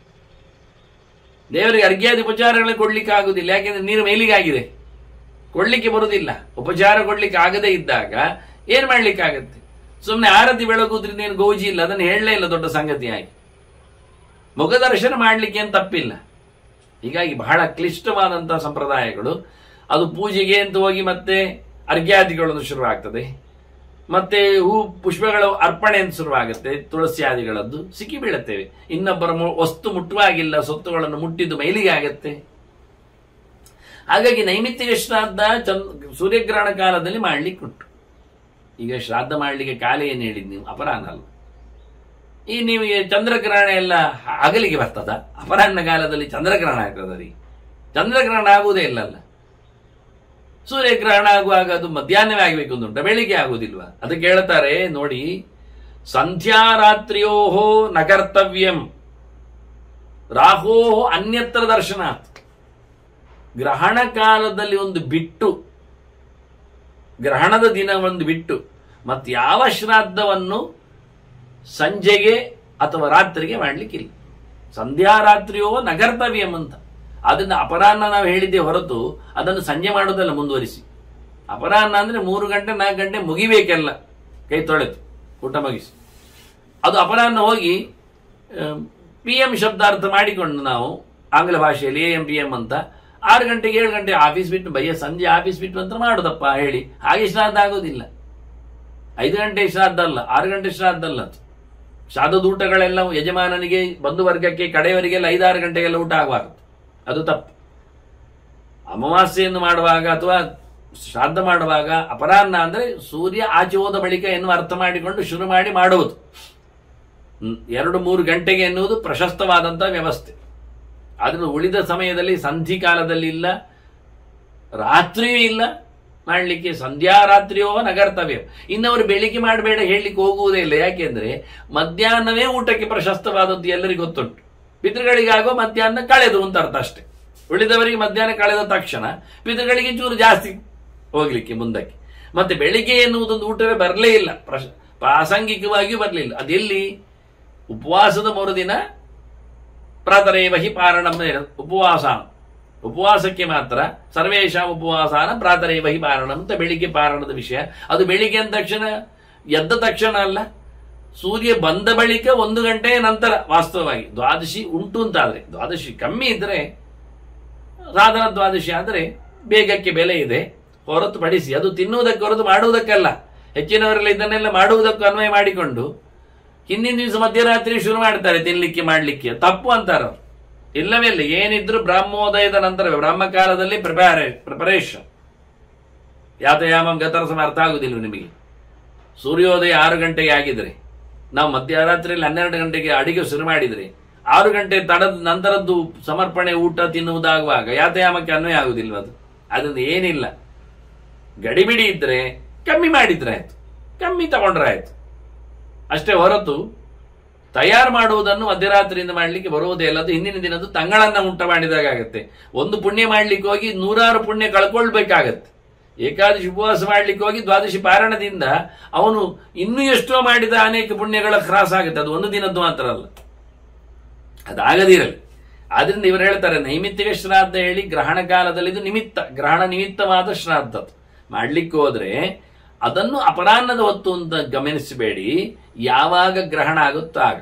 ದೇವರಿಗೆ ಅರ್ಘ್ಯಾದಿ ಉಪಚಾರಗಳನ್ನ ಕೊಡ್ಲಿಕ್ಕೆ ಆಗುದಿಲ್ಲ. ಯಾಕೆಂದ್ರೆ ನೀರು ಮೇಲಿಗೆ ಆಗಿದೆ, ಕೊಡ್ಲಿಕ್ಕೆ ಬರುವುದಿಲ್ಲ. ಉಪಚಾರ ಕೊಡ್ಲಿಕ್ಕೆ ಆಗದೇ ಇದ್ದಾಗ ಏನ್ ಮಾಡ್ಲಿಕ್ಕೆ ಆಗತ್ತೆ? ಸುಮ್ಮನೆ ಆರತಿ ಬೆಳಗುದ್ರಿಂದ ಏನು ಗೌಜಿ ಇಲ್ಲ, ಅದನ್ನು ಹೇಳಲೇ ಇಲ್ಲ ದೊಡ್ಡ ಸಂಗತಿಯಾಗಿ. ಮುಖದರ್ಶನ ಮಾಡ್ಲಿಕ್ಕೆ ಏನು ತಪ್ಪಿಲ್ಲ. ಹೀಗಾಗಿ ಬಹಳ ಕ್ಲಿಷ್ಟವಾದಂತಹ ಸಂಪ್ರದಾಯಗಳು. ಅದು ಪೂಜೆಗೆ ಅಂತ ಹೋಗಿ ಮತ್ತೆ ಅರ್ಘ್ಯಾದಿಗಳನ್ನು ಶುರುವಾಗ್ತದೆ, ಮತ್ತೆ ಹೂ ಪುಷ್ಪಗಳ ಅರ್ಪಣೆ ಅಂತ ಶುರುವಾಗುತ್ತೆ, ತುಳಸಿಯಾದಿಗಳದ್ದು ಸಿಕ್ಕಿ ಬೀಳುತ್ತೇವೆ. ಇನ್ನೊಬ್ಬರ ವಸ್ತು ಮುಟ್ಟುವಾಗಿಲ್ಲ, ಸೊತ್ತುಗಳನ್ನು ಮುಟ್ಟಿದ್ದು ಮೈಲಿಗೆ ಆಗತ್ತೆ. ಹಾಗಾಗಿ ನೈಮಿತ್ತಿಕ ಶ್ರಾದ್ದ ಚಂದ್ ಸೂರ್ಯಗ್ರಹಣ ಕಾಲದಲ್ಲಿ ಮಾಡ್ಲಿಕ್ಕೆ ಉಂಟು. ಈಗ ಶ್ರಾದ್ದ ಮಾಡ್ಲಿಕ್ಕೆ ಕಾಲ ಏನು ಹೇಳಿದ್ ನೀವು? ಅಪರಾಹ್ನ ಅಲ್ಲ. ಈ ನೀವು ಚಂದ್ರಗ್ರಹಣ ಎಲ್ಲ ಹಗಲಿಗೆ ಬರ್ತದ? ಅಪರಾಹ್ನ ಕಾಲದಲ್ಲಿ ಚಂದ್ರಗ್ರಹಣ ಆಗ್ತದ ರೀ? ಚಂದ್ರಗ್ರಹಣ ಆಗುವುದೇ ಇಲ್ಲಲ್ಲ. ಸೂರ್ಯಗ್ರಹಣ ಆಗುವಾಗ ಅದು ಮಧ್ಯಾಹ್ನವೇ ಆಗಬೇಕು ಅಂದುಂಟ, ಬೆಳಿಗ್ಗೆ ಆಗುವುದಿಲ್ವಾ? ಅದಕ್ಕೆ ಹೇಳ್ತಾರೆ ನೋಡಿ, ಸಂಧ್ಯಾರಾತ್ರಿಯೋಹೋ ನಕರ್ತವ್ಯಂ ರಾಹೋ ಅನ್ಯತ್ರ ದರ್ಶನಾತ್. ಗ್ರಹಣ ಕಾಲದಲ್ಲಿ ಒಂದು ಬಿಟ್ಟು, ಗ್ರಹಣದ ದಿನ ಒಂದು ಬಿಟ್ಟು ಮತ್ತೆ ಯಾವ ಶ್ರಾದ್ದವನ್ನು ಸಂಜೆಗೆ ಅಥವಾ ರಾತ್ರಿಗೆ ಮಾಡ್ಲಿಕ್ಕಿಲ್ಲ. ಸಂಧ್ಯಾರಾತ್ರಿಯೋ ನಗರ್ತವ್ಯಂ ಅಂತ. ಅದನ್ನ ಅಪರಾಹ್ನ ನಾವು ಹೇಳಿದ್ದೆ ಹೊರತು ಅದನ್ನು ಸಂಜೆ ಮಾಡೋದಲ್ಲ ಮುಂದುವರಿಸಿ. ಅಪರಾಹ್ನ ಅಂದ್ರೆ ಮೂರು ಗಂಟೆ ನಾಲ್ಕು ಗಂಟೆ ಮುಗಿಬೇಕೆಲ್ಲ, ಕೈ ತೊಳೆದು ಊಟ ಮುಗಿಸಿ. ಅದು ಅಪರಾಹ್ನ ಹೋಗಿ ಪಿ ಎಂ ಶಬ್ದಾರ್ಥ ಮಾಡಿಕೊಂಡು ನಾವು ಆಂಗ್ಲ ಭಾಷೆಯಲ್ಲಿ ಎ ಎಂ ಪಿ ಎಂ ಅಂತ ಆರು ಗಂಟೆಗೆ ಏಳು ಗಂಟೆ ಆಫೀಸ್ ಬಿಟ್ಟು ಬಯ್ಯ ಸಂಜೆ ಆಫೀಸ್ ಬಿಟ್ಟು ಅಂತ ಮಾಡುದಪ್ಪ ಹೇಳಿ ಹಾಗೆ ಶ್ರಾದ್ದ ಆಗೋದಿಲ್ಲ. ಐದು ಗಂಟೆ ಶ್ರಾದ್ದ ಅಲ್ಲ, ಆರು ಗಂಟೆ ಶ್ರಾದ್ದ ಅಲ್ಲ. ಶ್ರಾದ್ದದ ಊಟಗಳೆಲ್ಲ ಯಜಮಾನನಿಗೆ ಬಂಧು ವರ್ಗಕ್ಕೆ ಕಡೆಯವರಿಗೆಲ್ಲ ಐದಾರು ಗಂಟೆಗೆಲ್ಲ ಊಟ ಆಗಬಾರದು, ಅದು ತಪ್ಪು. ಅಮಾವಾಸ್ಯೆಯನ್ನು ಮಾಡುವಾಗ ಅಥವಾ ಶ್ರಾದ್ದ ಮಾಡುವಾಗ ಅಪರಾಹ್ನ ಅಂದ್ರೆ ಸೂರ್ಯ ಆಚೆ ಹೋದ ಬಳಿಕ ಎನ್ನುವ ಅರ್ಥ ಮಾಡಿಕೊಂಡು ಶುರು ಮಾಡಿ ಮಾಡುವುದು. ಎರಡು ಮೂರು ಗಂಟೆಗೆ ಎನ್ನುವುದು ಪ್ರಶಸ್ತವಾದಂತಹ ವ್ಯವಸ್ಥೆ. ಆದ್ರೂ ಉಳಿದ ಸಮಯದಲ್ಲಿ ಸಂಧಿ ಕಾಲದಲ್ಲಿ ಇಲ್ಲ, ರಾತ್ರಿಯೂ ಇಲ್ಲ ಮಾಡಲಿಕ್ಕೆ. ಸಂಧ್ಯಾ ರಾತ್ರಿಯೋ ನಗರ್ತವ್ಯ. ಇನ್ನವರು ಬೆಳಿಗ್ಗೆ ಮಾಡಬೇಡ ಹೇಳಲಿಕ್ಕೆ ಹೋಗುವುದೇ ಇಲ್ಲ. ಯಾಕೆಂದ್ರೆ ಮಧ್ಯಾಹ್ನವೇ ಊಟಕ್ಕೆ ಪ್ರಶಸ್ತವಾದದ್ದು ಎಲ್ಲರಿಗೂ ಗೊತ್ತುಂಟು. ಪಿತೃಗಳಿಗಾಗೋ ಮಧ್ಯಾಹ್ನ ಕಳೆದು ಅಂತ ಅರ್ಥ ಅಷ್ಟೇ. ಉಳಿದವರಿಗೆ ಮಧ್ಯಾಹ್ನ ಕಳೆದ ತಕ್ಷಣ ಪಿತೃಗಳಿಗೆ ಚೂರು ಜಾಸ್ತಿ ಹೋಗ್ಲಿಕ್ಕೆ ಮುಂದಕ್ಕೆ. ಮತ್ತೆ ಬೆಳಿಗ್ಗೆ ಎನ್ನುವುದೊಂದು ಊಟವೇ ಬರಲೇ ಇಲ್ಲ, ಪ್ರಶ ಪ್ರಾಸಂಗಿಕವಾಗಿಯೂ ಬರಲಿಲ್ಲ. ಅದೆಲ್ಲಿ? ಉಪವಾಸದ ಮರುದಿನ ಪ್ರಾತರೇವಹಿ ಪಾರಣಂ ಉಪವಾಸ, ಉಪವಾಸಕ್ಕೆ ಮಾತ್ರ ಸರ್ವೇಶ ಉಪವಾಸಾನ ಪ್ರಾತರೇವಹಿ ಪಾರಣಂ ಅಂತ ಬೆಳಿಗ್ಗೆ ಪಾರಣದ ವಿಷಯ. ಅದು ಬೆಳಿಗ್ಗೆ ಅಂದ ತಕ್ಷಣ ಎದ್ದ ತಕ್ಷಣ ಅಲ್ಲ, ಸೂರ್ಯ ಬಂದ ಬಳಿಕ ಒಂದು ಗಂಟೆ ನಂತರ. ವಾಸ್ತವವಾಗಿ ದ್ವಾದಶಿ ಉಂಟು ಅಂತಾದ್ರೆ, ದ್ವಾದಶಿ ಕಮ್ಮಿ ಇದ್ರೆ, ಸಾಧನ ದ್ವಾದಶಿ ಆದರೆ ಬೇಗಕ್ಕೆ ಬೆಲೆ ಇದೆ ಹೊರತುಪಡಿಸಿ ಅದು ತಿನ್ನುವುದಕ್ಕೆ ಹೊರತು ಮಾಡುವುದಕ್ಕಲ್ಲ. ಹೆಚ್ಚಿನವರೆಲ್ಲ ಇದನ್ನೆಲ್ಲ ಮಾಡುವುದಕ್ಕೂ ಅನ್ವಯ ಮಾಡಿಕೊಂಡು ಹಿಂದಿನ ದಿವಸ ಮಧ್ಯರಾತ್ರಿ ಶುರು ಮಾಡ್ತಾರೆ ತಿನ್ಲಿಕ್ಕೆ ಮಾಡ್ಲಿಕ್ಕೆ. ತಪ್ಪು ಅಂತಾರ ಅವರು. ಇಲ್ಲವೇ ಇಲ್ಲ, ಏನಿದ್ರು ಬ್ರಹ್ಮೋದಯದ ನಂತರ ಬ್ರಹ್ಮಕಾಲದಲ್ಲಿ ಪ್ರಿಪೇರ್ ಪ್ರಿಪರೇಷನ್. ಯಾತಯಾಮಂ ಗತರಸಮ ಅರ್ಥ ಆಗುದಿಲ್ಲ ನಿಮಗೆ. ಸೂರ್ಯೋದಯ ಆರು ಗಂಟೆಗೆ ಆಗಿದ್ರೆ ನಾವು ಮಧ್ಯರಾತ್ರಿಯಲ್ಲಿ ಹನ್ನೆರಡು ಗಂಟೆಗೆ ಅಡಿಗೆ ಶುರು ಮಾಡಿದ್ರೆ ಆರು ಗಂಟೆ ತಡದ ನಂತರದ್ದು ಸಮರ್ಪಣೆ ಊಟ ತಿನ್ನುವುದಾಗುವಾಗ ಯಾತಯಾಮಕ್ಕೆ ಅನ್ವಯ ಆಗುದಿಲ್ವ? ಅದು ಅದರಿಂದ ಏನಿಲ್ಲ. ಗಡಿಬಿಡಿ ಇದ್ರೆ ಕಮ್ಮಿ ಮಾಡಿದ್ರೆ ಆಯ್ತು, ಕಮ್ಮಿ ತಗೊಂಡ್ರೆ ಆಯ್ತು ಅಷ್ಟೇ ಹೊರತು ತಯಾರು ಮಾಡುವುದನ್ನು ಮಧ್ಯರಾತ್ರಿಯಿಂದ ಮಾಡಲಿಕ್ಕೆ ಬರುವುದೇ ಇಲ್ಲ. ಅದು ಹಿಂದಿನ ದಿನದ್ದು ತಂಗಳನ್ನ ಉಂಟ ಮಾಡಿದಾಗ ಆಗುತ್ತೆ. ಒಂದು ಪುಣ್ಯ ಮಾಡ್ಲಿಕ್ಕೆ ಹೋಗಿ ನೂರಾರು ಪುಣ್ಯ ಕಳ್ಕೊಳ್ಬೇಕಾಗತ್ತೆ. ಏಕಾದಶಿ ಉಪವಾಸ ಮಾಡ್ಲಿಕ್ಕೆ ಹೋಗಿ ದ್ವಾದಶಿ ಪಾರಣದಿಂದ ಅವನು ಇನ್ನೂ ಎಷ್ಟೋ ಮಾಡಿದ ಅನೇಕ ಪುಣ್ಯಗಳ ಕ್ರಾಸ್ ಆಗುತ್ತೆ. ಅದು ಒಂದು ದಿನದ್ದು ಮಾತ್ರ ಅಲ್ಲ, ಅದಾಗದಿರಲಿ. ಆದ್ರಿಂದ ಇವರು ಹೇಳ್ತಾರೆ ನೈಮಿತ್ತಿಕ ಶ್ರಾದ್ದ ಹೇಳಿ ಗ್ರಹಣ ಕಾಲದಲ್ಲಿ ಇದು ನಿಮಿತ್ತ, ಗ್ರಹಣ ನಿಮಿತ್ತವಾದ ಶ್ರಾದ್ದ ಮಾಡ್ಲಿಕ್ಕೆ ಹೋದ್ರೆ ಅದನ್ನು ಅಪರಾಹ್ನದ ಹೊತ್ತು ಅಂತ ಗಮನಿಸಬೇಡಿ. ಯಾವಾಗ ಗ್ರಹಣ ಆಗುತ್ತೋ ಆಗ.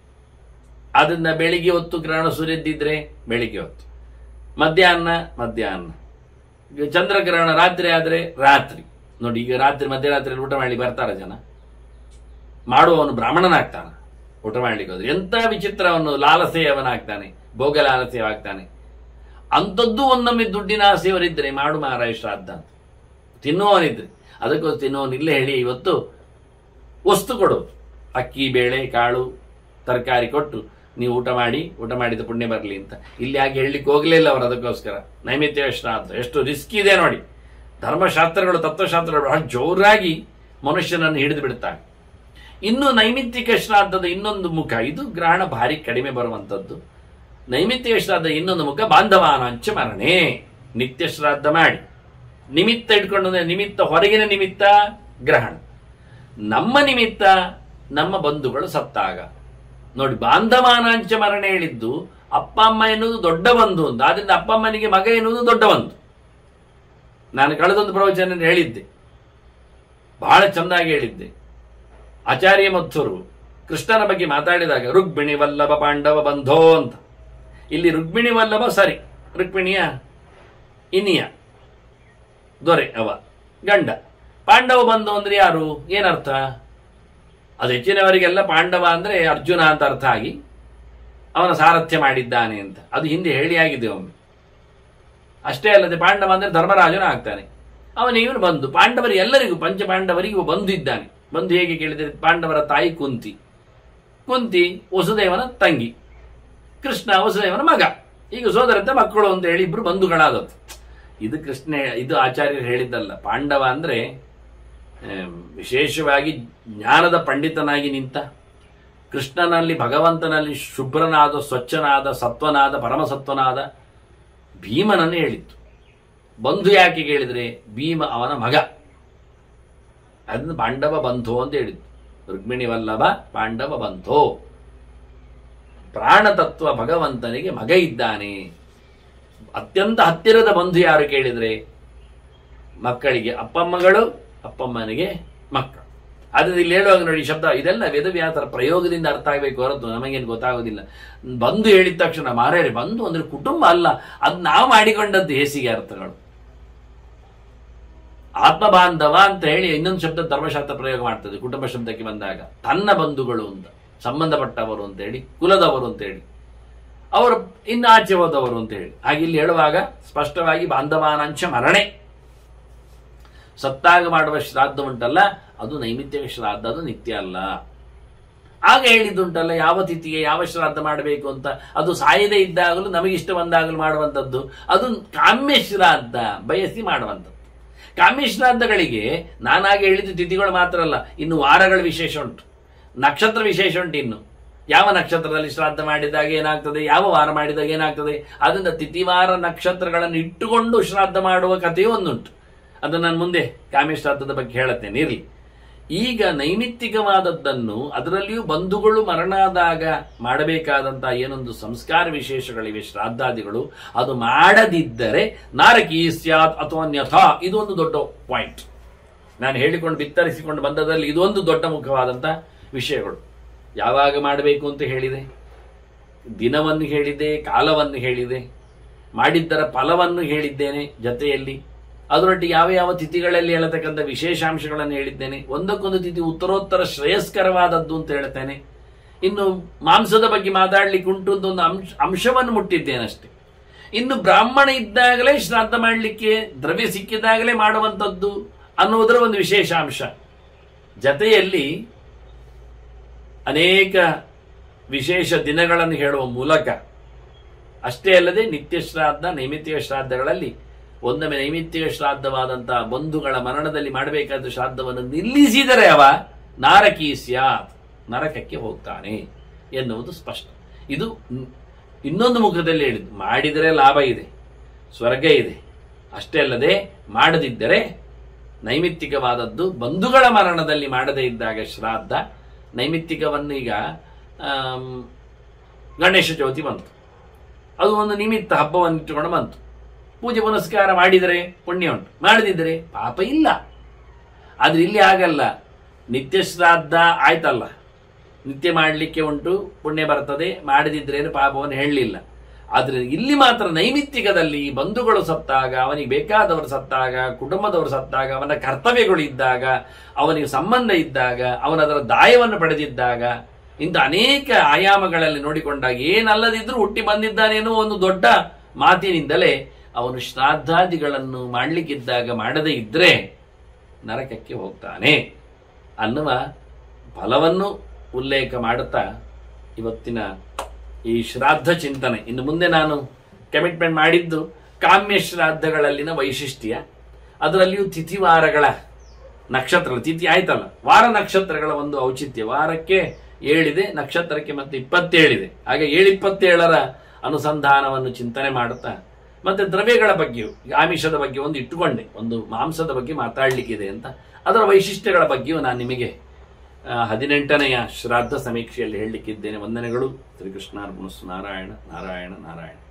ಅದನ್ನ ಬೆಳಿಗ್ಗೆ ಹೊತ್ತು ಗ್ರಹಣ ಸೂರ್ಯದ್ದಿದ್ರೆ ಬೆಳಿಗ್ಗೆ ಹೊತ್ತು, ಮಧ್ಯಾಹ್ನ ಮಧ್ಯಾಹ್ನ, ಚಂದ್ರಗ್ರಹಣ ರಾತ್ರಿ ಆದ್ರೆ ರಾತ್ರಿ. ನೋಡಿ ಈಗ ರಾತ್ರಿ ಮಧ್ಯರಾತ್ರಿ ಊಟ ಮಾಡ್ಲಿಕ್ಕೆ ಬರ್ತಾರ ಜನ, ಮಾಡುವವನು ಬ್ರಾಹ್ಮಣನಾಗ್ತಾನ ಊಟ ಮಾಡ್ಲಿಕ್ಕೆ ಹೋದ್ರೆ. ಎಂತ ವಿಚಿತ್ರವನ್ನು ಲಾಲಸೆಯವನಾಗ್ತಾನೆ, ಭೋಗ ಲಾಲಸೆಯವಾಗ್ತಾನೆ. ಅಂಥದ್ದು ಒಂದೊಮ್ಮೆ ದುಡ್ಡಿನ ಆಸೆಯವರಿದ್ರೆ ಮಾಡು ಮಾರಾಯ ಶ್ರಾದ್ದ ಅಂತ ತಿನ್ನುವವನಿದ್ರೆ, ಅದಕ್ಕೋಸ್ಕರ ತಿನ್ನುವವನು ಇಲ್ಲೇ ಹೇಳಿ ಇವತ್ತು ವಸ್ತು ಕೊಡೋದು, ಅಕ್ಕಿ ಬೇಳೆ ಕಾಳು ತರಕಾರಿ ಕೊಟ್ಟು ನೀವು ಊಟ ಮಾಡಿ, ಊಟ ಮಾಡಿದ ಪುಣ್ಯ ಬರಲಿ ಅಂತ. ಇಲ್ಲಿ ಹಾಗೆ ಹೇಳಲಿಕ್ಕೆ ಹೋಗಲೇ ಇಲ್ಲ ಅವರು. ಅದಕ್ಕೋಸ್ಕರ ನೈಮಿತ್ಯ ಶ್ರಾದ್ದ ಎಷ್ಟು ರಿಸ್ಕ್ ಇದೆ ನೋಡಿ. ಧರ್ಮಶಾಸ್ತ್ರಗಳು ತತ್ವಶಾಸ್ತ್ರಗಳು ಬಹಳ ಜೋರಾಗಿ ಮನುಷ್ಯನನ್ನು ಹಿಡಿದು ಬಿಡ್ತಾರೆ. ಇನ್ನು ನೈಮಿತ್ತಿಕ ಶ್ರಾದ್ದದ ಇನ್ನೊಂದು ಮುಖ, ಇದು ಗ್ರಹಣ ಭಾರಿ ಕಡಿಮೆ ಬರುವಂಥದ್ದು. ನೈಮಿತ್ತಿಕ ಶ್ರಾದ್ದ ಇನ್ನೊಂದು ಮುಖ ಬಾಂಧವಾನಾಂಚ ಮರಣೆ. ನಿತ್ಯ ಶ್ರಾದ್ದ ಮಾಡಿ ನಿಮಿತ್ತ ಇಟ್ಕೊಂಡು, ನಿಮಿತ್ತ ಹೊರಗಿನ ನಿಮಿತ್ತ ಗ್ರಹಣ, ನಮ್ಮ ನಿಮಿತ್ತ ನಮ್ಮ ಬಂಧುಗಳು ಸತ್ತಾಗ. ನೋಡಿ ಬಾಂಧವಾನಾಂಚ ಮರಣೆ ಹೇಳಿದ್ದು ಅಪ್ಪ ಅಮ್ಮ ಎನ್ನುವುದು ದೊಡ್ಡ ಬಂಧು ಅಂತ. ಆದ್ರಿಂದ ಅಪ್ಪ ಅಮ್ಮನಿಗೆ ಮಗ ಎನ್ನುವುದು ದೊಡ್ಡ ಬಂಧು. ನಾನು ಕಳೆದೊಂದು ಪ್ರವಚನ ಹೇಳಿದ್ದೆ, ಬಹಳ ಚಂದಾಗಿ ಹೇಳಿದ್ದೆ. ಆಚಾರ್ಯ ಮಧ್ವರು ಕೃಷ್ಣನ ಬಗ್ಗೆ ಮಾತಾಡಿದಾಗ ರುಕ್ಮಿಣಿ ವಲ್ಲಭ ಪಾಂಡವ ಬಂಧೋ ಅಂತ. ಇಲ್ಲಿ ರುಕ್ಮಿಣಿ ವಲ್ಲಭ ಸರಿ, ರುಕ್ಮಿಣಿಯ ಇನಿಯ ದೊರೆ ಅವ ಗಂಡ. ಪಾಂಡವ ಬಂಧು ಅಂದ್ರೆ ಯಾರು, ಏನರ್ಥ? ಅದು ಹೆಚ್ಚಿನವರಿಗೆಲ್ಲ ಪಾಂಡವ ಅಂದ್ರೆ ಅರ್ಜುನ ಅಂತ ಅರ್ಥ ಆಗಿ ಅವನ ಸಾರಥ್ಯ ಮಾಡಿದ್ದಾನೆ ಅಂತ. ಅದು ಹಿಂದೆ ಹೇಳಿ ಆಗಿದೆ ಒಮ್ಮೆ. ಅಷ್ಟೇ ಅಲ್ಲದೆ ಪಾಂಡವ ಅಂದ್ರೆ ಧರ್ಮರಾಜನ ಆಗ್ತಾನೆ, ಅವನ ಇವನು ಬಂಧು. ಪಾಂಡವರು ಎಲ್ಲರಿಗೂ, ಪಂಚ ಪಾಂಡವರಿಗೂ ಬಂಧು ಇದ್ದಾನೆ. ಬಂಧು ಹೇಗೆ ಕೇಳಿದರೆ, ಪಾಂಡವರ ತಾಯಿ ಕುಂತಿ, ಕುಂತಿ ವಸುದೇವನ ತಂಗಿ, ಕೃಷ್ಣ ವಸುದೇವನ ಮಗ. ಈಗ ಸೋದರತ್ತ ಮಕ್ಕಳು ಅಂತ ಹೇಳಿ ಇಬ್ರು ಬಂಧುಗಳಾದದ್ದು. ಇದು ಕೃಷ್ಣ, ಇದು ಆಚಾರ್ಯರು ಹೇಳಿದ್ದಲ್ಲ. ಪಾಂಡವ ಅಂದ್ರೆ ವಿಶೇಷವಾಗಿ ಜ್ಞಾನದ ಪಂಡಿತನಾಗಿ ನಿಂತ, ಕೃಷ್ಣನಲ್ಲಿ ಭಗವಂತನಲ್ಲಿ ಶುಭ್ರನಾದ ಸ್ವಚ್ಛನಾದ ಸತ್ವನಾದ ಪರಮಸತ್ವನಾದ ಭೀಮನನ್ನು ಹೇಳಿತ್ತು. ಬಂಧು ಯಾಕೆ ಕೇಳಿದ್ರೆ ಭೀಮ ಅವನ ಮಗ, ಅದನ್ನು ಪಾಂಡವ ಬಂಧೋ ಅಂತ ಹೇಳಿದ್ದು. ರುಕ್ಮಿಣಿ ವಲ್ಲಭ ಪಾಂಡವ ಬಂಧೋ. ಪ್ರಾಣತತ್ವ ಭಗವಂತನಿಗೆ ಮಗ ಇದ್ದಾನೆ. ಅತ್ಯಂತ ಹತ್ತಿರದ ಬಂಧು ಯಾರು ಕೇಳಿದ್ರೆ ಮಕ್ಕಳಿಗೆ ಅಪ್ಪಮ್ಮಗಳು, ಅಪ್ಪಮ್ಮನಿಗೆ ಮಕ್ಕಳು. ಆದ್ರೆ ಇಲ್ಲಿ ಹೇಳುವಾಗ ನೋಡಿ ಶಬ್ದ ಇದೆಲ್ಲ ವೇದವ್ಯಾಸರ ಪ್ರಯೋಗದಿಂದ ಅರ್ಥ ಆಗಬೇಕು ಹೊರತು ನಮಗೇನು ಗೊತ್ತಾಗೋದಿಲ್ಲ. ಬಂಧು ಹೇಳಿದ ತಕ್ಷಣ ಮಾರ್ಯಾರೆ ಬಂಧು ಅಂದ್ರೆ ಕುಟುಂಬ ಅಲ್ಲ, ಅದು ನಾವು ಮಾಡಿಕೊಂಡದ್ದು ಹೇಸಿಗೆ ಅರ್ಥಗಳು. ಆತ್ಮಬಾಂಧವ ಅಂತ ಹೇಳಿ ಇನ್ನೊಂದು ಶಬ್ದ ಧರ್ಮಶಾಸ್ತ್ರ ಪ್ರಯೋಗ ಮಾಡ್ತದೆ ಕುಟುಂಬ ಶಬ್ದಕ್ಕೆ ಬಂದಾಗ. ತನ್ನ ಬಂಧುಗಳು ಅಂತ, ಸಂಬಂಧಪಟ್ಟವರು ಅಂತ ಹೇಳಿ, ಕುಲದವರು ಅಂತ ಹೇಳಿ, ಅವರು ಇನ್ನು ಆಚೆ ಹೋದವರು ಅಂತ ಹೇಳಿ. ಹಾಗೆ ಇಲ್ಲಿ ಹೇಳುವಾಗ ಸ್ಪಷ್ಟವಾಗಿ ಬಾಂಧವಾನಾಂಶ ಮರಣೆ, ಸತ್ತಾಗ ಮಾಡುವ ಶ್ರಾದ್ದ ಉಂಟಲ್ಲ ಅದು ನೈಮಿತ್ಯ ಶ್ರಾದ್ದ, ಅದು ನಿತ್ಯ ಅಲ್ಲ. ಆಗ ಹೇಳಿದ್ದುಂಟಲ್ಲ ಯಾವ ತಿಥಿಗೆ ಯಾವ ಶ್ರಾದ್ದ ಮಾಡಬೇಕು ಅಂತ, ಅದು ಸಾಯದೇ ಇದ್ದಾಗಲೂ ನಮಗಿಷ್ಟ ಬಂದಾಗಲೂ ಮಾಡುವಂಥದ್ದು, ಅದು ಕಾಮ್ಯ ಶ್ರಾದ್ದ, ಬಯಸಿ ಮಾಡುವಂಥದ್ದು. ಕಾಮ್ಯ ಶ್ರಾದ್ದಗಳಿಗೆ ನಾನಾಗೆ ಹೇಳಿದ್ದು ತಿಥಿಗಳು ಮಾತ್ರ ಅಲ್ಲ, ಇನ್ನು ವಾರಗಳ ವಿಶೇಷ ಉಂಟು, ನಕ್ಷತ್ರ ವಿಶೇಷ ಉಂಟು. ಇನ್ನು ಯಾವ ನಕ್ಷತ್ರದಲ್ಲಿ ಶ್ರಾದ್ದ ಮಾಡಿದಾಗ ಏನಾಗ್ತದೆ, ಯಾವ ವಾರ ಮಾಡಿದಾಗ ಏನಾಗ್ತದೆ, ಅದರಿಂದ ತಿಥಿವಾರ ನಕ್ಷತ್ರಗಳನ್ನು ಇಟ್ಟುಕೊಂಡು ಶ್ರಾದ್ದ ಮಾಡುವ ಕಥೆಯೂ ಒಂದುಂಟು. ಅದನ್ನು ನಾನು ಮುಂದೆ ಕಾಮ್ಯ ಶ್ರಾದ್ದದ ಬಗ್ಗೆ ಹೇಳುತ್ತೇನೆ ಇರಲಿ. ಈಗ ನೈಮಿತ್ತಿಕವಾದದ್ದನ್ನು, ಅದರಲ್ಲಿಯೂ ಬಂಧುಗಳು ಮರಣಾದಾಗ ಮಾಡಬೇಕಾದಂತಹ ಏನೊಂದು ಸಂಸ್ಕಾರ ವಿಶೇಷಗಳಿವೆ ಶ್ರಾದ್ದಾದಿಗಳು, ಅದು ಮಾಡದಿದ್ದರೆ ನಾರಕೀ ಸ್ಯಾತ್ ಅಥವಾ ಅನ್ಯಥಾ. ಇದು ಒಂದು ದೊಡ್ಡ ಪಾಯಿಂಟ್. ನಾನು ಹೇಳಿಕೊಂಡು ಬಿತ್ತರಿಸಿಕೊಂಡು ಬಂದದಲ್ಲಿ ಇದೊಂದು ದೊಡ್ಡ ಮುಖ್ಯವಾದಂತಹ ವಿಷಯಗಳು. ಯಾವಾಗ ಮಾಡಬೇಕು ಅಂತ ಹೇಳಿದೆ, ದಿನವನ್ನು ಹೇಳಿದೆ, ಕಾಲವನ್ನು ಹೇಳಿದೆ, ಮಾಡಿದ್ದರ ಫಲವನ್ನು ಹೇಳಿದ್ದೇನೆ, ಜೊತೆಯಲ್ಲಿ ಅದರೊಟ್ಟಿಗೆ ಯಾವ ಯಾವ ತಿಥಿಗಳಲ್ಲಿ ಹೇಳತಕ್ಕಂಥ ವಿಶೇಷಾಂಶಗಳನ್ನು ಹೇಳಿದ್ದೇನೆ. ಒಂದಕ್ಕೊಂದು ತಿಥಿ ಉತ್ತರೋತ್ತರ ಶ್ರೇಯಸ್ಕರವಾದದ್ದು ಅಂತ ಹೇಳ್ತೇನೆ. ಇನ್ನು ಮಾಂಸದ ಬಗ್ಗೆ ಮಾತಾಡ್ಲಿಕ್ಕೆ ಉಂಟು ಅಂತ ಒಂದು ಅಂಶ ಅಂಶವನ್ನು ಮುಟ್ಟಿದ್ದೇನಷ್ಟೇ. ಇನ್ನು ಬ್ರಾಹ್ಮಣ ಇದ್ದಾಗಲೇ ಶ್ರಾದ್ದ ಮಾಡಲಿಕ್ಕೆ ದ್ರವ್ಯ ಸಿಕ್ಕಿದಾಗಲೇ ಮಾಡುವಂಥದ್ದು ಅನ್ನುವುದರ ಒಂದು ವಿಶೇಷಾಂಶ. ಜತೆಯಲ್ಲಿ ಅನೇಕ ವಿಶೇಷ ದಿನಗಳನ್ನು ಹೇಳುವ ಮೂಲಕ ಅಷ್ಟೇ ಅಲ್ಲದೆ ನಿತ್ಯ ಶ್ರಾದ್ದ, ನೈಮಿತ್ತಿಕ ಶ್ರಾದ್ದಗಳಲ್ಲಿ ಒಂದೊಮ್ಮೆ ನೈಮಿತ್ತಿಕ ಶ್ರಾದ್ದವಾದಂತಹ ಬಂಧುಗಳ ಮರಣದಲ್ಲಿ ಮಾಡಬೇಕಾದ ಶ್ರಾದ್ದವನ್ನು ನಿಲ್ಲಿಸಿದರೆ ಅವ ನಾರಕೀ ಸ್ಯಾತ್, ನರಕಕ್ಕೆ ಹೋಗ್ತಾನೆ. ಎನ್ನುವುದು ಸ್ಪಷ್ಟ. ಇದು ಇನ್ನೊಂದು ಮುಖದಲ್ಲಿ ಹೇಳಿದ್ದು, ಮಾಡಿದರೆ ಲಾಭ ಇದೆ, ಸ್ವರ್ಗ ಇದೆ. ಅಷ್ಟೇ ಅಲ್ಲದೆ ಮಾಡದಿದ್ದರೆ ನೈಮಿತ್ತಿಕವಾದದ್ದು. ಬಂಧುಗಳ ಮರಣದಲ್ಲಿ ಮಾಡದೇ ಇದ್ದಾಗ ಶ್ರಾದ್ದ, ನೈಮಿತ್ತಿಕವನ್ನು ಈಗ ಗಣೇಶ ಚೌತಿ ಬಂತು, ಅದು ಒಂದು ನಿಮಿತ್ತ ಹಬ್ಬವನ್ನು ಇಟ್ಟುಕೊಂಡು ಬಂತು. ಪೂಜೆ ಪುನಸ್ಕಾರ ಮಾಡಿದರೆ ಪುಣ್ಯ ಉಂಟು, ಮಾಡದಿದ್ದರೆ ಪಾಪ ಇಲ್ಲ. ಆದ್ರೆ ಇಲ್ಲಿ ಆಗಲ್ಲ. ನಿತ್ಯ ಶ್ರಾದ್ದ ಆಯ್ತಲ್ಲ, ನಿತ್ಯ ಮಾಡಲಿಕ್ಕೆ ಉಂಟು, ಪುಣ್ಯ ಬರ್ತದೆ, ಮಾಡದಿದ್ರೇನು ಪಾಪವನ್ನು ಹೇಳಲಿಲ್ಲ. ಆದರೆ ಇಲ್ಲಿ ಮಾತ್ರ ನೈಮಿತ್ತಿಕದಲ್ಲಿ ಬಂಧುಗಳು ಸತ್ತಾಗ, ಅವನಿಗೆ ಬೇಕಾದವರು ಸತ್ತಾಗ, ಕುಟುಂಬದವರು ಸತ್ತಾಗ, ಅವನ ಕರ್ತವ್ಯಗಳು ಇದ್ದಾಗ, ಅವನಿಗೆ ಸಂಬಂಧ ಇದ್ದಾಗ, ಅವನದರ ದಾಯವನ್ನು ಪಡೆದಿದ್ದಾಗ, ಇಂಥ ಅನೇಕ ಆಯಾಮಗಳಲ್ಲಿ ನೋಡಿಕೊಂಡಾಗ ಏನಲ್ಲದಿದ್ರೂ ಹುಟ್ಟಿ ಬಂದಿದ್ದಾನೇನೋ ಒಂದು ದೊಡ್ಡ ಮಾತಿನಿಂದಲೇ ಅವನು ಶ್ರಾದ್ದಾದಿಗಳನ್ನು ಮಾಡಲಿಕ್ಕಿದ್ದಾಗ ಮಾಡದೇ ಇದ್ರೆ ನರಕಕ್ಕೆ ಹೋಗ್ತಾನೆ ಅನ್ನುವ ಫಲವನ್ನು ಉಲ್ಲೇಖ ಮಾಡುತ್ತಾ ಇವತ್ತಿನ ಈ ಶ್ರಾದ್ದ ಚಿಂತನೆ. ಇನ್ನು ಮುಂದೆ ನಾನು ಕಮಿಟ್ಮೆಂಟ್ ಮಾಡಿದ್ದು ಕಾಮ್ಯ ಶ್ರಾದ್ದಗಳಲ್ಲಿನ ವೈಶಿಷ್ಟ್ಯ, ಅದರಲ್ಲಿಯೂ ತಿಥಿವಾರಗಳ ನಕ್ಷತ್ರಗಳು, ತಿಥಿ ಆಯ್ತಲ್ಲ, ವಾರ ನಕ್ಷತ್ರಗಳ ಒಂದು ಔಚಿತ್ಯ. ವಾರಕ್ಕೆ ಏಳಿದೆ, ನಕ್ಷತ್ರಕ್ಕೆ ಮತ್ತೆ ಇಪ್ಪತ್ತೇಳಿದೆ. ಹಾಗೆ ಏಳಿಪ್ಪತ್ತೇಳರ ಅನುಸಂಧಾನವನ್ನು ಚಿಂತನೆ ಮಾಡುತ್ತಾ, ಮತ್ತೆ ದ್ರವ್ಯಗಳ ಬಗ್ಗೆಯೂ, ಆಮಿಷದ ಬಗ್ಗೆ ಒಂದು ಇಟ್ಟುಕೊಂಡೆ, ಒಂದು ಮಾಂಸದ ಬಗ್ಗೆ ಮಾತಾಡಲಿಕ್ಕಿದೆ ಅಂತ, ಅದರ ವೈಶಿಷ್ಟ್ಯಗಳ ಬಗ್ಗೆಯೂ ನಾನು ನಿಮಗೆ ಹದಿನೆಂಟನೆಯ ಶ್ರಾದ್ದ ಸಮೀಕ್ಷೆಯಲ್ಲಿ ಹೇಳಲಿಕ್ಕಿದ್ದೇನೆ. ವಂದನೆಗಳು. ಶ್ರೀಕೃಷ್ಣಾರ್ಪಣಸ್ತು. ನಾರಾಯಣ ನಾರಾಯಣ ನಾರಾಯಣ.